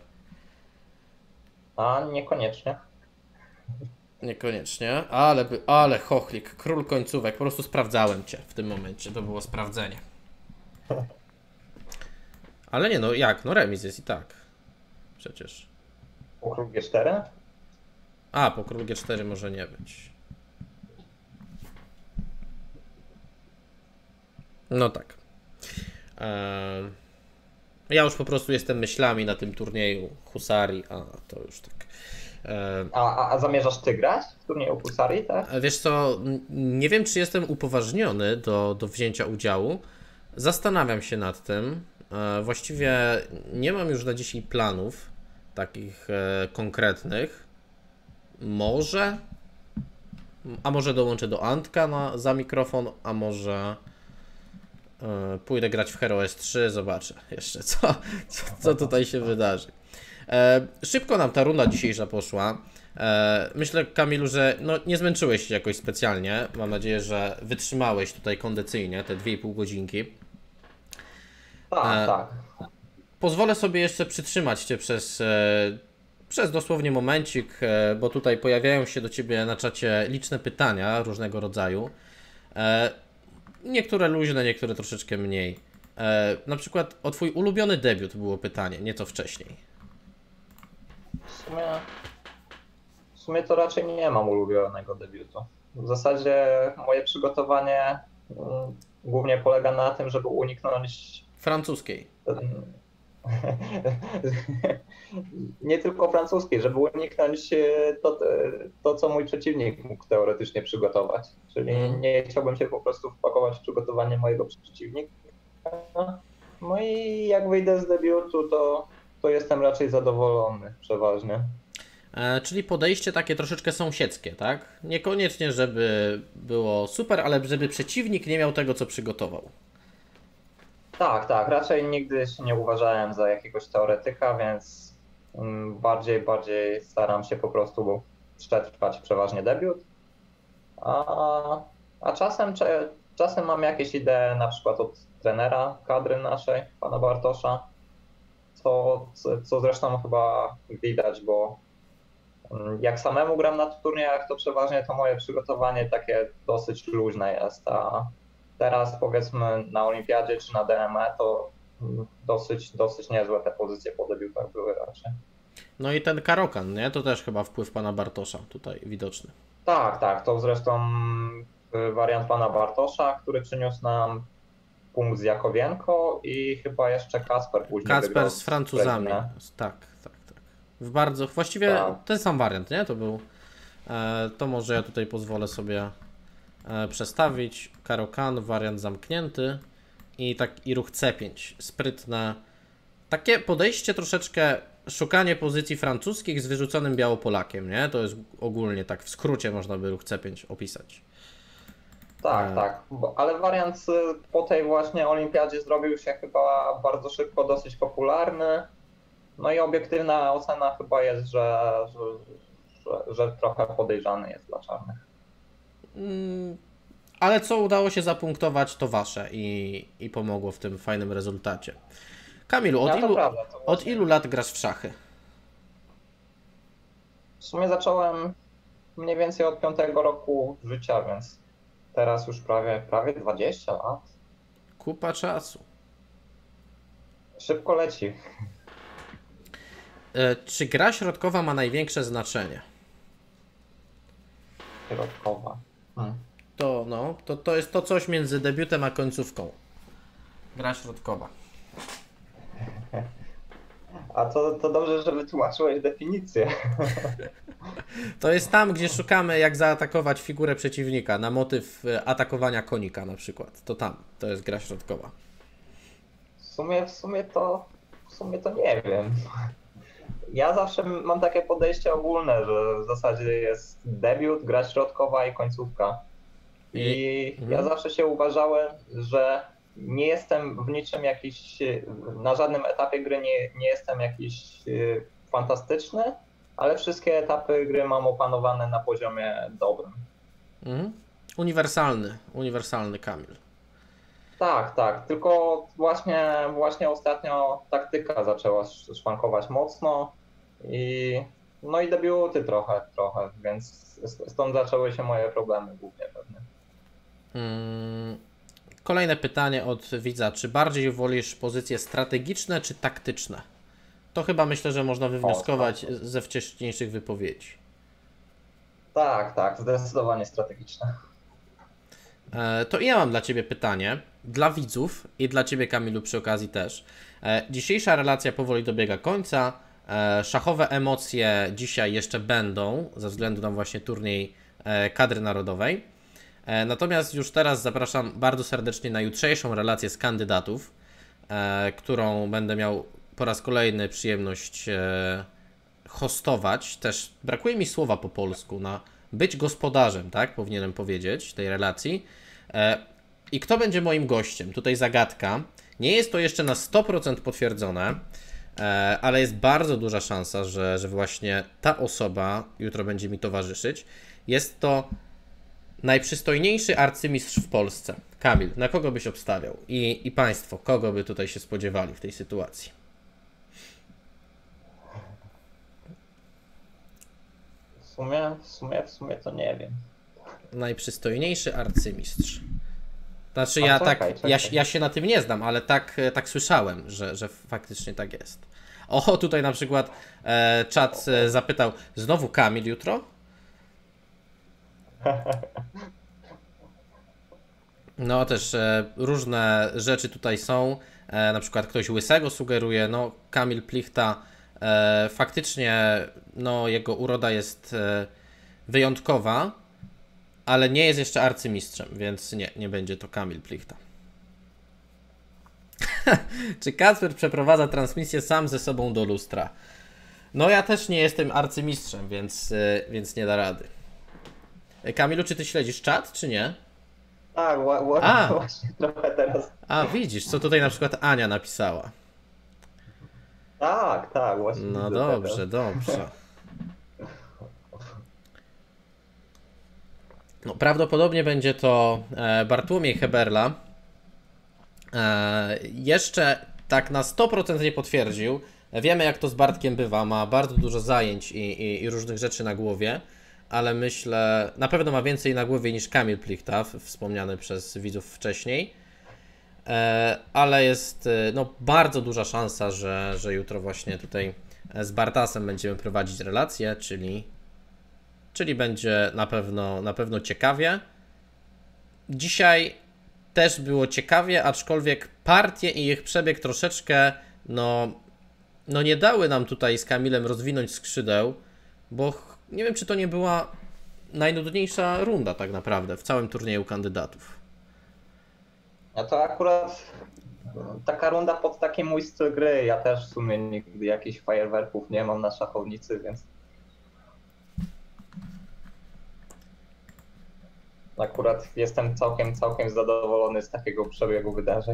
A niekoniecznie. Niekoniecznie, ale chochlik, król końcówek, po prostu sprawdzałem cię w tym momencie, to było sprawdzenie. Ale nie, no jak, no remis jest i tak. Przecież. Po król G4? A, po król G4 może nie być. No tak. Ja już po prostu jestem myślami na tym turnieju Husarii, a to już tak. A zamierzasz ty grać w turnieju Husarii, tak? Wiesz co, nie wiem czy jestem upoważniony do wzięcia udziału. Zastanawiam się nad tym. Właściwie nie mam już na dzisiaj planów takich konkretnych. Może dołączę do Antka za mikrofon, a może pójdę grać w Hero S3, zobaczę jeszcze co tutaj się wydarzy. Szybko nam ta runda dzisiejsza poszła. Myślę, Kamilu, że no, nie zmęczyłeś się jakoś specjalnie. Mam nadzieję, że wytrzymałeś tutaj kondycyjnie te 2,5 godzinki. Tak. Pozwolę sobie jeszcze przytrzymać Cię przez dosłownie momencik, bo tutaj pojawiają się do Ciebie na czacie liczne pytania różnego rodzaju. Niektóre luźne, niektóre troszeczkę mniej. Na przykład o Twój ulubiony debiut było pytanie, nieco wcześniej. W sumie to raczej nie mam ulubionego debiutu. W zasadzie moje przygotowanie głównie polega na tym, żeby uniknąć... Francuskiej. Nie tylko francuskiej, żeby uniknąć to, co mój przeciwnik mógł teoretycznie przygotować. Czyli nie chciałbym się po prostu wpakować w przygotowanie mojego przeciwnika. No i jak wyjdę z debiutu, to jestem raczej zadowolony przeważnie. Czyli podejście takie troszeczkę sąsiedzkie, tak? Niekoniecznie, żeby było super, ale żeby przeciwnik nie miał tego, co przygotował. Tak. Raczej nigdy się nie uważałem za jakiegoś teoretyka, więc bardziej staram się po prostu przetrwać przeważnie debiut. A czasem mam jakieś idee, na przykład od trenera kadry naszej, pana Bartosza, co zresztą chyba widać, bo jak samemu gram na turniejach, to przeważnie to moje przygotowanie takie dosyć luźne jest, a teraz powiedzmy na olimpiadzie czy na DME to dosyć niezłe te pozycje po debiutach były raczej. No i ten Karokan, nie? To też chyba wpływ pana Bartosza tutaj widoczny. Tak, to zresztą wariant pana Bartosza, który przyniósł nam punkt z Jakowienko i chyba jeszcze Kasper później Kasper z Francuzami. Tak. Właściwie ten sam wariant, nie? To był. To może ja tutaj pozwolę sobie przestawić. Karokan, wariant zamknięty i ruch C5. Sprytne. Takie podejście troszeczkę, szukanie pozycji francuskich z wyrzuconym Białopolakiem, nie? To jest ogólnie tak w skrócie można by ruch C5 opisać. Tak, tak, ale wariant po tej właśnie olimpiadzie zrobił się chyba bardzo szybko dosyć popularny. No i obiektywna ocena chyba jest, że trochę podejrzany jest dla czarnych. Ale co udało się zapunktować, to wasze i pomogło w tym fajnym rezultacie. Kamilu, No to prawda, to od właśnie. ilu lat grasz w szachy? W sumie zacząłem mniej więcej od 5 roku życia, więc teraz już prawie 20 lat. Kupa czasu. Szybko leci. Czy gra środkowa ma największe znaczenie? Środkowa. To jest to coś między debiutem a końcówką. Gra środkowa. A to dobrze, że wytłumaczyłeś definicję. To jest tam, gdzie szukamy, jak zaatakować figurę przeciwnika na motyw atakowania konika na przykład. To tam, to jest gra środkowa. W sumie to nie wiem. Ja zawsze mam takie podejście ogólne, że w zasadzie jest debiut, gra środkowa i końcówka. I ja zawsze się uważałem, że nie jestem w niczym jakiś, na żadnym etapie gry nie jestem jakiś fantastyczny, ale wszystkie etapy gry mam opanowane na poziomie dobrym. Uniwersalny Kamil. Tak, tak, tylko właśnie ostatnio taktyka zaczęła szwankować mocno no i debiuty trochę, więc stąd zaczęły się moje problemy głównie pewnie. Kolejne pytanie od widza. Czy bardziej wolisz pozycje strategiczne czy taktyczne? To chyba myślę, że można wywnioskować ze wcześniejszych wypowiedzi. Tak, zdecydowanie strategiczne. To ja mam dla Ciebie pytanie, dla widzów i dla Ciebie, Kamilu, przy okazji też. Dzisiejsza relacja powoli dobiega końca. Szachowe emocje dzisiaj jeszcze będą, ze względu na właśnie turniej kadry narodowej. Natomiast już teraz zapraszam bardzo serdecznie na jutrzejszą relację z kandydatów, którą będę miał po raz kolejny przyjemność hostować. Też brakuje mi słowa po polsku na być gospodarzem, tak powinienem powiedzieć, tej relacji. I kto będzie moim gościem? Tutaj zagadka. Nie jest to jeszcze na 100% potwierdzone, ale jest bardzo duża szansa, że właśnie ta osoba jutro będzie mi towarzyszyć. Jest to najprzystojniejszy arcymistrz w Polsce. Kamil, na kogo byś obstawiał? I Państwo, kogo by tutaj się spodziewali w tej sytuacji? W sumie to nie wiem. Najprzystojniejszy arcymistrz. Znaczy Czekaj. ja się na tym nie znam, ale tak słyszałem, że faktycznie tak jest. O, tutaj na przykład czat zapytał, znowu Kamil jutro? No też różne rzeczy tutaj są, na przykład ktoś Łysego sugeruje, no Kamil Plichta faktycznie, no jego uroda jest wyjątkowa, ale nie jest jeszcze arcymistrzem, więc nie będzie to Kamil Plichta. Czy Kacper przeprowadza transmisję sam ze sobą do lustra? No ja też nie jestem arcymistrzem, więc nie da rady. Kamilu, czy ty śledzisz czat, czy nie? Tak, właśnie trochę teraz. A, widzisz, co tutaj na przykład Ania napisała. Tak, właśnie. No dobrze. No, prawdopodobnie będzie to Bartłomiej Heberla. Jeszcze tak na 100% nie potwierdził. Wiemy, jak to z Bartkiem bywa. Ma bardzo dużo zajęć i różnych rzeczy na głowie, ale myślę, na pewno ma więcej na głowie niż Kamil Plichta, wspomniany przez widzów wcześniej. Ale jest no, bardzo duża szansa, że jutro właśnie tutaj z Bartasem będziemy prowadzić relację, czyli będzie na pewno ciekawie. Dzisiaj też było ciekawie, aczkolwiek partie i ich przebieg troszeczkę no nie dały nam tutaj z Kamilem rozwinąć skrzydeł, bo nie wiem, czy to nie była najnudniejsza runda tak naprawdę w całym turnieju kandydatów. Ja to akurat taka runda pod taki mój styl gry. Ja też w sumie nigdy jakichś fajerwerków nie mam na szachownicy, więc Akurat jestem całkiem zadowolony z takiego przebiegu wydarzeń.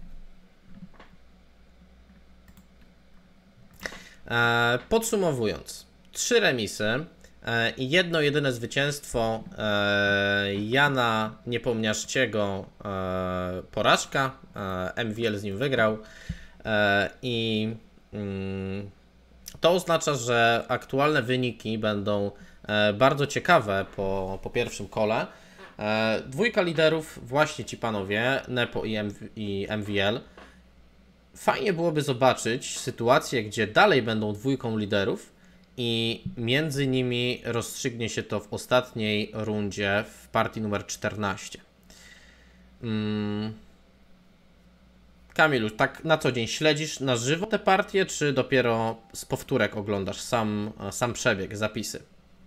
Podsumowując, 3 remisy i jedno jedyne zwycięstwo Jana Niepomniaczciego, porażka. MVL z nim wygrał i to oznacza, że aktualne wyniki będą bardzo ciekawe po pierwszym kole. Dwójka liderów, właśnie ci panowie, Nepo i MVL. Fajnie byłoby zobaczyć sytuację, gdzie dalej będą dwójką liderów i między nimi rozstrzygnie się to w ostatniej rundzie w partii numer 14. Kamilu, tak na co dzień śledzisz na żywo te partie, czy dopiero z powtórek oglądasz sam przebieg, zapisy?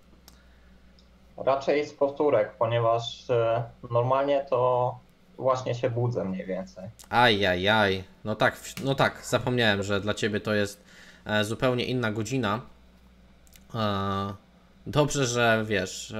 Raczej z powtórek, ponieważ normalnie to właśnie się budzę mniej więcej. Ajajaj, no tak, zapomniałem, że dla ciebie to jest zupełnie inna godzina. Dobrze, że wiesz,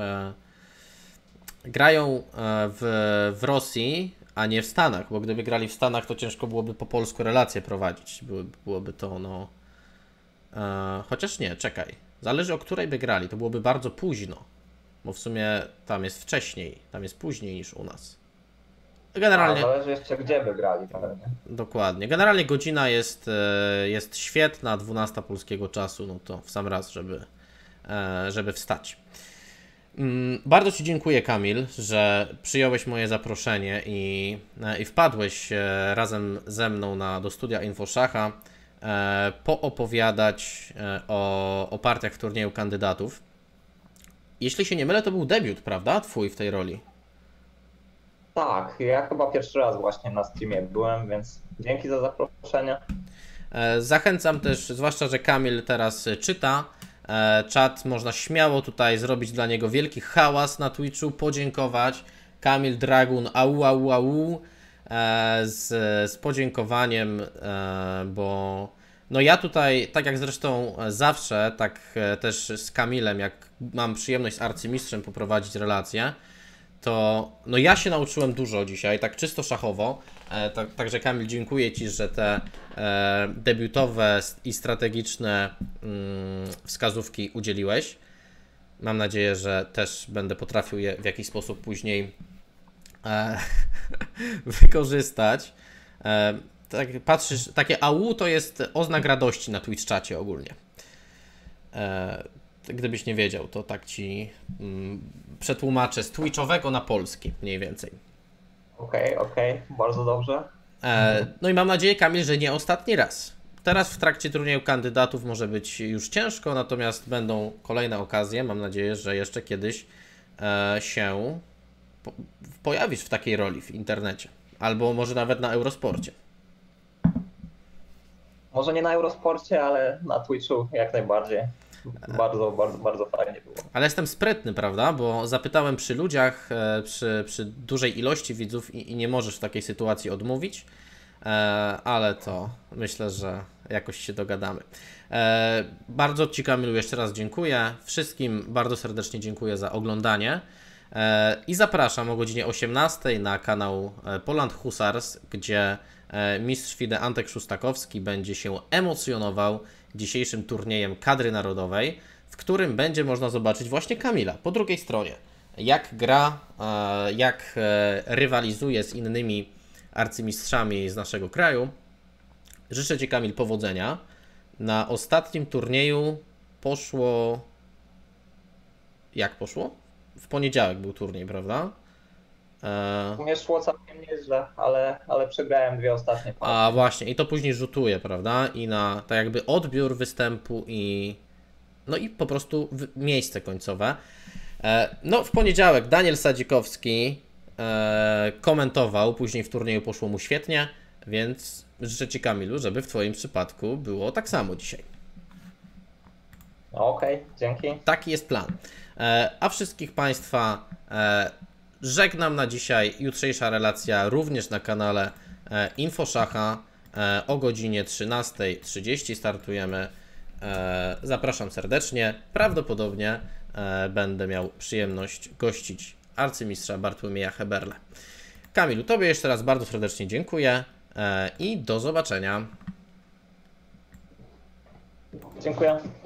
grają w Rosji, a nie w Stanach, bo gdyby grali w Stanach, to ciężko byłoby po polsku relacje prowadzić. Byłoby to, no... Chociaż nie, czekaj. Zależy, o której by grali. To byłoby bardzo późno, bo w sumie tam jest wcześniej, tam jest później niż u nas. Generalnie... Zależy jeszcze, gdzie by grali. Pewnie. Dokładnie. Generalnie godzina jest świetna, 12 polskiego czasu, no to w sam raz, żeby wstać. Bardzo Ci dziękuję, Kamil, że przyjąłeś moje zaproszenie i wpadłeś razem ze mną do studia Infoszacha poopowiadać o partiach w turnieju kandydatów. Jeśli się nie mylę, to był debiut, prawda? Twój w tej roli. Tak, ja chyba pierwszy raz właśnie na streamie byłem, więc dzięki za zaproszenie. Zachęcam też, zwłaszcza, że Kamil teraz czyta czat, można śmiało tutaj zrobić dla niego wielki hałas na Twitchu, podziękować. Kamil Dragun, au, z podziękowaniem, bo no ja tutaj, tak jak zresztą zawsze, tak też z Kamilem, jak mam przyjemność z arcymistrzem poprowadzić relacje, to no ja się nauczyłem dużo dzisiaj, tak czysto szachowo. Także Kamil, dziękuję Ci, że te debiutowe i strategiczne wskazówki udzieliłeś. Mam nadzieję, że też będę potrafił je w jakiś sposób później wykorzystać. Tak patrzysz, takie AU to jest oznak radości na Twitch czacie ogólnie. Gdybyś nie wiedział, to tak Ci przetłumaczę z twitchowego na polski mniej więcej. Okej, bardzo dobrze. No i mam nadzieję, Kamil, że nie ostatni raz. Teraz w trakcie turnieju kandydatów może być już ciężko, natomiast będą kolejne okazje. Mam nadzieję, że jeszcze kiedyś się pojawisz w takiej roli w internecie. Albo może nawet na Eurosporcie. Może nie na Eurosporcie, ale na Twitchu jak najbardziej. Bardzo fajnie było. Ale jestem sprytny, prawda? Bo zapytałem przy ludziach, przy dużej ilości widzów i nie możesz w takiej sytuacji odmówić. Ale to myślę, że jakoś się dogadamy. Bardzo Ci, Kamilu, jeszcze raz dziękuję. Wszystkim bardzo serdecznie dziękuję za oglądanie. I zapraszam o godzinie 18 na kanał Poland Hussars, gdzie mistrz FIDE Antek Szustakowski będzie się emocjonował dzisiejszym turniejem kadry narodowej, w którym będzie można zobaczyć właśnie Kamila po drugiej stronie. Jak gra, jak rywalizuje z innymi arcymistrzami z naszego kraju. Życzę Ci, Kamil, powodzenia. Na ostatnim turnieju poszło... Jak poszło? W poniedziałek był turniej, prawda? U mnie szło całkiem nieźle, ale przegrałem 2 ostatnie partie. A właśnie, i to później rzutuje, prawda? I na tak jakby odbiór występu i no i po prostu miejsce końcowe. No w poniedziałek Daniel Sadzikowski komentował, później w turnieju poszło mu świetnie, więc życzę Ci, Kamilu, żeby w Twoim przypadku było tak samo dzisiaj. Okej, dzięki. Taki jest plan. A wszystkich Państwa żegnam na dzisiaj. Jutrzejsza relacja również na kanale Infoszacha o godzinie 13:30 startujemy. Zapraszam serdecznie. Prawdopodobnie będę miał przyjemność gościć arcymistrza Bartłomieja Heberle. Kamilu, Tobie jeszcze raz bardzo serdecznie dziękuję i do zobaczenia. Dziękuję.